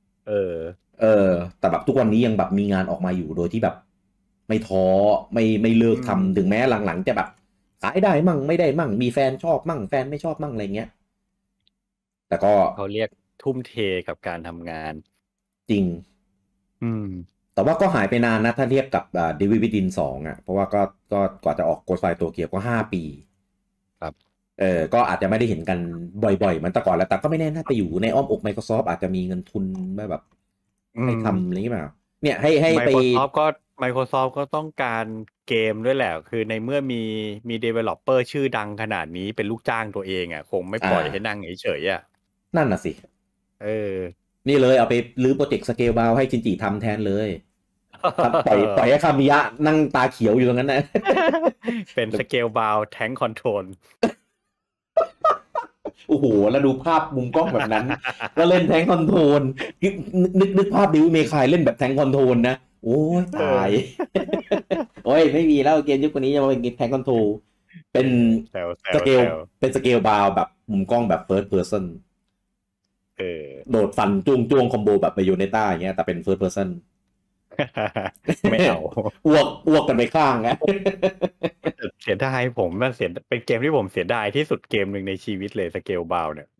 แต่แบบทุกวันนี้ยังแบบมีงานออกมาอยู่โดยที่แบบไม่ท้อไม่เลิกทำถึงแม้หลังๆจะแบบขายได้มั่งไม่ได้มั่งมีแฟนชอบมั่งแฟนไม่ชอบมั่งอะไรเงี้ยแต่ก็
เขาเรียกทุ่มเทกับการทำงาน
จริงแต่ว่าก็หายไปนานนะถ้าเทียบกับDevil Within 2อ่ะเพราะว่าก็กว่าจะออก Ghostwire Tokyoก็5 ปี
ครับ
ก็อาจจะไม่ได้เห็นกันบ่อยๆเหมือนแต่ก่อนแล้วแต่ก็ไม่แน่น่าไปอยู่ในอ้อมอก Microsoft อาจจะมีเงินทุนแบบให้ทำอะไรอย่างเงี้ยเนี่ยให้ไป
Microsoft ก็ต้องการเกมด้วยแหละคือในเมื่อมี developer ชื่อดังขนาดนี้เป็นลูกจ้างตัวเองอ่ะคงไม่ปล่อยให้นั่งเฉยๆอ่ะ
นั่นน่ะสินี่เลยเอาไปรื้อโปรเจกต์สเกลบาวให้จินจิทำแทนเลยปล่อยให้คามิยะนั่งตาเขียวอยู่ตรงนั้นนะ
เป็นสเกลบาวแทงคอนโทรล
โอ้โหแล้วดูภาพมุมกล้องแบบนั้นแล้วเล่นแทงคอนโทรลนึกภาพดิวเมคายเล่นแบบแทงคอนโทรลนะโอ้ยตายโอ้ยไม่มีแล้วเกมยุคนี้จะมาเป็นแทงคอนโทรลเป็นสเกลบาวแบบมุมกล้องแบบ first person โดดฟันจ้วงคอมโบแบบไปโยเนต้าอย่างเงี้ยแต่เป็น first person
ไม่เอา
อ้วกกันไปข้างนะ
เสียดายผมมันเป็นเกมที่ผมเสียดายที่สุดเกมหนึ่งในชีวิตเลยสเกลบาวเนี่ย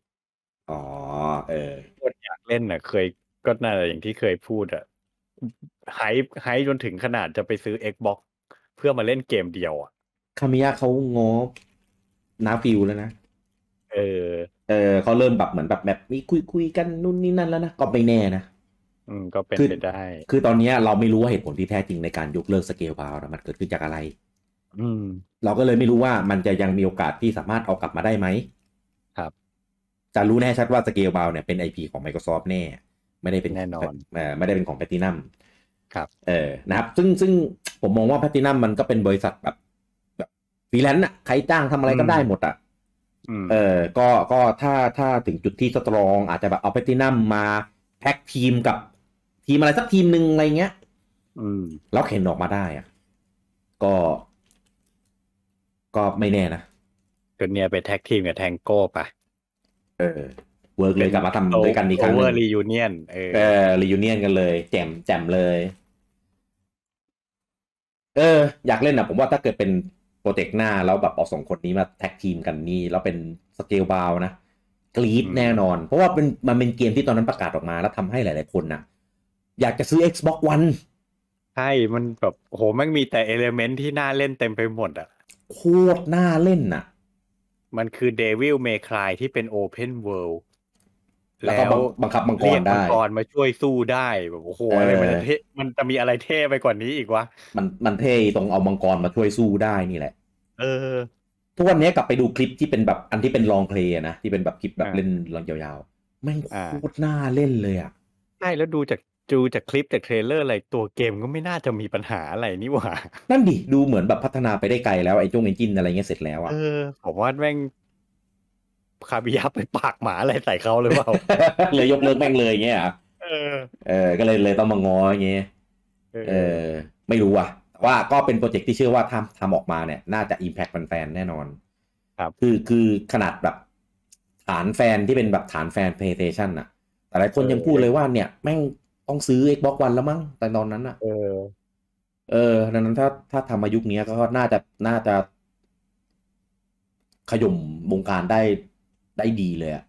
คนอยากเล่นน่ะเคยก็น่าจะอย่างที่เคยพูดอ่ะไฮจนถึงขนาดจะไปซื้อ Xbox เพื่อมาเล่นเกมเดียวอ่ะ
คามิยะเขางบนาฟิลแล้วนะเขาเริ่มแบบเหมือนแบบมีคุยกันนู่นนี่นั่นแล้วนะก็ไม่แน่นะ
ก็เป็นไปได้
คือตอนนี้เราไม่รู้ว่าเหตุผลที่แท้จริงในการยกเลิกสเกลบาวมันเกิดขึ้นจากอะไรเราก็เลยไม่รู้ว่ามันจะยังมีโอกาสที่สามารถเอากลับมาได้ไหม
ครับ
จะรู้แน่ชัดว่าสเกลบาวเนี่ยเป็น IP ของ Microsoft แน่ไม่ได้เป็น
แน่นอน
ไม่ได้เป็นของ Platinum
ครับ
นะครับซึ่งผมมองว่า Platinum มันก็เป็นบริษัทแบบฟรีแลนซ์อ่ะใครจ้างทำอะไรก็ได้หมดอ่ะก็ถ้าถึงจุดที่สตรองอาจจะแบบเอา Platinum มาแพ็กทีมกับทีมอะไรสักทีมหนึ่งอะไรเงี้ยแล้วเข็นออกมาได้อ่ะก็ไม่แน่นะ
จนเนี่ยไปแท็กทีมกับแทงโก้ปะ
เวิร์กเลยกลับมาทำด้วยกันอีกครั้งนึง
รียูเนียน
รียูเนียนกันเลยแจ่มเลยอยากเล่นอ่ะผมว่าถ้าเกิดเป็นโปรเจกต์หน้าแล้วแบบเอา2 คนนี้มาแท็กทีมกันนี่แล้วเป็นสเกลบาวนะกรี๊ดแน่นอนเพราะว่ามันเป็นเกมที่ตอนนั้นประกาศออกมาแล้วทำให้หลายๆคนนะอยากจะซื้อ Xbox One
ใช่มันแบบโหแม่งมีแต่เอลิเมนต์ที่น่าเล่นเต็มไปหมดอ่ะ
โคตรน่าเล่นน่ะ
มันคือ Devil May Cry ที่เป็น Open World
แล้วก็บังคับมังกรได้
มังกรมาช่วยสู้ได้แบบโอ้โหอะไรมันจะมีอะไรเท่ไปกว่านี้อีกวะ
มันเท่ตรงเอามังกรมาช่วยสู้ได้นี่แหละทุกวันนี้กลับไปดูคลิปที่เป็นแบบอันที่เป็นลองเพลย์นะที่เป็นแบบคลิปแบบเล่นลองยาวๆไม่โคตรน่าเล่นเลยอ่ะ
ใช่แล้วดูจากคลิปจากเทรลเลอร์อะไรตัวเกมก็ไม่น่าจะมีปัญหาอะไรนี่หว่า
นั่นดิดูเหมือนแบบพัฒนาไปได้ไกลแล้วไอ้เอนจินอะไรเงี้ยเสร็จแล้วอ่ะ
ผมว่าแม่งคาบิยะไปปากหมาอะไรใส่เขาหรือเปล่า
เลยยกเลิกแม่งเลยเงี้ยก็เลยต้องมางออย่างเงี้ยไม่รู้อ่ะว่าก็เป็นโปรเจกต์ที่เชื่อว่าทำออกมาเนี่ยน่าจะ impact แฟนๆแน่นอน
ครับ
คือขนาดแบบฐานแฟนที่เป็นแบบฐานแฟน PlayStation น่ะแต่หลายคนยังพูดเลยว่าเนี่ยแม่งต้องซื้อ Xbox One แล้วมั้งแต่ตอนนั้นน่ะดังนั้นถ้าทำมายุคนี้ก็น่าจะขย่มวงการได้ดีเลยอ่ะ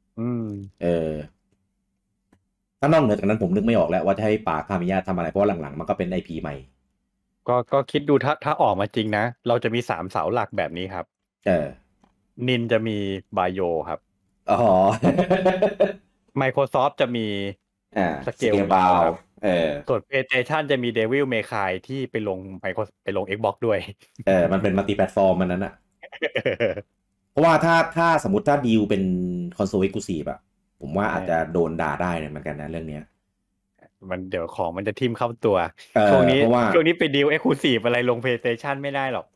ถ้านอกเหนือจากนั้นผมนึกไม่ออกแล้วว่าจะให้ป่าคามิยะทำอะไรเพราะหลังๆมันก็เป็น IP ใหม่
ก็คิดดูถ้าออกมาจริงนะเราจะมี3 เสาหลักแบบนี้ครับนินจะมีไบโอครับMicrosoft จะมี
สเกลบาว
ส่วน PlayStation จะมี Devil May Cry ที่ไปลง Xbox ด้วย
มันเป็นมัลติแพลตฟอร์มมันนั้นอ่ะเพราะว่าถ้าสมมติถ้าดีลเป็นคอนโซล Exclusive อะผมว่าอาจจะโดนด่าได้เหมือนกันนะเรื่องนี้
มันเดี๋ยวของมันจะทิ่มเข้าตัวช่วงนี้ไปดีล Exclusive อะไรลง PlayStation ไม่ได้หรอก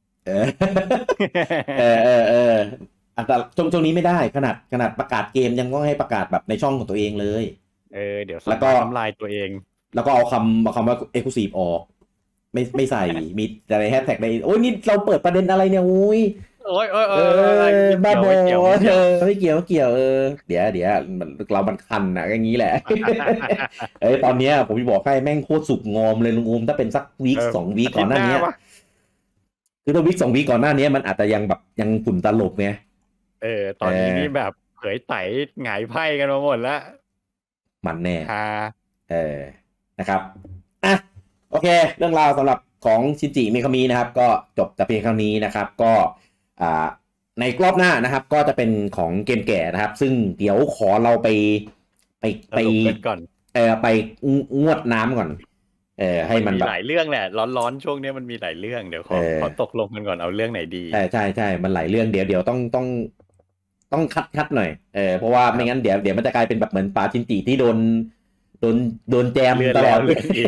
แต่ช่วงนี้ไม่ได้ขนาดประกาศเกมยังต้องให้ประกาศแบบในช่องของตัวเองเลย
เดี๋ยวแล้วก็ทำลายตัวเอง
แล้วก็เอาคำว่า Exclusive ออกไม่ใส่มีแต่ในแฮชแท็กในโอ้ยนี่เราเปิดประเด็นอะไรเนี่ยโอ้ยบ้าบอไม่เกี่ยวเดี๋ยวเรามันคันนะอย่างนี้แหละตอนนี้ผมจะบอกให้แม่งโคตรสุกงอมเลยลุงโอมถ้าเป็นสักวีค2 วีคก่อนหน้านี้คือถ้าวีค2 วีคก่อนหน้านี้มันอาจจะยังฝุ่นตลบไง
ตอนนี้นี่แบบเผยไต่หงายไพ่กันมาหมดแล้ว
มันแน่นะครับโอเคเรื่องราวสำหรับของชินจิเมคามินะครับก็จบแต่เพียงเท่านี้นะครับก็ในรอบหน้านะครับก็จะเป็นของเกมแก่นะครับซึ่งเดี๋ยวขอเราไป
ก่อน
ไปงวดน้ำก่อนให้มัน
หลายเรื่องแหละร้อนช่วงนี้มันมีหลายเรื่องเดี๋ยวขอตกลงกันก่อนเอาเรื่องไหนดี
ใช่มันหลายเรื่องเดี๋ยวต้องคัดหน่อยเพราะว่าไม่งั้นเดี๋ยวมันจะกลายเป็นแบบเหมือนปาชินจิที่โดนแจมตลอด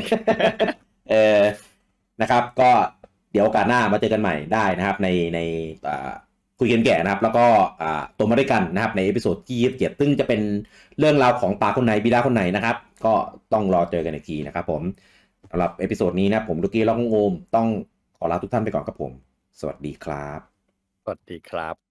นะครับก็เดี๋ยวโอกาสหน้ามาเจอกันใหม่ได้นะครับในคุยกันแก่นะครับแล้วก็ตัวมาด้วยกันนะครับในเอพิโซดที่27ซึ่งจะเป็นเรื่องราวของป่าคนไหนบิดาคนไหนนะครับก็ต้องรอเจอกันอีกทีนะครับผมสำหรับเอพิโซดนี้นะผมลูกี้แล้วก็โอมต้องขอลาทุกท่านไปก่อนครับผมสวัสดีครับ
สวัสดีครับ